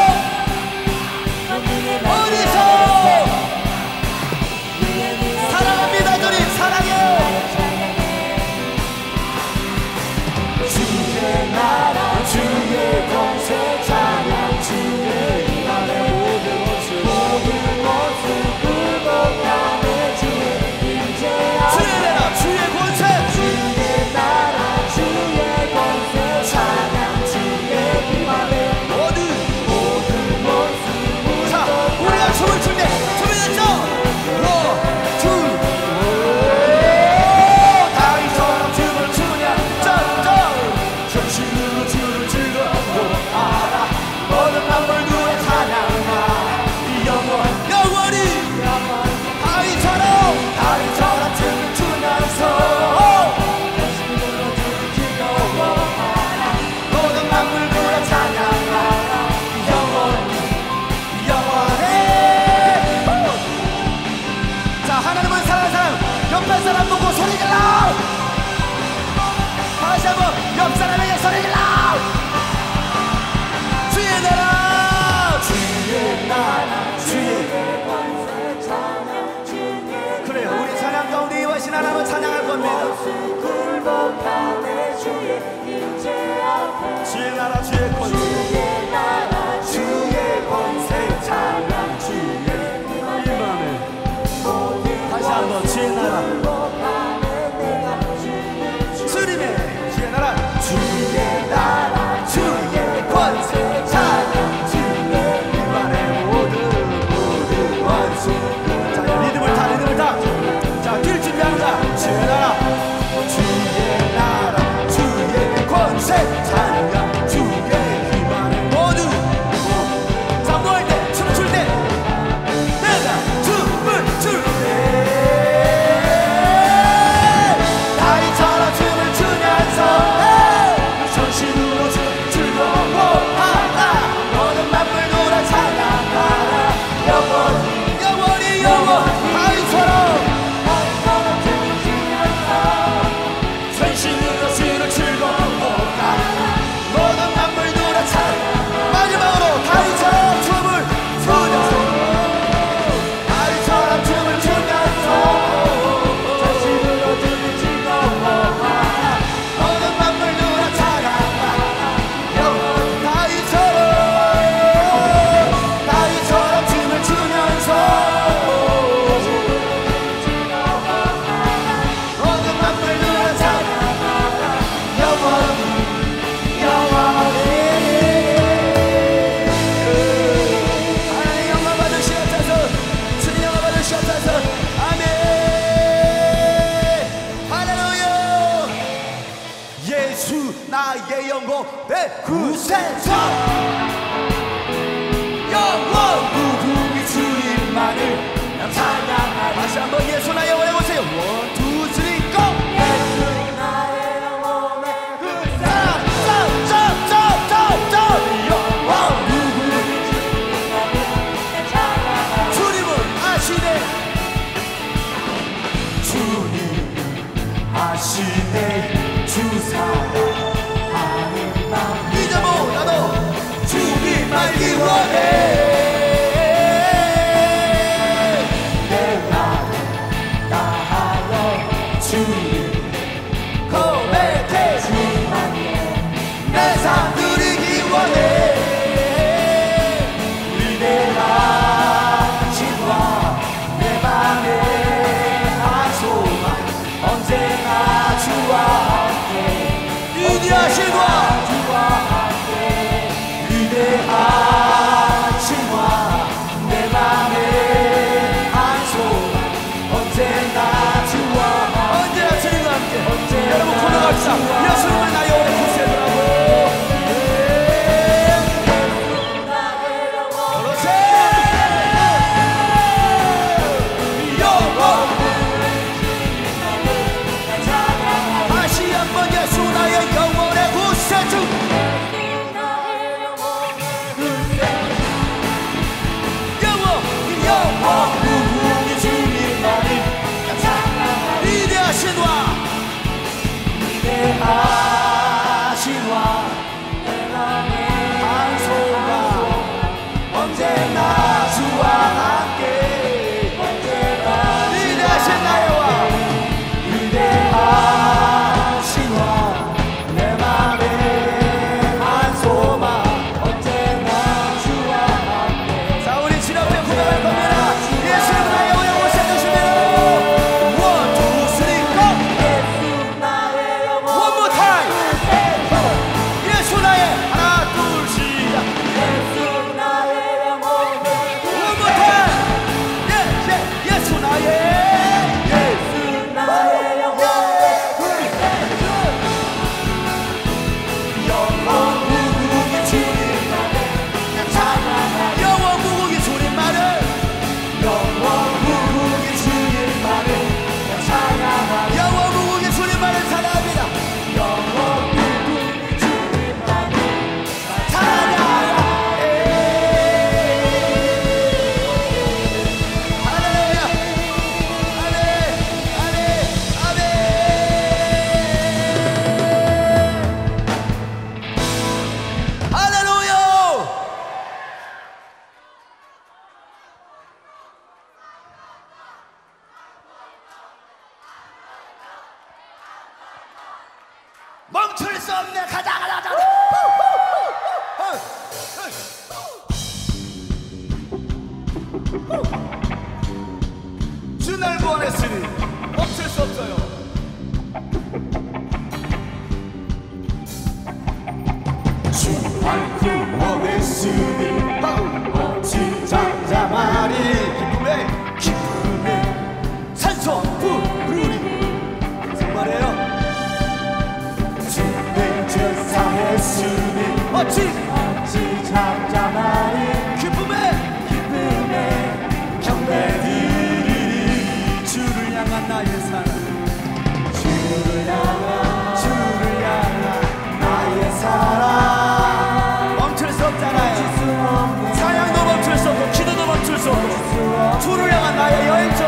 Speaker 1: 사랑합니다. 주님 사랑해요. 주의 나라 주의 권세 찬양 주의 기만의 모든 것을 굴복하네 주의 임재 앞에 주의 나라 주의 권세 주의 나라 주의 권세 찬양 주의 기만의 모든 것을. 자 우리가 춤을 출 때 준비됐죠? 옆에 사람 보고 소리 질러. 다시 한번 옆 사람에게 소리 질러. 주의 나라 주의 나라 주의 권세 찬양 주의. 그래요. 우리 찬양 가운데 임하신 하나님을 찬양할 겁니다. 굴복하네 주의 임재 앞에 주의 나라 주의 권세 주의 나라 주의 권세 찬양 주의 임하네. 다시 한번 주의 나라 주님의 주의 나라 주의 나라 주의 권세 찬양 주의 임만의 모든 원수. 자 리듬을 타. 자 뛸 준비하는 자 주의 나라 주의 나라 주의 권세 찬양 주의 임만의 모든. 자 뭐 할 때 춤출 때 내가 춤을 출 때 전신으로 즐거워하라. 너는 만물 노래 찬양하라. 영원히 다윗처럼 전신으로 주를 즐거워하라. 너는 만물 노래 찬양. 마지막으로 다윗처럼 춤을 추면서 다윗처럼 춤을 추면서 전신으로 주를 즐거워하라. 너는 만물 노래 찬양하라. 다윗처럼 춤을 추면서 너는 만물 노래 찬양하라. 영원히 하나님 영광 받으시옵소서. 주님 영광 받으시옵소서. 아멘. 할렐루야. 예수 나의 영광 내 구세주 영원 무궁이 주님만을 찬양하라. 다시 한번 예수 나의 영광 해보세요. 원, 투, 쓰리, 고! 예수 나의 영광 내 구세주
Speaker 2: 위대하신 왕 내 맘에 한 소망 언제나 주와
Speaker 1: 언제나 주님과 함께
Speaker 2: 언제나
Speaker 1: 여러분 고백합시다. 예수님을 나의 오래 구세주라고. 그렇지. 영원 다시 한번 예수 나의 영원의 구세주. 영원
Speaker 2: 무궁히 주님만을
Speaker 1: 위대하신 왕
Speaker 2: 위대하신 왕 내 맘에 한 소망 언제나 주와 함께 언제나
Speaker 1: 위대하신 나의 왕
Speaker 2: 위대하신 왕 내 맘에 한 소망 언제나 주와 함께
Speaker 1: 자 우리 주 앞에 고백할 겁니다. 예수님 나의 영원의 구세주시면 One, two, three, go!
Speaker 2: 예수 나의 영원
Speaker 1: One more time! 예수 나의 하나 둘 시작.
Speaker 2: 예수 나의 영원
Speaker 1: One more time! 예수 나의
Speaker 2: 예수 나의 영원 영원 무궁히 주님만을 찬양하리
Speaker 1: 영원 무궁히 주님만을
Speaker 2: 영원 무궁히 주님만을 찬양하리
Speaker 1: 영원 무궁히 주님만을 찬양합니다.
Speaker 2: 영원 무궁히 주님만을
Speaker 1: 할렐루야. 할렐루야. 멈출 수 없네. 가자. 주 날 구원했으니 멈출 수 없어요.
Speaker 2: 주날 구원했으니 어찌 잠잠하리
Speaker 1: 기쁨의 산소 부르리. 무슨 말이에요?
Speaker 2: 주의 전사했으니
Speaker 1: 어찌
Speaker 2: 잠잠하리
Speaker 1: 기쁨의
Speaker 2: 경배드리리
Speaker 1: 주를 향한 나의 사랑.
Speaker 2: 주를 향한 나의 사랑
Speaker 1: 멈출 수 없잖아요. 사랑도 멈출 수 없고 기도도 멈출 수 없고 주를 향한 나의 열정.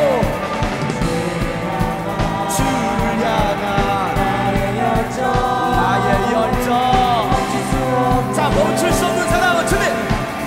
Speaker 1: 주를 향한
Speaker 2: 나의 열정
Speaker 1: 나의 열정. 자 멈출 수 없는 사랑은 주님.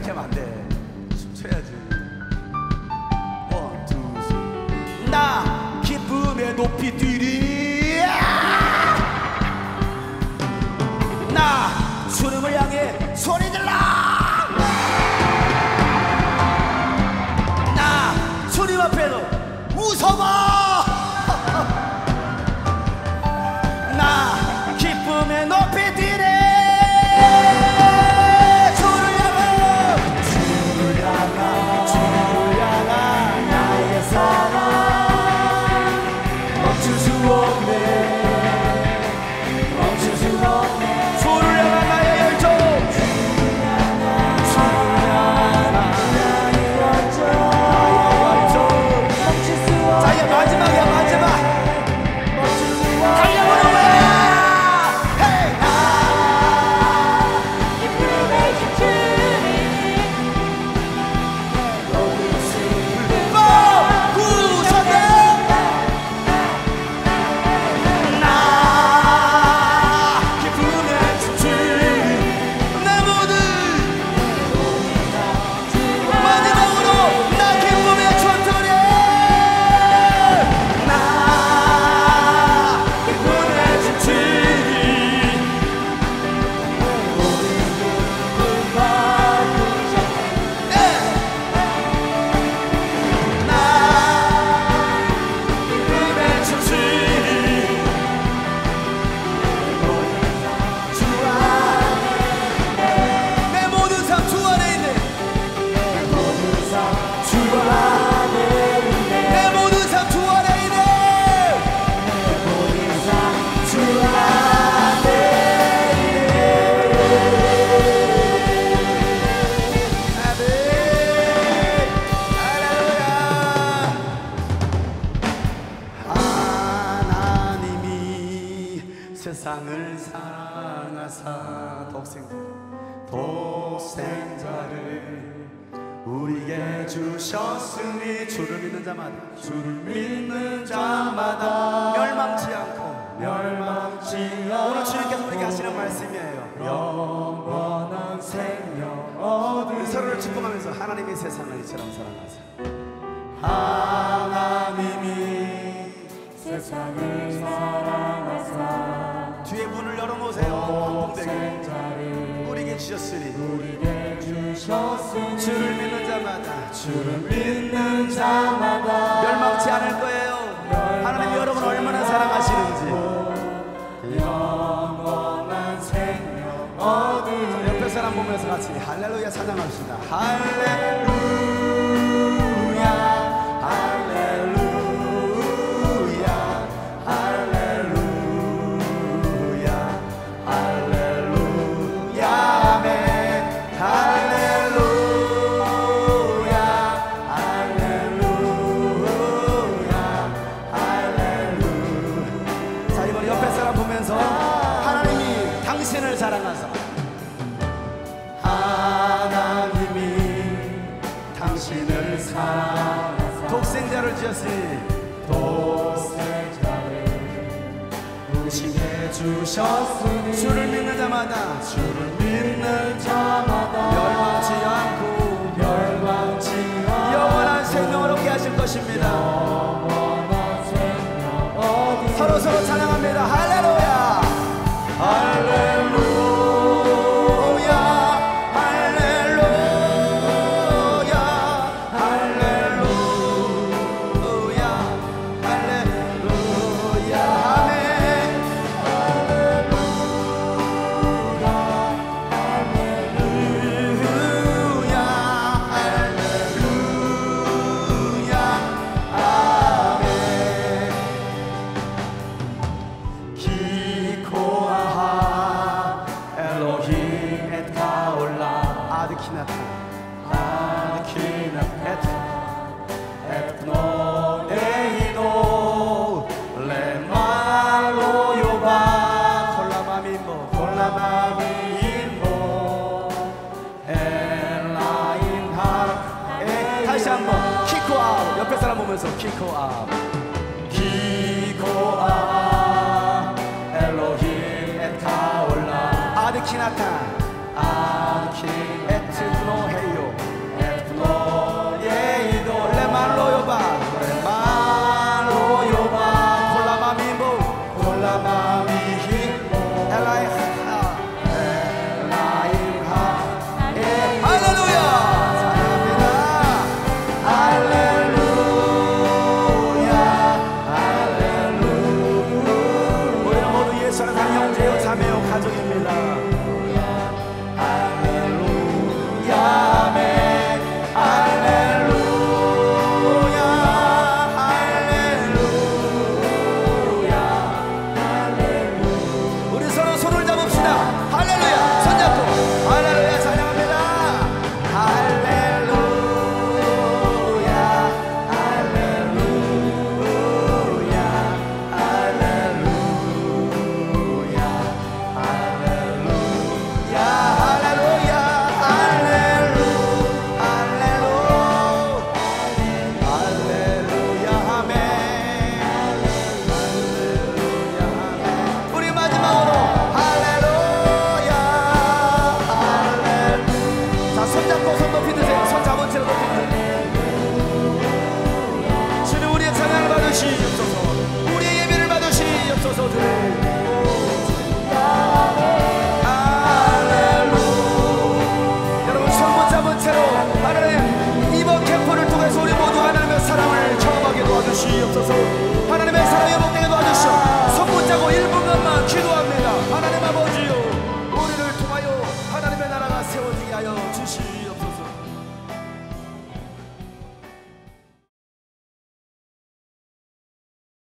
Speaker 1: 이렇게 하면 안돼. 춤춰야지. 원, 투, 쓰리. 나 기쁨에 높이 뛰리. 나 주님을 향해 소리 질러. 나 주님 앞에서 웃어봐. 나 기쁨에 높이 뛰리. 세상을 사랑하사 독생자를 우리에게 주셨으니 주를 믿는 자마다 멸망치 않고 오늘 주님께서 우리에게 하시는 말씀이에요.
Speaker 2: 영원한 생명 얻으리.
Speaker 1: 서로를 축복하면서 하나님이 세상을 이처럼 사랑하사
Speaker 2: 하나님이 세상을 사랑하사
Speaker 1: 뒤에 문을 열어놓으세요.
Speaker 2: 독생자를
Speaker 1: 우리에게 주셨으니
Speaker 2: 주를
Speaker 1: 믿는 자마다 멸망치 않을 거예요. 하나님이 여러분 얼마나 사랑하시는지.
Speaker 2: 영원한 생명 얻으리.
Speaker 1: 옆에 사람 보면서 같이 할렐루야 찬양합시다. 할렐루야 사랑하사 하나님이 당신을 사랑하사 독생자를 지었으니 우리에게 주셨으니 주를 믿는 자마다 멸망치 않고 영원한 생명을 얻게 하실 것입니다. 서로 찬양합니다. 할렐루야 할렐루야 다시 한번 키코 아웃. 옆에 사람 보면서 키코 아웃.